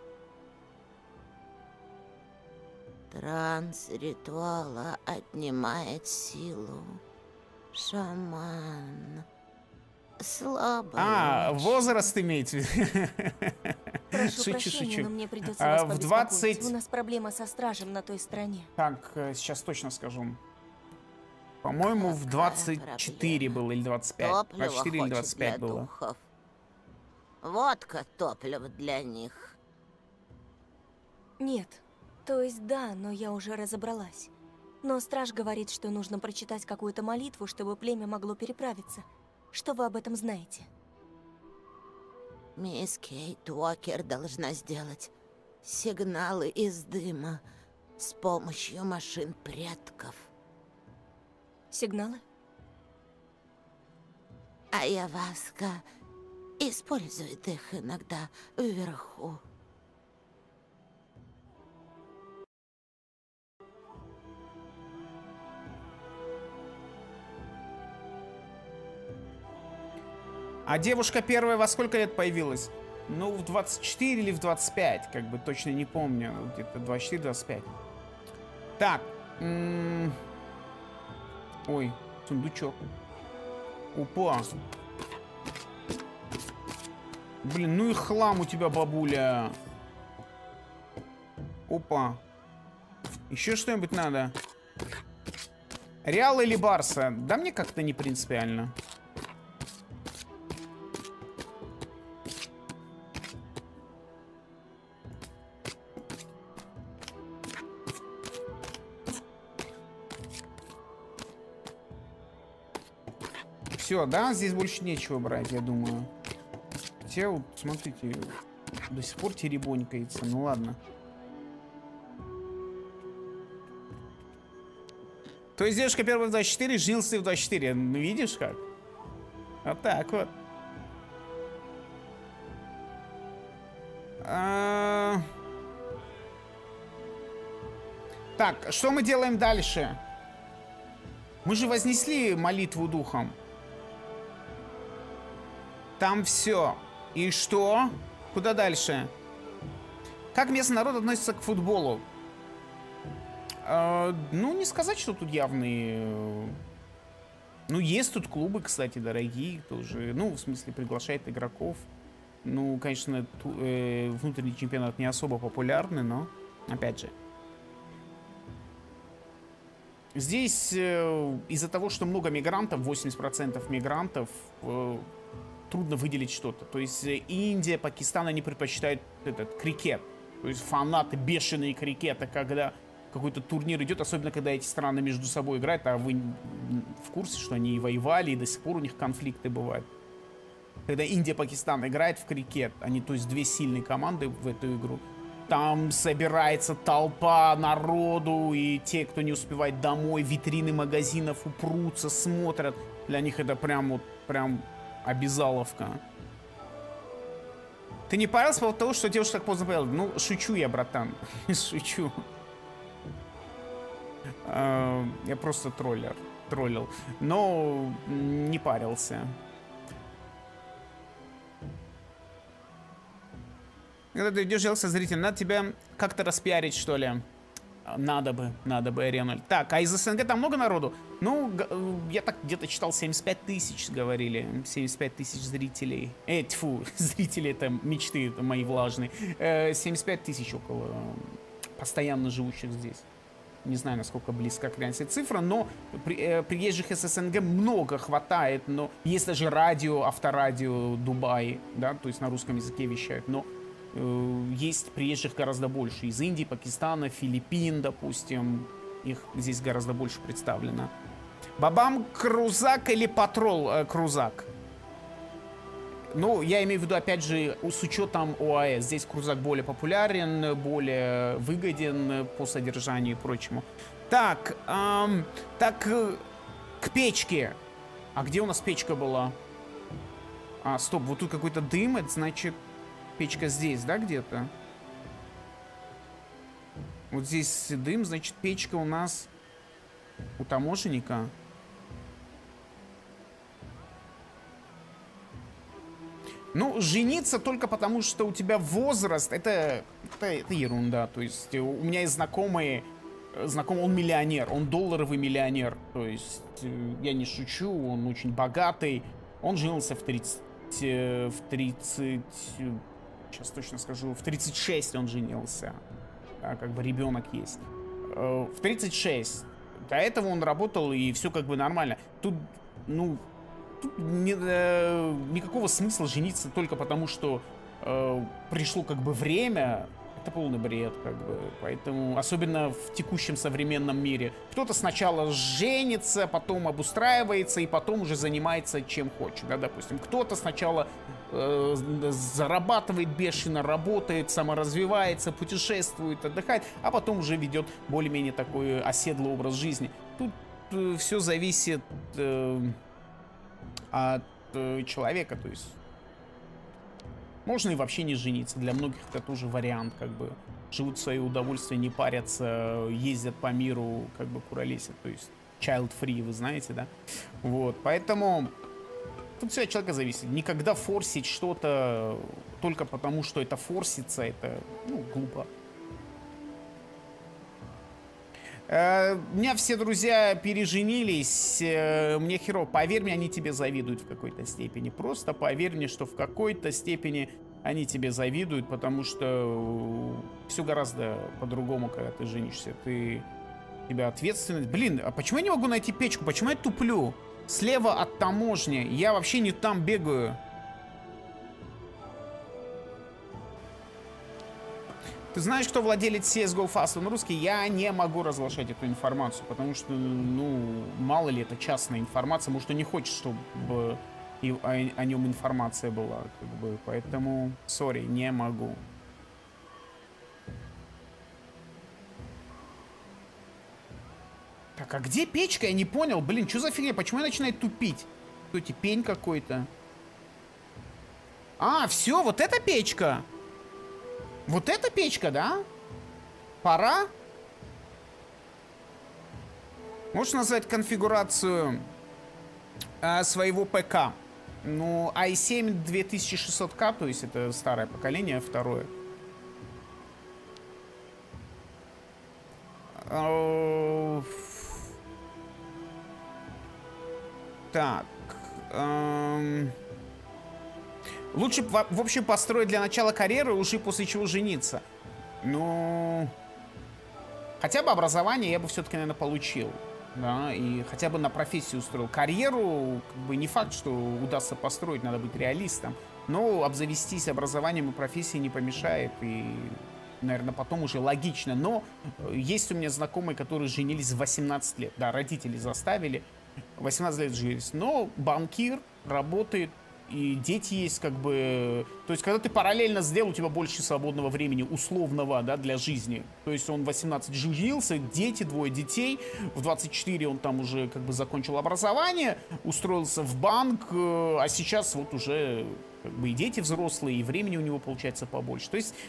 Транс ритуала отнимает силу. Шаман. Слабый. А, возраст имеете в виду? Прошу Шучу, прощения, шучу. но мне придется А, вас в побеспокоить. двадцать У нас проблема со стражем на той стороне. Так, э, сейчас точно скажу. По-моему, в двадцать четыре было или двадцать пять. Топливо двадцать четыре или хочет двадцать пять для было. духов. Водка топливо для них. Нет. То есть да, но я уже разобралась. Но страж говорит, что нужно прочитать какую-то молитву, чтобы племя могло переправиться. Что вы об этом знаете? Мисс Кейт Уокер должна сделать сигналы из дыма с помощью машин предков. Сигналы? Айваска использует их иногда вверху. А девушка первая во сколько лет появилась? Ну, в двадцать четыре или в двадцать пять, как бы точно не помню. Где-то двадцать четыре двадцать пять. Так. М -м Ой, сундучок. Опа. Блин, ну и хлам у тебя, бабуля. Опа. Еще что-нибудь надо? Реал или Барса? Да мне как-то не принципиально. Все, да? Здесь больше нечего брать, я думаю. Хотя, вот, смотрите, до сих пор теребонькается. Ну ладно. То есть девушка первая в двадцать четыре, женился в двадцать четыре. Ну, видишь как? Вот так вот. А... Так, что мы делаем дальше? Мы же вознесли молитву духом. Там все. И что? Куда дальше? Как местный народ относится к футболу? Э, ну, не сказать, что тут явные... Ну, есть тут клубы, кстати, дорогие тоже. Ну, в смысле, приглашают игроков. Ну, конечно, ту, э, внутренний чемпионат не особо популярный, но, опять же. Здесь э, из-за того, что много мигрантов, восемьдесят процентов мигрантов, э, трудно выделить что-то. То есть э, Индия, Пакистан, они предпочитают этот крикет. То есть фанаты бешеные крикета, когда какой-то турнир идет, особенно когда эти страны между собой играют, а вы в курсе, что они и воевали, и до сих пор у них конфликты бывают. Когда Индия, Пакистан играет в крикет, они, то есть две сильные команды в эту игру, там собирается толпа народу, и те, кто не успевает домой, витрины магазинов упрутся, смотрят. Для них это прям вот, прям обязаловка. Ты не парился по поводу того, что девушка так поздно появилась? Ну, шучу я, братан. Шучу. Я просто троллер. Троллил. Но не парился. Когда ты идешь делать со зрителем, надо тебя как-то распиарить, что ли? Надо бы, надо бы, Ренальд. Так, а из СНГ там много народу? Ну, я так где-то читал, семьдесят пять тысяч, говорили. семьдесят пять тысяч зрителей. Э, тьфу, зрители, это мечты это мои влажные. Э, семьдесят пять тысяч около постоянно живущих здесь. Не знаю, насколько близка к реальности цифра, но при, э, приезжих из СНГ много хватает, но есть даже радио, авторадио Дубай, да, то есть на русском языке вещают, но э, есть приезжих гораздо больше. Из Индии, Пакистана, Филиппин, допустим, их здесь гораздо больше представлено. Бабам Крузак или Патрол э, Крузак? Ну, я имею в виду, опять же, с учетом ОАС. Здесь Крузак более популярен, более выгоден по содержанию и прочему. Так, эм, так, э, к печке. А где у нас печка была? А, стоп, вот тут какой-то дым, это значит, печка здесь, да, где-то? Вот здесь дым, значит, печка у нас у таможенника. Ну, жениться только потому, что у тебя возраст, это, это, это ерунда. То есть у меня есть знакомые, знакомый, он миллионер, он долларовый миллионер. То есть я не шучу, он очень богатый. Он женился в тридцать, в тридцать, сейчас точно скажу, в тридцать шесть он женился. Да, как бы ребенок есть. В тридцать шесть. До этого он работал, и все как бы нормально. Тут, ну... Тут не, э, никакого смысла жениться только потому, что э, пришло как бы время. Это полный бред, как бы. Поэтому, особенно в текущем современном мире, кто-то сначала женится, потом обустраивается и потом уже занимается чем хочет. Да, допустим, кто-то сначала э, зарабатывает бешено, работает, саморазвивается, путешествует, отдыхает, а потом уже ведет более-менее такой оседлый образ жизни. Тут э, все зависит... Э, от э, человека, то есть можно и вообще не жениться. Для многих это тоже вариант, как бы живут в свое удовольствие, не парятся, ездят по миру, как бы куролесят, то есть child free, вы знаете, да? Вот, поэтому тут все от человека зависит. Никогда форсить что-то только потому, что это форсится, это, ну, глупо. Uh, у меня все друзья переженились, uh, мне херово. Поверь мне, они тебе завидуют в какой-то степени. Просто поверь мне, что в какой-то степени они тебе завидуют, потому что uh, все гораздо по-другому, когда ты женишься. Ты... У тебя ответственность. Блин, а почему я не могу найти печку? Почему я туплю? Слева от таможни. Я вообще не там бегаю. Ты знаешь, кто владелец си эс го Fast? Он русский? Я не могу разглашать эту информацию, потому что, ну, мало ли, это частная информация. Может, он не хочет, чтобы и о, о нем информация была, как бы. Поэтому, сори, не могу. Так, а где печка? Я не понял. Блин, что за фигня? Почему я начинаю тупить? Кто-то пень какой-то. А, все, вот эта печка. Вот эта печка, да? Пора? Можешь назвать конфигурацию э, своего ПК? Ну, ай семь две тысячи шестьсот ка, то есть это старое поколение, второе. Так. Эм... Лучше, в общем, построить для начала карьеры, уже после чего жениться. Ну... Хотя бы образование я бы все-таки, наверное, получил. Да, и хотя бы на профессию устроил. Карьеру, как бы, не факт, что удастся построить, надо быть реалистом. Но обзавестись образованием и профессией не помешает. И, наверное, потом уже логично. Но есть у меня знакомые, которые женились в восемнадцать лет. Да, родители заставили. восемнадцать лет женились. Но банкир работает. И дети есть, как бы... То есть, когда ты параллельно сделал, у тебя больше свободного времени, условного, да, для жизни. То есть, он в восемнадцать женился, дети, двое детей. В двадцать четыре он там уже, как бы, закончил образование, устроился в банк, а сейчас вот уже, как бы, и дети взрослые, и времени у него получается побольше. То есть,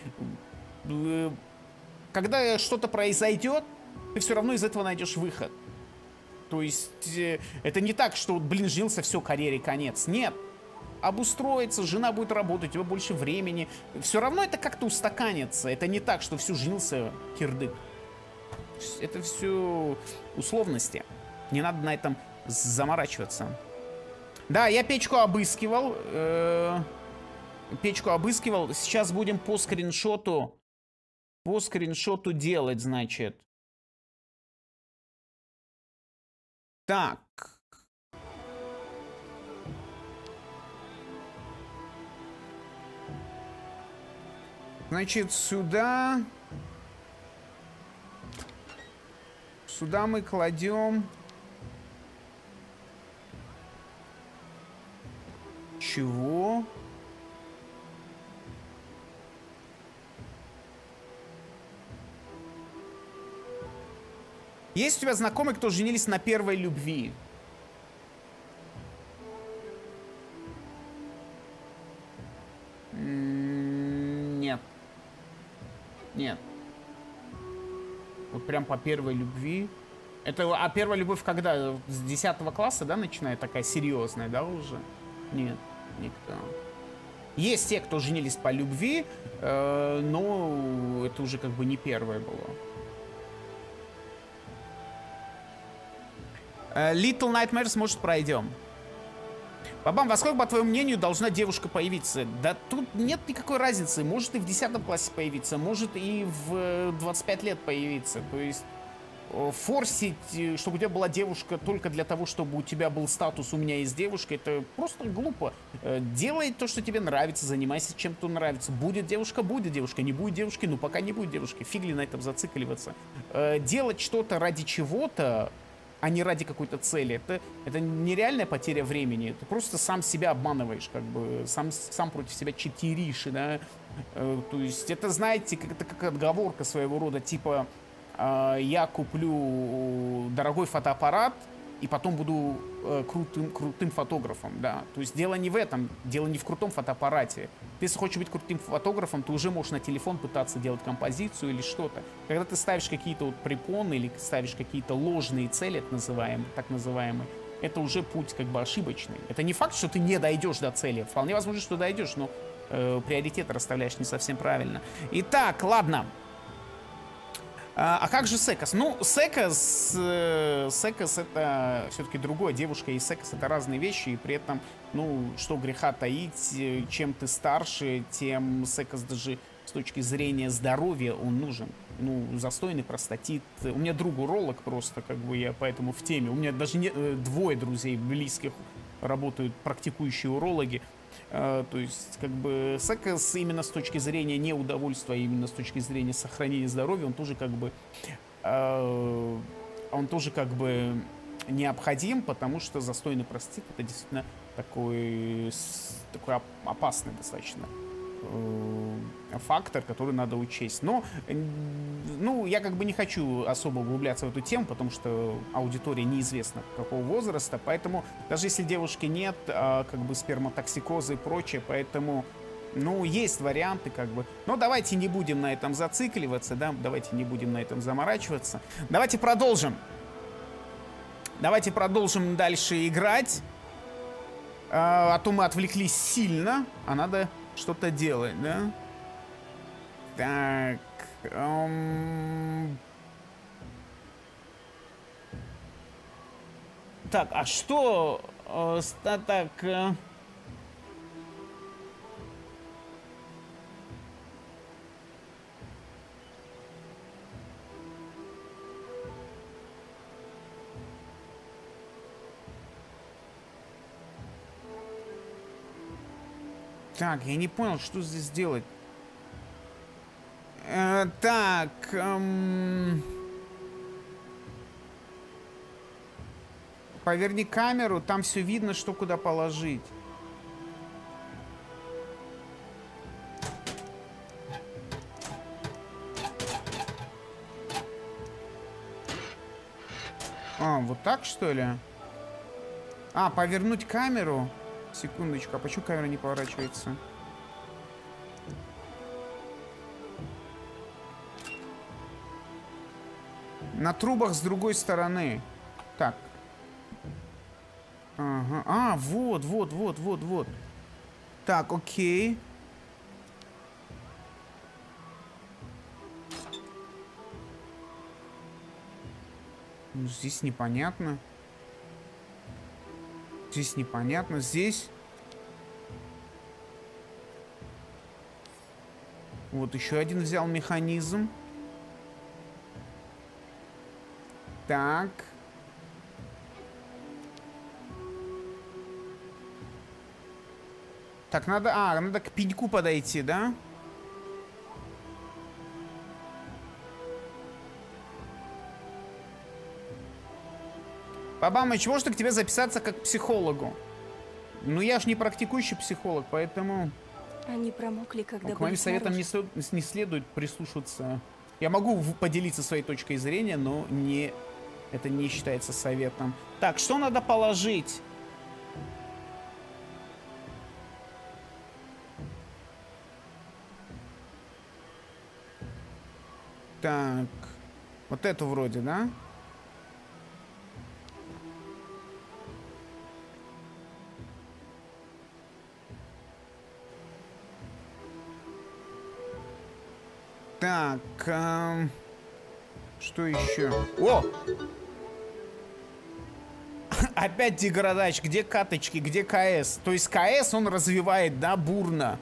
когда что-то произойдет, ты все равно из этого найдешь выход. То есть, это не так, что, блин, женился, все, карьере конец. Нет. Обустроиться, жена будет работать, у тебя больше времени. Все равно это как-то устаканится. Это не так, что всю женился кирдык. Это все условности. Не надо на этом заморачиваться. Да, я печку обыскивал. Э-э- печку обыскивал. Сейчас будем по скриншоту. По скриншоту делать, значит. Так. Значит, сюда... Сюда мы кладем... Чего? Есть у тебя знакомые, кто женились на первой любви? Нет. Нет. Вот прям по первой любви. Это, а первая любовь когда? С десятого класса, да, начинает такая серьезная, да, уже? Нет, никто. Есть те, кто женились по любви, э, но это уже как бы не первое было. Little Nightmares, может, пройдем. Бабам, во сколько, по твоему мнению, должна девушка появиться? Да тут нет никакой разницы. Может и в десятом классе появиться, может и в двадцать пять лет появиться. То есть форсить, чтобы у тебя была девушка только для того, чтобы у тебя был статус «у меня есть девушка», это просто глупо. Делай то, что тебе нравится, занимайся чем-то нравится. Будет девушка, будет девушка. Не будет девушки, ну пока не будет девушки. Фиг ли на этом зацикливаться. Делать что-то ради чего-то, а не ради какой-то цели. Это, это нереальная потеря времени. Ты просто сам себя обманываешь, как бы, сам, сам против себя читеришь, да. Э, то есть это, знаете, как, это как отговорка своего рода, типа, э, я куплю дорогой фотоаппарат, и потом буду э, крутым, крутым фотографом, да. То есть дело не в этом, дело не в крутом фотоаппарате. Ты, если хочешь быть крутым фотографом, ты уже можешь на телефон пытаться делать композицию или что-то. Когда ты ставишь какие-то вот препоны или ставишь какие-то ложные цели, так называемые, так называемые, это уже путь как бы ошибочный. Это не факт, что ты не дойдешь до цели. Вполне возможно, что дойдешь, но э, приоритеты расставляешь не совсем правильно. Итак, ладно. А, а как же Секас? Ну, Секас, э, Секас это все-таки другое. Девушка и Секас это разные вещи, и при этом, ну, что греха таить, чем ты старше, тем Секас даже с точки зрения здоровья он нужен. Ну, застойный простатит. У меня друг уролог просто, как бы я поэтому в теме. У меня даже не, двое друзей близких работают практикующие урологи. Uh, то есть, как бы, Секас именно с точки зрения не удовольствия, именно с точки зрения сохранения здоровья, он тоже как бы, uh, он тоже как бы необходим, потому что застойный простатит это действительно такой, такой опасный достаточно uh, фактор, который надо учесть. Но, ну, я как бы не хочу особо углубляться в эту тему, потому что аудитория неизвестна какого возраста, поэтому даже если девушки нет, а, как бы сперматоксикоза и прочее, поэтому, ну, есть варианты, как бы. Но давайте не будем на этом зацикливаться, да, давайте не будем на этом заморачиваться. Давайте продолжим. Давайте продолжим дальше играть. А, а то мы отвлеклись сильно, а надо что-то делать, да? Так, эм... так, а что, э, так, э... так, я не понял, что здесь делать. Э, так, эм... поверни камеру, там все видно, что куда положить. А, вот так, что ли? А, повернуть камеру? Секундочку, а почему камера не поворачивается? На трубах с другой стороны. Так. Ага. А, вот, вот, вот, вот, вот. Так, окей. Ну, здесь непонятно. Здесь непонятно. Здесь... Вот еще один взял механизм. Так. Так, надо... А, надо к пеньку подойти, да? Бабамыч, можно к тебе записаться как к психологу? Ну, я ж не практикующий психолог, поэтому... Они промокли, когда ну, к моим советам не, не следует прислушиваться. Я могу поделиться своей точкой зрения, но не... это не считается советом. Так, что надо положить? Так. Вот эту вроде, да? Так, эм, что еще? О! Опять деградач, где каточки, где КС? То есть КС он развивает, да, бурно.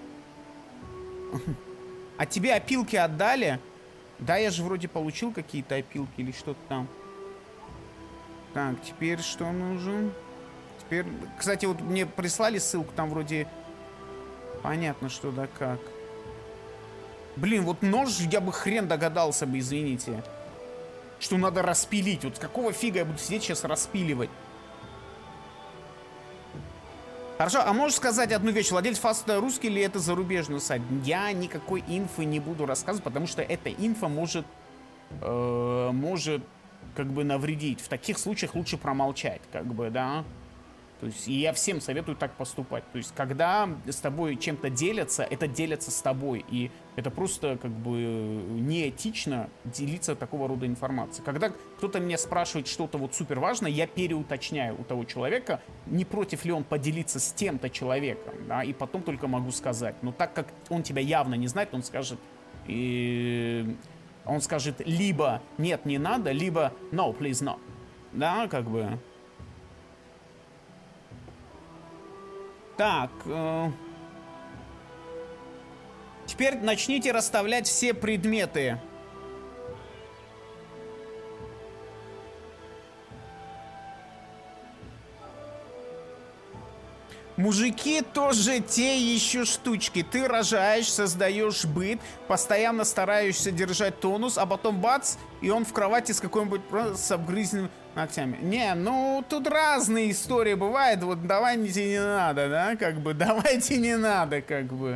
А тебе опилки отдали? Да, я же вроде получил какие-то опилки или что-то там. Так, теперь что нужен? Теперь, кстати, вот мне прислали ссылку, там вроде понятно, что да как. Блин, вот нож я бы хрен догадался бы, извините. Что надо распилить. Вот с какого фига я буду сидеть сейчас распиливать? Хорошо, а можешь сказать одну вещь? Владелец фаста русский или это зарубежный сайт? Я никакой инфы не буду рассказывать, потому что эта инфа может, э, может как бы навредить. В таких случаях лучше промолчать, как бы, да. То есть, и я всем советую так поступать. То есть, когда с тобой чем-то делятся, это делятся с тобой. И это просто, как бы, неэтично делиться такого рода информацией. Когда кто-то меня спрашивает что-то вот супер важное, я переуточняю у того человека, не против ли он поделиться с тем-то человеком, да, и потом только могу сказать. Но так как он тебя явно не знает, он скажет, и... он скажет либо нет, не надо, либо no, please, no. Да, как бы... Так, э, теперь начните расставлять все предметы. Мужики тоже те еще штучки. Ты рожаешь, создаешь быт, постоянно стараешься держать тонус, а потом бац, и он в кровати с какой-нибудь с обгрызенными ногтями. Не, ну тут разные истории бывают. Вот давайте не надо, да, как бы. Давайте не надо, как бы.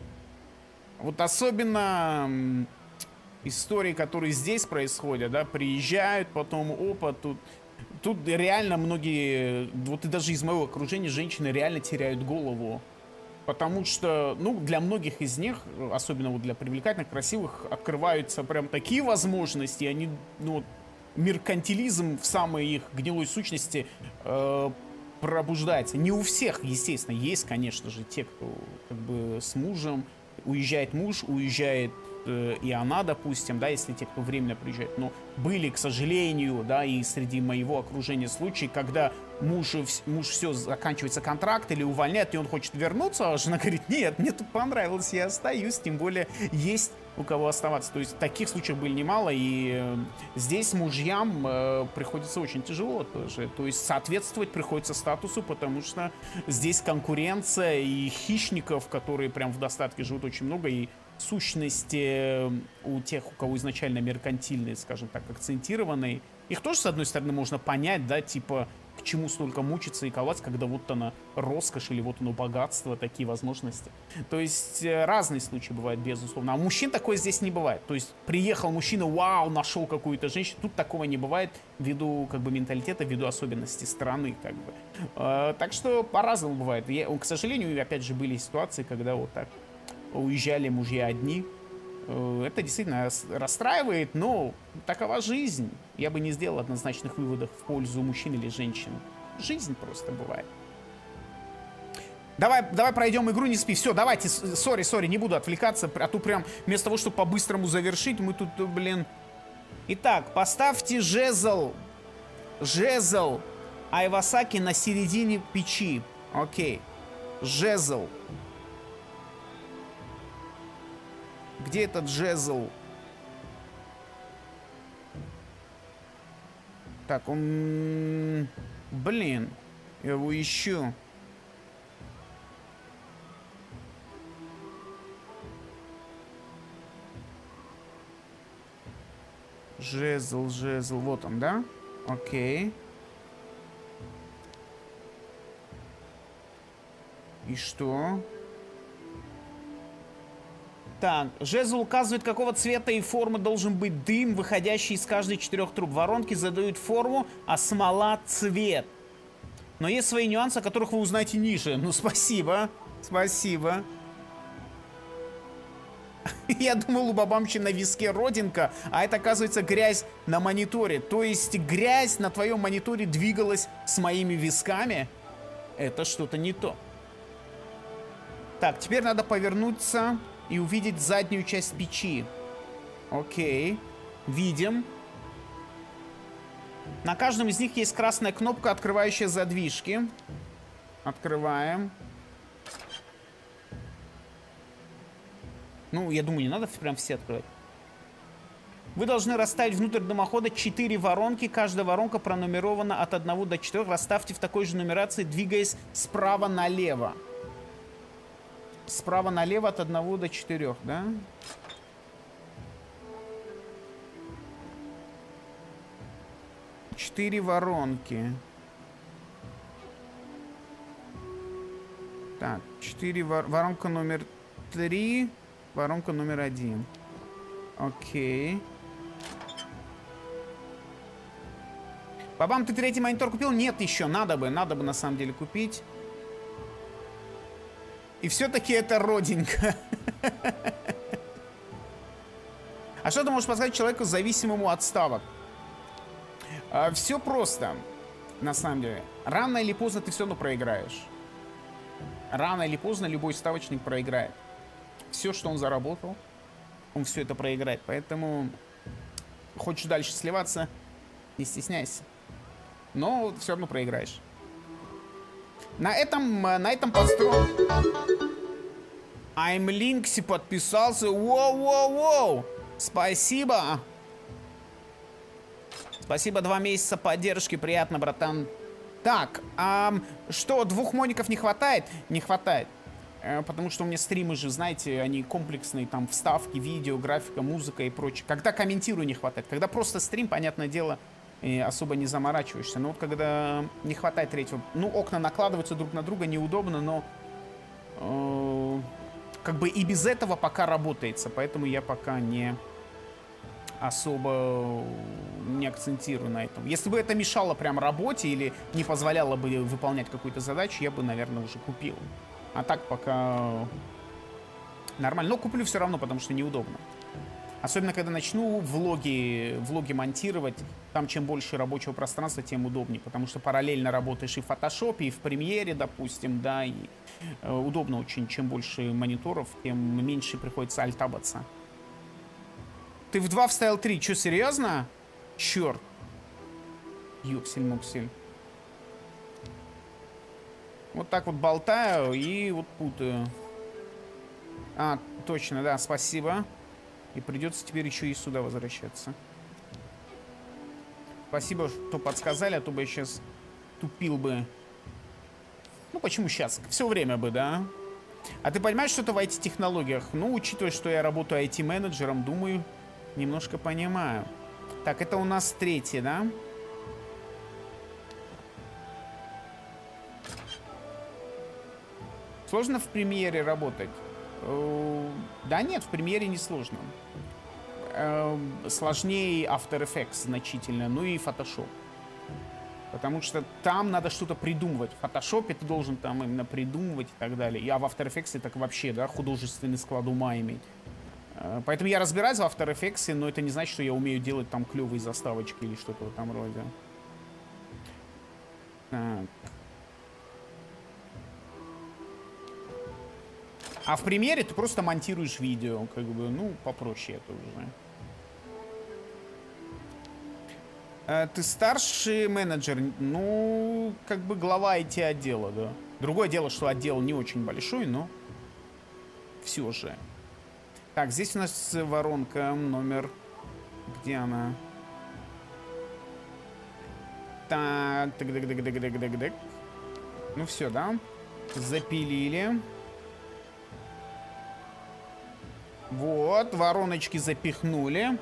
Вот особенно м, истории, которые здесь происходят, да, приезжают, потом опа, тут... Тут реально многие, вот и даже из моего окружения, женщины реально теряют голову. Потому что, ну, для многих из них, особенно вот для привлекательных, красивых, открываются прям такие возможности, они, ну, меркантилизм в самой их гнилой сущности э, пробуждается. Не у всех, естественно, есть, конечно же, те, кто как бы с мужем, уезжает муж, уезжает э, и она, допустим, да, если те, кто временно приезжает. Но были, к сожалению, да, и среди моего окружения случаи, когда муж, муж все, заканчивается контракт или увольняет, и он хочет вернуться, а жена говорит, нет, мне тут понравилось, я остаюсь, тем более есть у кого оставаться. То есть таких случаев были немало, и э, здесь мужьям э, приходится очень тяжело тоже. То есть соответствовать приходится статусу, потому что здесь конкуренция и хищников, которые прям в достатке живут, очень много, и сущности у тех, у кого изначально меркантильные, скажем так, акцентированные, их тоже, с одной стороны, можно понять, да, типа, к чему столько мучиться и ковать, когда вот оно роскошь или вот оно богатство, такие возможности. То есть разные случаи бывают, безусловно. А у мужчин такое здесь не бывает. То есть приехал мужчина, вау, нашел какую-то женщину. Тут такого не бывает ввиду как бы менталитета, ввиду особенностей страны, как бы. Э, так что по-разному бывает. Я, к сожалению, опять же, были ситуации, когда вот так уезжали мужья одни. Это действительно расстраивает, но такова жизнь. Я бы не сделал однозначных выводов в пользу мужчин или женщин. Жизнь просто бывает. Давай, давай пройдем игру, не спи. Все, давайте, сори, сори, не буду отвлекаться. А то прям вместо того, чтобы по-быстрому завершить, мы тут, блин... Итак, поставьте жезл. Жезл Айвасаки на середине печи. Окей. Жезл. Где этот жезл? Так, он... Блин. Я его ищу. Жезл, жезл. Вот он, да? Окей. И что? Так, жезл указывает, какого цвета и формы должен быть дым, выходящий из каждой четырех труб. Воронки задают форму, а смола цвет. Но есть свои нюансы, о которых вы узнаете ниже. Ну, спасибо. Спасибо. Я думал, у бабамчи на виске родинка, а это, оказывается, грязь на мониторе. То есть грязь на твоем мониторе двигалась с моими висками? Это что-то не то. Так, теперь надо повернуться и увидеть заднюю часть печи. Окей. Видим. На каждом из них есть красная кнопка, открывающая задвижки. Открываем. Ну, я думаю, не надо прям все открывать. Вы должны расставить внутрь дымохода четыре воронки. Каждая воронка пронумерована от одного до четырёх. Расставьте в такой же нумерации, двигаясь справа налево. Справа налево от одного до четырёх, да? Четыре воронки. Так, четыре вор... воронка номер три, воронка номер один. Окей. Бабам, ты третий монитор купил? Нет еще, надо бы, надо бы на самом деле купить. И все-таки это родинка. А что ты можешь подсказать человеку, зависимому от ставок? А, все просто, на самом деле. Рано или поздно ты все равно проиграешь. Рано или поздно любой ставочник проиграет. Все, что он заработал, он все это проиграет. Поэтому хочешь дальше сливаться, не стесняйся. Но все равно проиграешь. На этом, на этом построен. I'm Linksy подписался. Воу-воу-воу. Спасибо. Спасибо, два месяца поддержки. Приятно, братан. Так, а, что, двух моников не хватает? Не хватает. Э, потому что у меня стримы же, знаете, они комплексные. Там вставки, видео, графика, музыка и прочее. Когда комментирую, не хватает. Когда просто стрим, понятное дело, и особо не заморачиваешься. Но вот когда не хватает третьего... Ну, окна накладываются друг на друга, неудобно, но... Э, как бы и без этого пока работается. Поэтому я пока не... особо не акцентирую на этом. Если бы это мешало прям работе или не позволяло бы выполнять какую-то задачу, я бы, наверное, уже купил. А так пока нормально. Но куплю все равно, потому что неудобно. Особенно, когда начну влоги, влоги монтировать, там чем больше рабочего пространства, тем удобнее. Потому что параллельно работаешь и в фотошопе, и в премьере, допустим, да, и э, удобно очень. Чем больше мониторов, тем меньше приходится альтабаться. Ты в два вставил три. Че, серьезно? Черт. Юксель-муксель. Вот так вот болтаю и вот путаю. А, точно, да, спасибо. И придется теперь еще и сюда возвращаться. Спасибо, что подсказали, а то бы я сейчас тупил бы. Ну, почему сейчас? Все время бы, да? А ты понимаешь что-то в ай ти-технологиях? Ну, учитывая, что я работаю ай ти-менеджером, думаю... Немножко понимаю. Так, это у нас третий, да? Сложно в премьере работать? Да нет, в премьере не сложно. Сложнее After Effects значительно, ну и Photoshop. Потому что там надо что-то придумывать. В Photoshop ты должен там именно придумывать и так далее. А в After Effects так вообще, да, художественный склад ума иметь. Поэтому я разбираюсь в After Effects, но это не значит, что я умею делать там клевые заставочки или что-то в этом роде. Так. А в премьере ты просто монтируешь видео, как бы, ну, попроще это уже. Ты старший менеджер, ну, как бы глава ай ти-отдела, да. Другое дело, что отдел не очень большой, но все же. Так, здесь у нас воронка номер... Где она? Так, так, так, так, так, так, так, так. Ну все, да? Запилили. Вот, вороночки запихнули.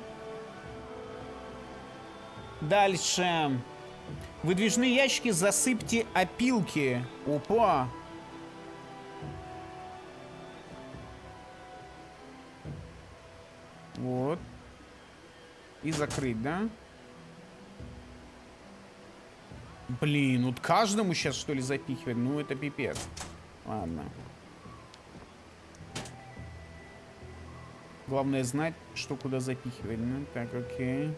Дальше. Выдвижные ящики засыпьте опилки. Опа! Вот. И закрыть, да? Блин, вот каждому сейчас, что ли, запихивать? Ну, это пипец. Ладно. Главное знать, что куда запихивать. Ну, так, окей.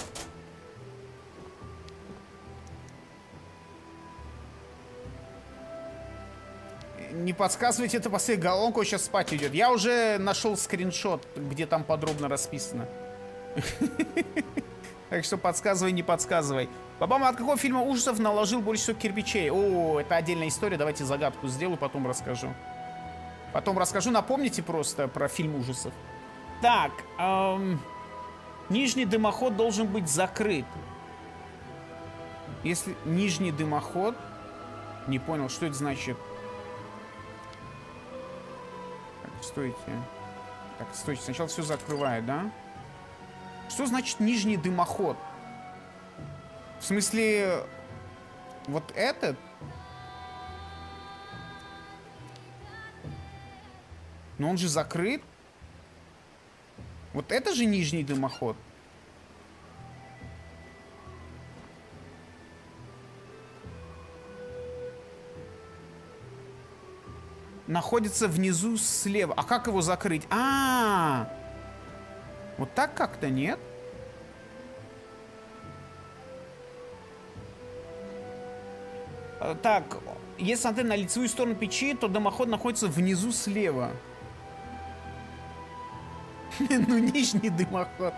Не подсказывайте, это последняя головоломка, сейчас спать идет. Я уже нашел скриншот, где там подробно расписано. Так что подсказывай, не подсказывай. Бабама от какого фильма ужасов наложил больше всего кирпичей? О, это отдельная история. Давайте загадку сделаю, потом расскажу. Потом расскажу. Напомните просто про фильм ужасов. Так, эм, нижний дымоход должен быть закрыт. Если нижний дымоход... Не понял, что это значит. Так, стойте. Так, стойте. Сначала все закрывает, да? Что значит нижний дымоход? В смысле... Вот этот? Но он же закрыт. Вот это же нижний дымоход. Находится внизу слева. А как его закрыть? А, -а, -а! Вот так как-то, нет? Так, если смотреть на лицевую сторону печи, то дымоход находится внизу слева. Ну, нижний дымоход.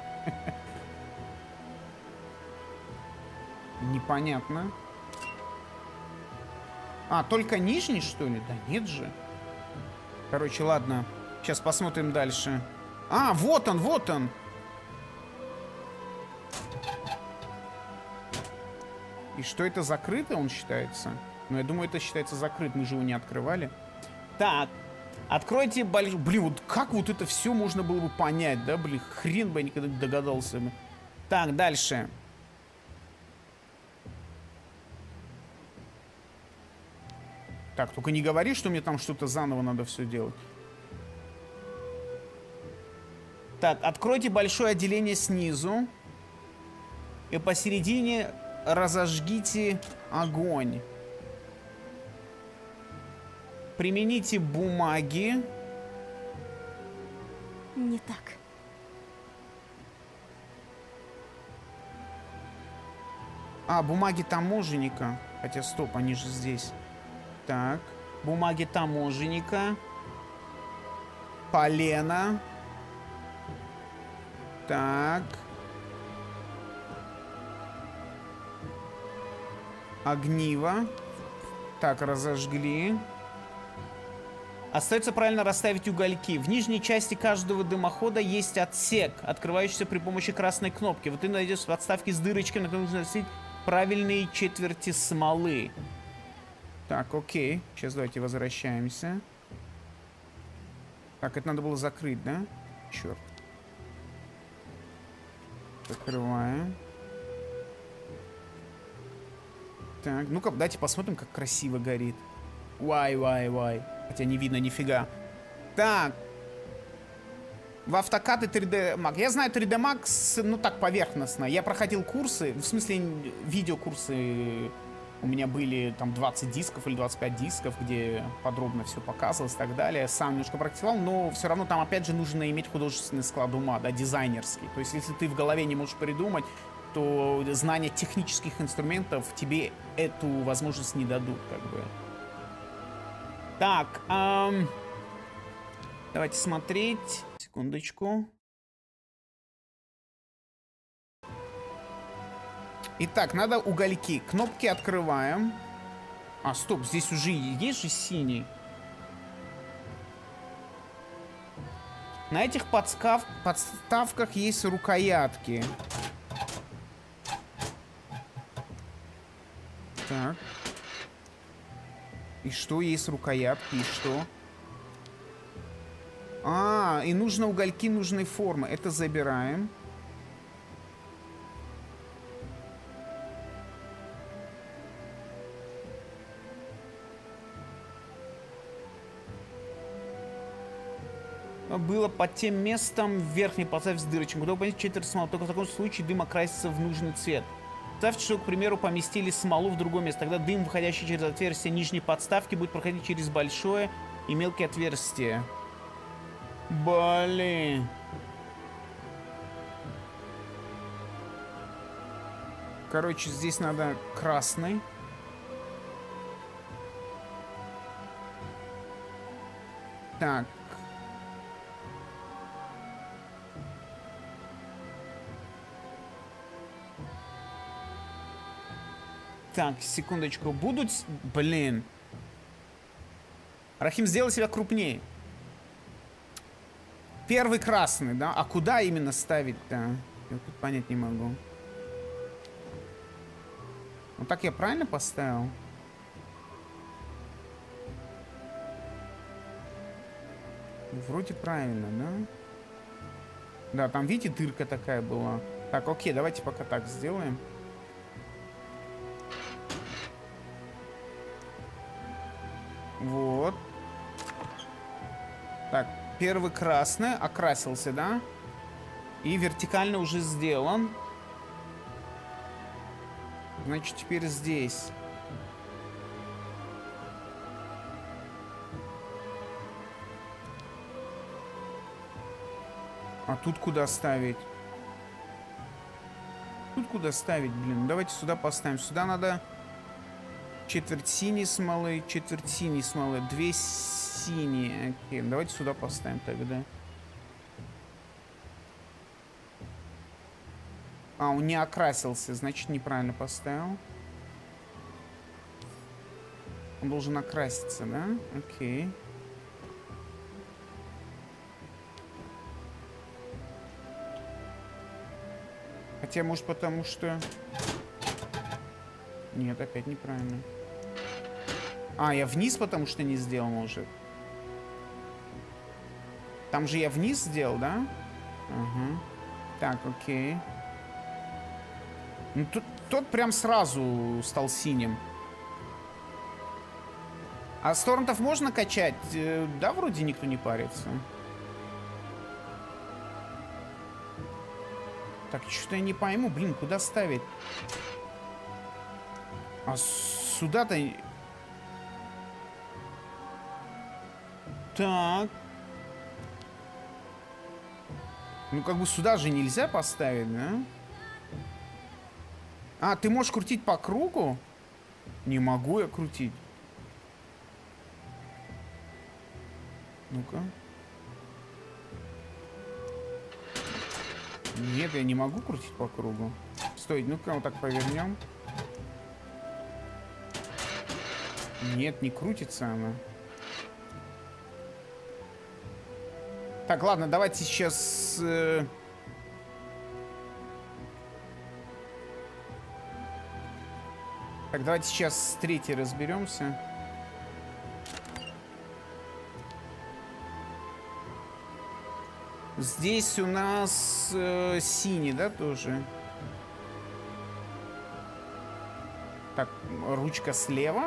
Непонятно. А, только нижний, что ли? Да нет же. Короче, ладно. Сейчас посмотрим дальше. А, вот он, вот он. И что это закрыто, он считается? Ну, я думаю, это считается закрыт. Мы же его не открывали. Так. Откройте большой... Блин, вот как вот это все можно было бы понять, да? Блин, хрен бы я никогда не догадался бы. Так, дальше. Так, только не говори, что мне там что-то заново надо все делать. Так, откройте большое отделение снизу. И посередине разожгите огонь. Примените бумаги. Не так. А, бумаги таможенника. Хотя, стоп, они же здесь. Так, бумаги таможенника. Полено. Так. Огниво. Так, разожгли. Остается правильно расставить угольки. В нижней части каждого дымохода есть отсек, открывающийся при помощи красной кнопки. Вот ты найдешь в подставке с дырочкой, на которой нужно носить правильные четверти смолы. Так, окей. Сейчас давайте возвращаемся. Так, это надо было закрыть, да? Черт. Закрываем. Так, ну-ка, давайте посмотрим, как красиво горит. Вай, вай, вай. Хотя не видно нифига. Так. В автокад и три дэ Max. Я знаю три дэ Max, ну так, поверхностно. Я проходил курсы, в смысле видеокурсы. У меня были там двадцать дисков или двадцать пять дисков, где подробно все показывалось и так далее. Сам немножко практиковал, но все равно там опять же нужно иметь художественный склад ума, да, дизайнерский. То есть если ты в голове не можешь придумать, то знание технических инструментов тебе эту возможность не дадут, как бы. Так, эм, давайте смотреть. Секундочку. Итак, надо угольки. Кнопки открываем. А, стоп, здесь уже есть же синий. На этих подскав... подставках есть рукоятки. Так. И что есть рукоятки? И что? А, и нужно угольки нужной формы. Это забираем. Было под тем местом в верхней поставь с дырочкой. Куда понять четверть смолы. Только в таком случае дым окрасится в нужный цвет. Представьте, что, к примеру, поместили смолу в другое место. Тогда дым, выходящий через отверстие нижней подставки, будет проходить через большое и мелкие отверстия. Блин. Короче, здесь надо красный. Так. Так, секундочку. Будут... Блин. Рахим, сделай себя крупнее. Первый красный, да? А куда именно ставить-то? Я тут понять не могу. Вот так я правильно поставил? Вроде правильно, да? Да, там, видите, дырка такая была. Так, окей, давайте пока так сделаем. Вот. Так, первый красный окрасился, да? И вертикально уже сделан. Значит, теперь здесь. А тут куда ставить? Тут куда ставить, блин? Давайте сюда поставим. Сюда надо четверть синей смолы, четверть синей смолы, две синие. Окей, давайте сюда поставим тогда. А, он не окрасился, значит, неправильно поставил. Он должен окраситься, да? Окей. Хотя, может, потому что... Нет, опять неправильно. А, я вниз потому что не сделал, может. Там же я вниз сделал, да? Ага. Так, окей. Ну, тут, тот прям сразу стал синим. А с торрентов можно качать? Да, вроде никто не парится. Так, что-то я не пойму. Блин, куда ставить? А сюда-то... Так. Ну, как бы сюда же нельзя поставить, да? А, ты можешь крутить по кругу? Не могу я крутить. Ну-ка. Нет, я не могу крутить по кругу. Стой, ну-ка, вот так повернем. Нет, не крутится она. Так, ладно, давайте сейчас... Э... Так, давайте сейчас с третьей разберемся. Здесь у нас э, синий, да, тоже? Так, ручка слева.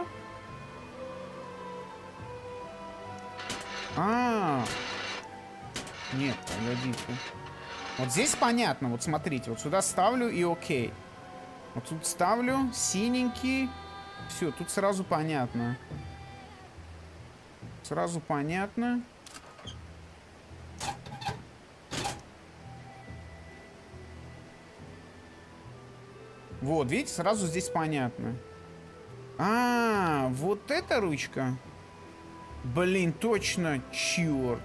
А, -а, -а. Нет, погодите. Вот здесь понятно. Вот смотрите, вот сюда ставлю и окей. Вот тут ставлю синенький. Все, тут сразу понятно. Сразу понятно. Вот, видите, сразу здесь понятно. А, -а, -а, вот эта ручка. Блин, точно, черт.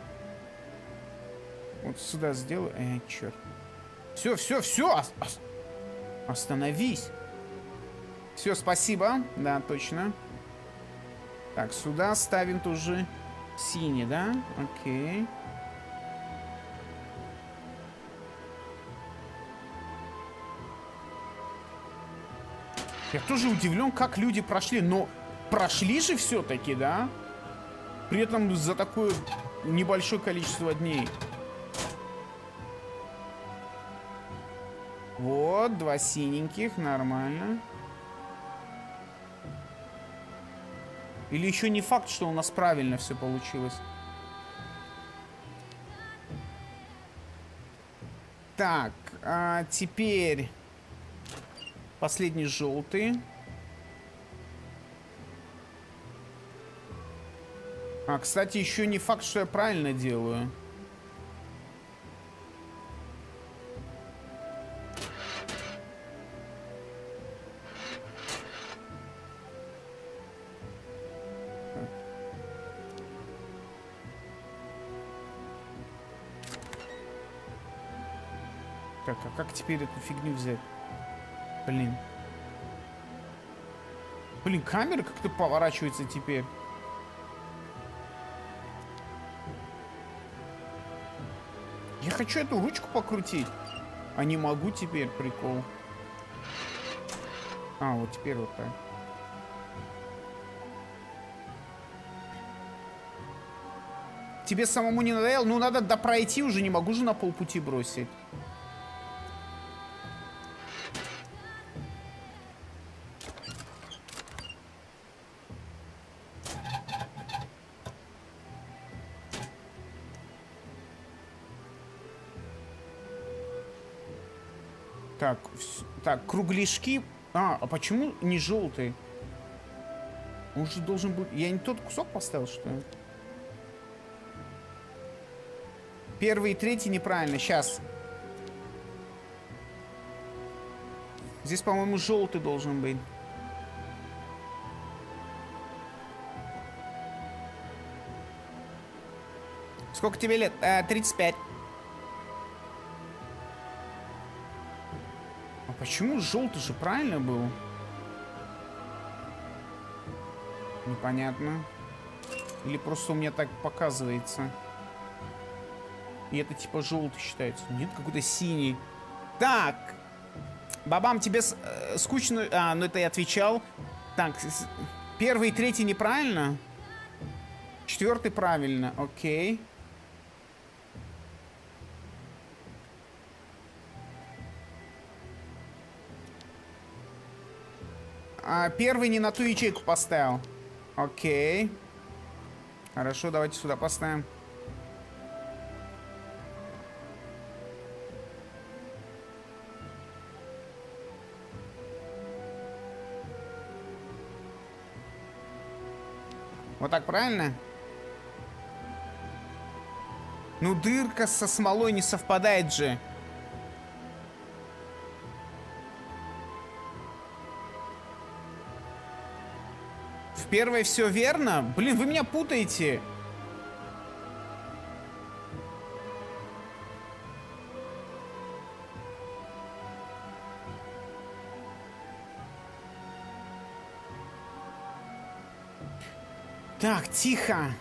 Вот сюда сделаю. Э, черт. Все, все, все. Ос ос остановись. Все, спасибо. Да, точно. Так, сюда ставим тоже синий, да? Окей. Я тоже удивлен, как люди прошли. Но прошли же все-таки, да? При этом за такое небольшое количество дней. Вот, два синеньких, нормально. Или еще не факт, что у нас правильно все получилось. Так, а теперь последний желтый. А, кстати, еще не факт, что я правильно делаю. Так, а как теперь эту фигню взять? Блин. Блин, камера как-то поворачивается теперь. Я хочу эту ручку покрутить. А не могу теперь, прикол. А, вот теперь вот так. Тебе самому не надоело? Ну, надо допройти уже, не могу же на полпути бросить. Так, так, кругляшки. А, а почему не желтый? Он же должен быть... Я не тот кусок поставил, что ли? Первый и третий неправильно. Сейчас. Здесь, по-моему, желтый должен быть. Сколько тебе лет? А, тридцать пять. А почему желтый же правильно был? Непонятно. Или просто у меня так показывается. И это типа желтый считается. Нет, какой-то синий. Так. Бабам, тебе э, скучно... А, ну это я отвечал. Так, первый и третий неправильно. Четвертый правильно. Окей. А, первый не на ту ячейку поставил. Окей. Хорошо, давайте сюда поставим. Вот так правильно? Ну, дырка со смолой не совпадает же. В первой все верно? Блин, вы меня путаете. Так, тихо.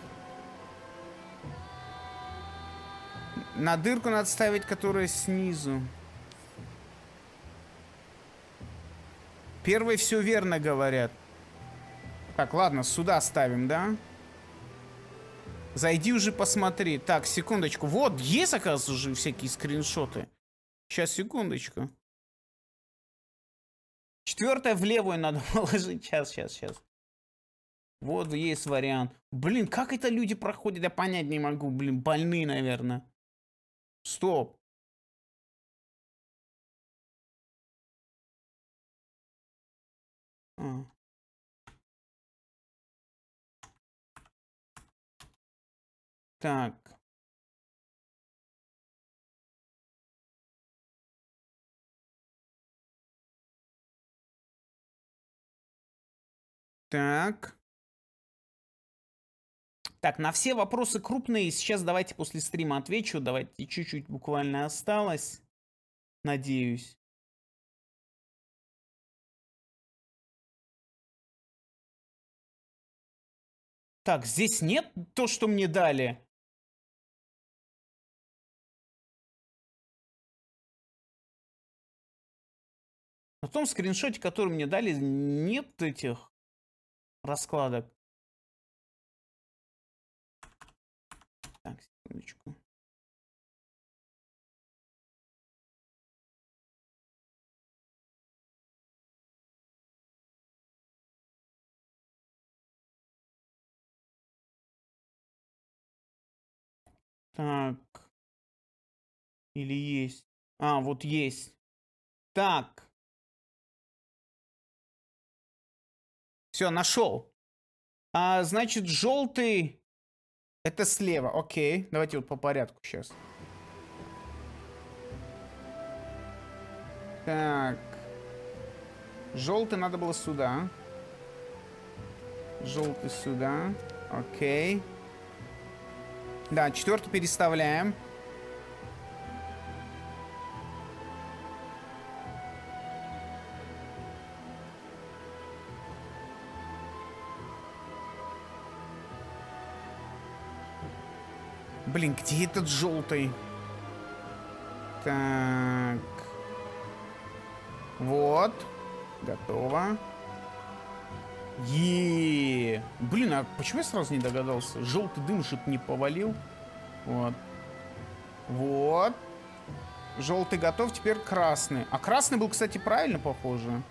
На дырку надо ставить, которая снизу. Первый все верно говорят. Так, ладно, сюда ставим, да? Зайди уже посмотри. Так, секундочку. Вот, есть, оказывается, уже всякие скриншоты. Сейчас, секундочку. Четвертое в левую надо положить. Сейчас, сейчас, сейчас. Вот есть вариант. Блин, как это люди проходят, я понять не могу. Блин, больные, наверное. Стоп. А. Так. Так. Так, на все вопросы крупные сейчас давайте после стрима отвечу. Давайте чуть-чуть буквально осталось. Надеюсь. Так, здесь нет то, что мне дали. На том скриншоте, который мне дали, нет этих раскладок. Так, секундочку. Так. Или есть. А, вот есть. Так. Все, нашел. А, значит, желтый... Это слева, окей. Давайте вот по порядку сейчас. Так. Желтый надо было сюда. Желтый сюда. Окей. Да, четвертый переставляем. Блин, где этот желтый? Так. Вот. Готово. Е. Блин, а почему я сразу не догадался? Желтый дым чтоб не повалил. Вот. Вот. Желтый готов, теперь красный. А красный был, кстати, правильно похоже.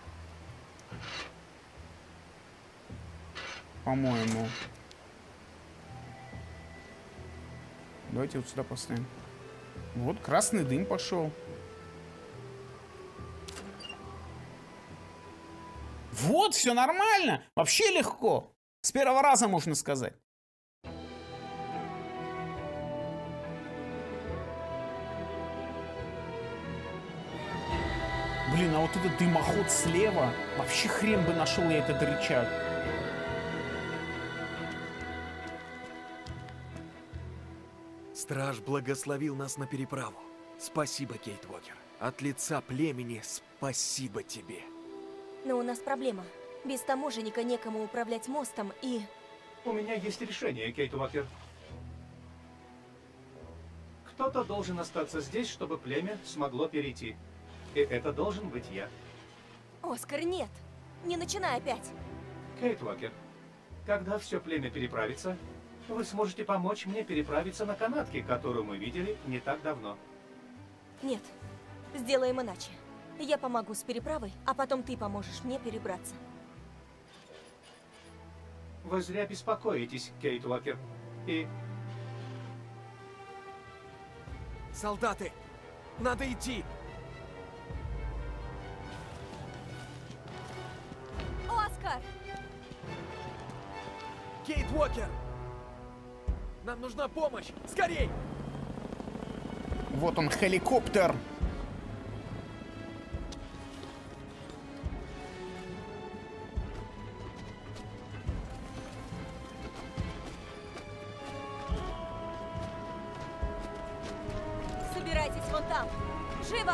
По-моему. Давайте вот сюда поставим. Вот красный дым пошел. Вот, все нормально. Вообще легко. С первого раза можно сказать. Блин, а вот этот дымоход слева. Вообще хрен бы нашел я этот рычаг. Страж благословил нас на переправу. Спасибо, Кейт Уокер. От лица племени спасибо тебе. Но у нас проблема. Без таможенника некому управлять мостом и... У меня есть решение, Кейт Уокер. Кто-то должен остаться здесь, чтобы племя смогло перейти. И это должен быть я. Оскар, нет. Не начинай опять. Кейт Уокер, когда все племя переправится, вы сможете помочь мне переправиться на канатке, которую мы видели не так давно. Нет. Сделаем иначе. Я помогу с переправой, а потом ты поможешь мне перебраться. Вы зря беспокоитесь, Кейт Уокер. И... Солдаты! Надо идти! Оскар! Кейт Уокер! Нам нужна помощь! Скорей! Вот он, хеликоптер! Собирайтесь вон там! Живо!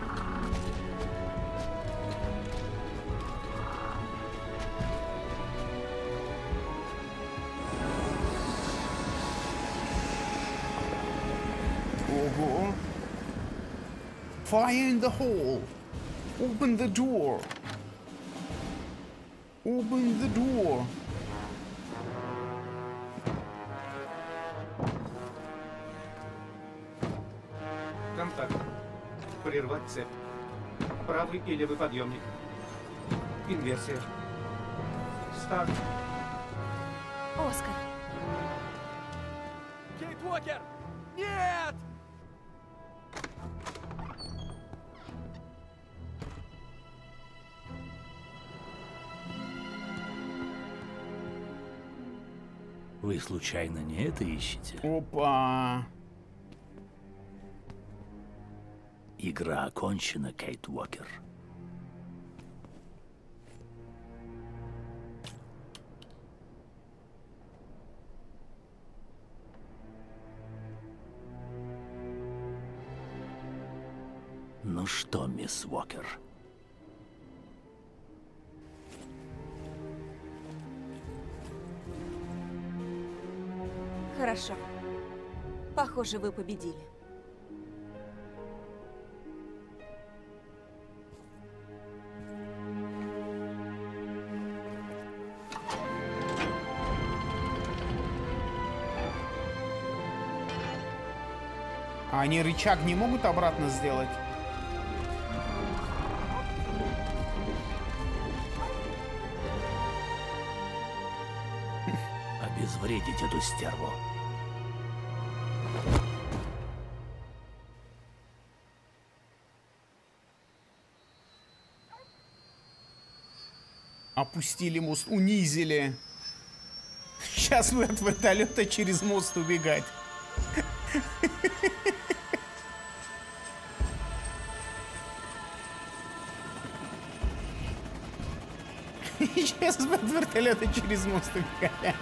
Ого! Fire in the hole! Open the door! Open the door! Контакт. Прервать цепь. Правый и левый подъемник. Инверсия. Старт. Оскар. Кейт Уокер! Нет! Вы случайно не это ищете? Опа! Игра окончена, Кейт Уокер. Ну что, мисс Уокер? Хорошо. Похоже, вы победили. А они рычаг не могут обратно сделать? Обезвредить эту стерву. Опустили мост, унизили. Сейчас вы от вертолета через мост убегать. Сейчас бы от вертолета через мост убегать.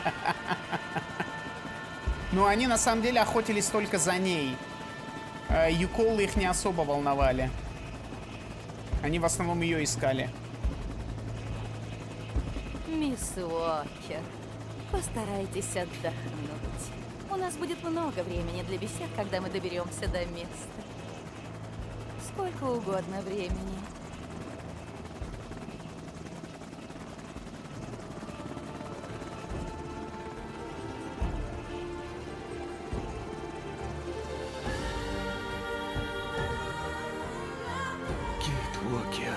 Ну, они на самом деле охотились только за ней. Юколы их не особо волновали. Они в основном ее искали. Мисс Уокер, постарайтесь отдохнуть. У нас будет много времени для бесед, когда мы доберемся до места. Сколько угодно времени. Кейт Уокер.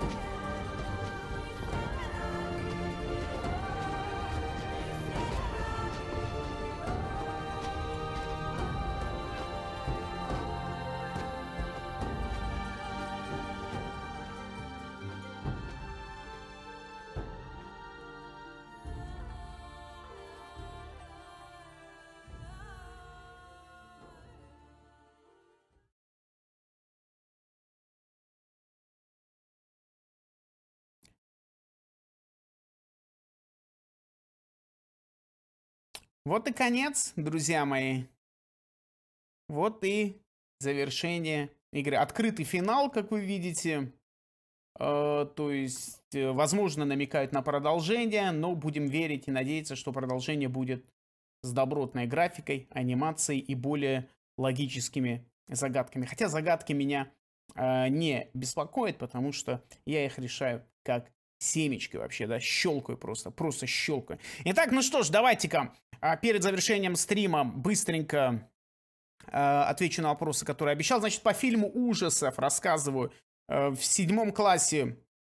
Вот и конец, друзья мои. Вот и завершение игры. Открытый финал, как вы видите. Э, то есть, э, возможно, намекают на продолжение, но будем верить и надеяться, что продолжение будет с добротной графикой, анимацией и более логическими загадками. Хотя загадки меня э, не беспокоят, потому что я их решаю как семечкой вообще, да, щелкаю просто, просто щелкаю. Итак, ну что ж, давайте-ка перед завершением стрима быстренько э, отвечу на вопросы, которые обещал. Значит, по фильму ужасов рассказываю. Э, в седьмом классе,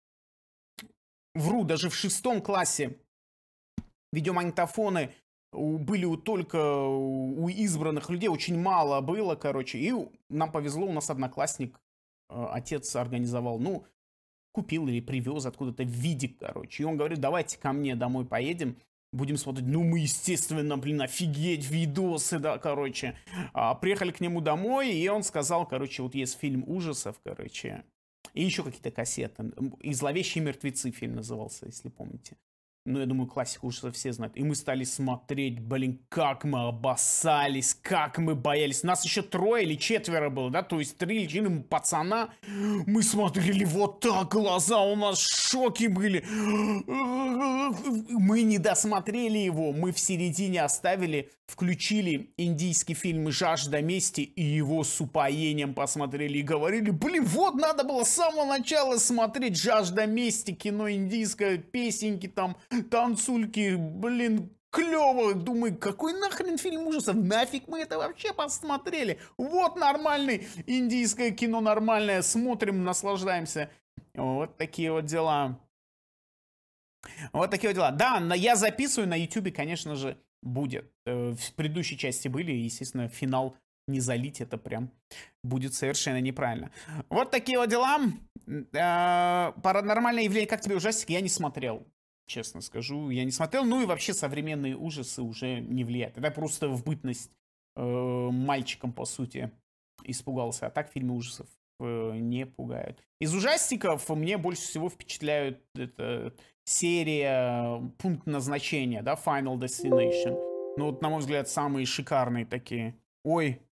вру, даже в шестом классе видеомагнитофоны были у, только у избранных людей, очень мало было, короче. И нам повезло, у нас одноклассник, э, отец организовал, ну, купил или привез откуда-то видик, короче. И он говорит, давайте ко мне домой поедем, будем смотреть. Ну, мы, естественно, блин, офигеть, видосы, да, короче. А, приехали к нему домой, и он сказал, короче, вот есть фильм ужасов, короче. И еще какие-то кассеты. И «Зловещие мертвецы» фильм назывался, если помните. Ну, я думаю, классику ужасов все знают. И мы стали смотреть, блин, как мы обоссались, как мы боялись. Нас еще трое или четверо было, да, то есть три или четыре пацана. Мы смотрели вот так, глаза у нас в шоке были. Мы не досмотрели его, мы в середине оставили, включили индийский фильм «Жажда мести» и его с упоением посмотрели и говорили, блин, вот надо было с самого начала смотреть «Жажда мести», кино индийское, песенки там, танцульки, блин, клево. Думаю, какой нахрен фильм ужасов? Нафиг мы это вообще посмотрели? Вот нормальный индийское кино, нормальное. Смотрим, наслаждаемся. Вот такие вот дела. Вот такие вот дела. Да, я записываю на ютубе, конечно же, будет. В предыдущей части были, естественно, финал не залить, это прям будет совершенно неправильно. Вот такие вот дела. Паранормальное явление, как тебе ужастик, я не смотрел. Честно скажу, я не смотрел. Ну и вообще современные ужасы уже не влияют. Это просто в бытность э, мальчиком, по сути, испугался. А так фильмы ужасов э, не пугают. Из ужастиков мне больше всего впечатляют это, серия «Пункт назначения», да, Final Destination. Ну вот, на мой взгляд, самые шикарные такие. Ой,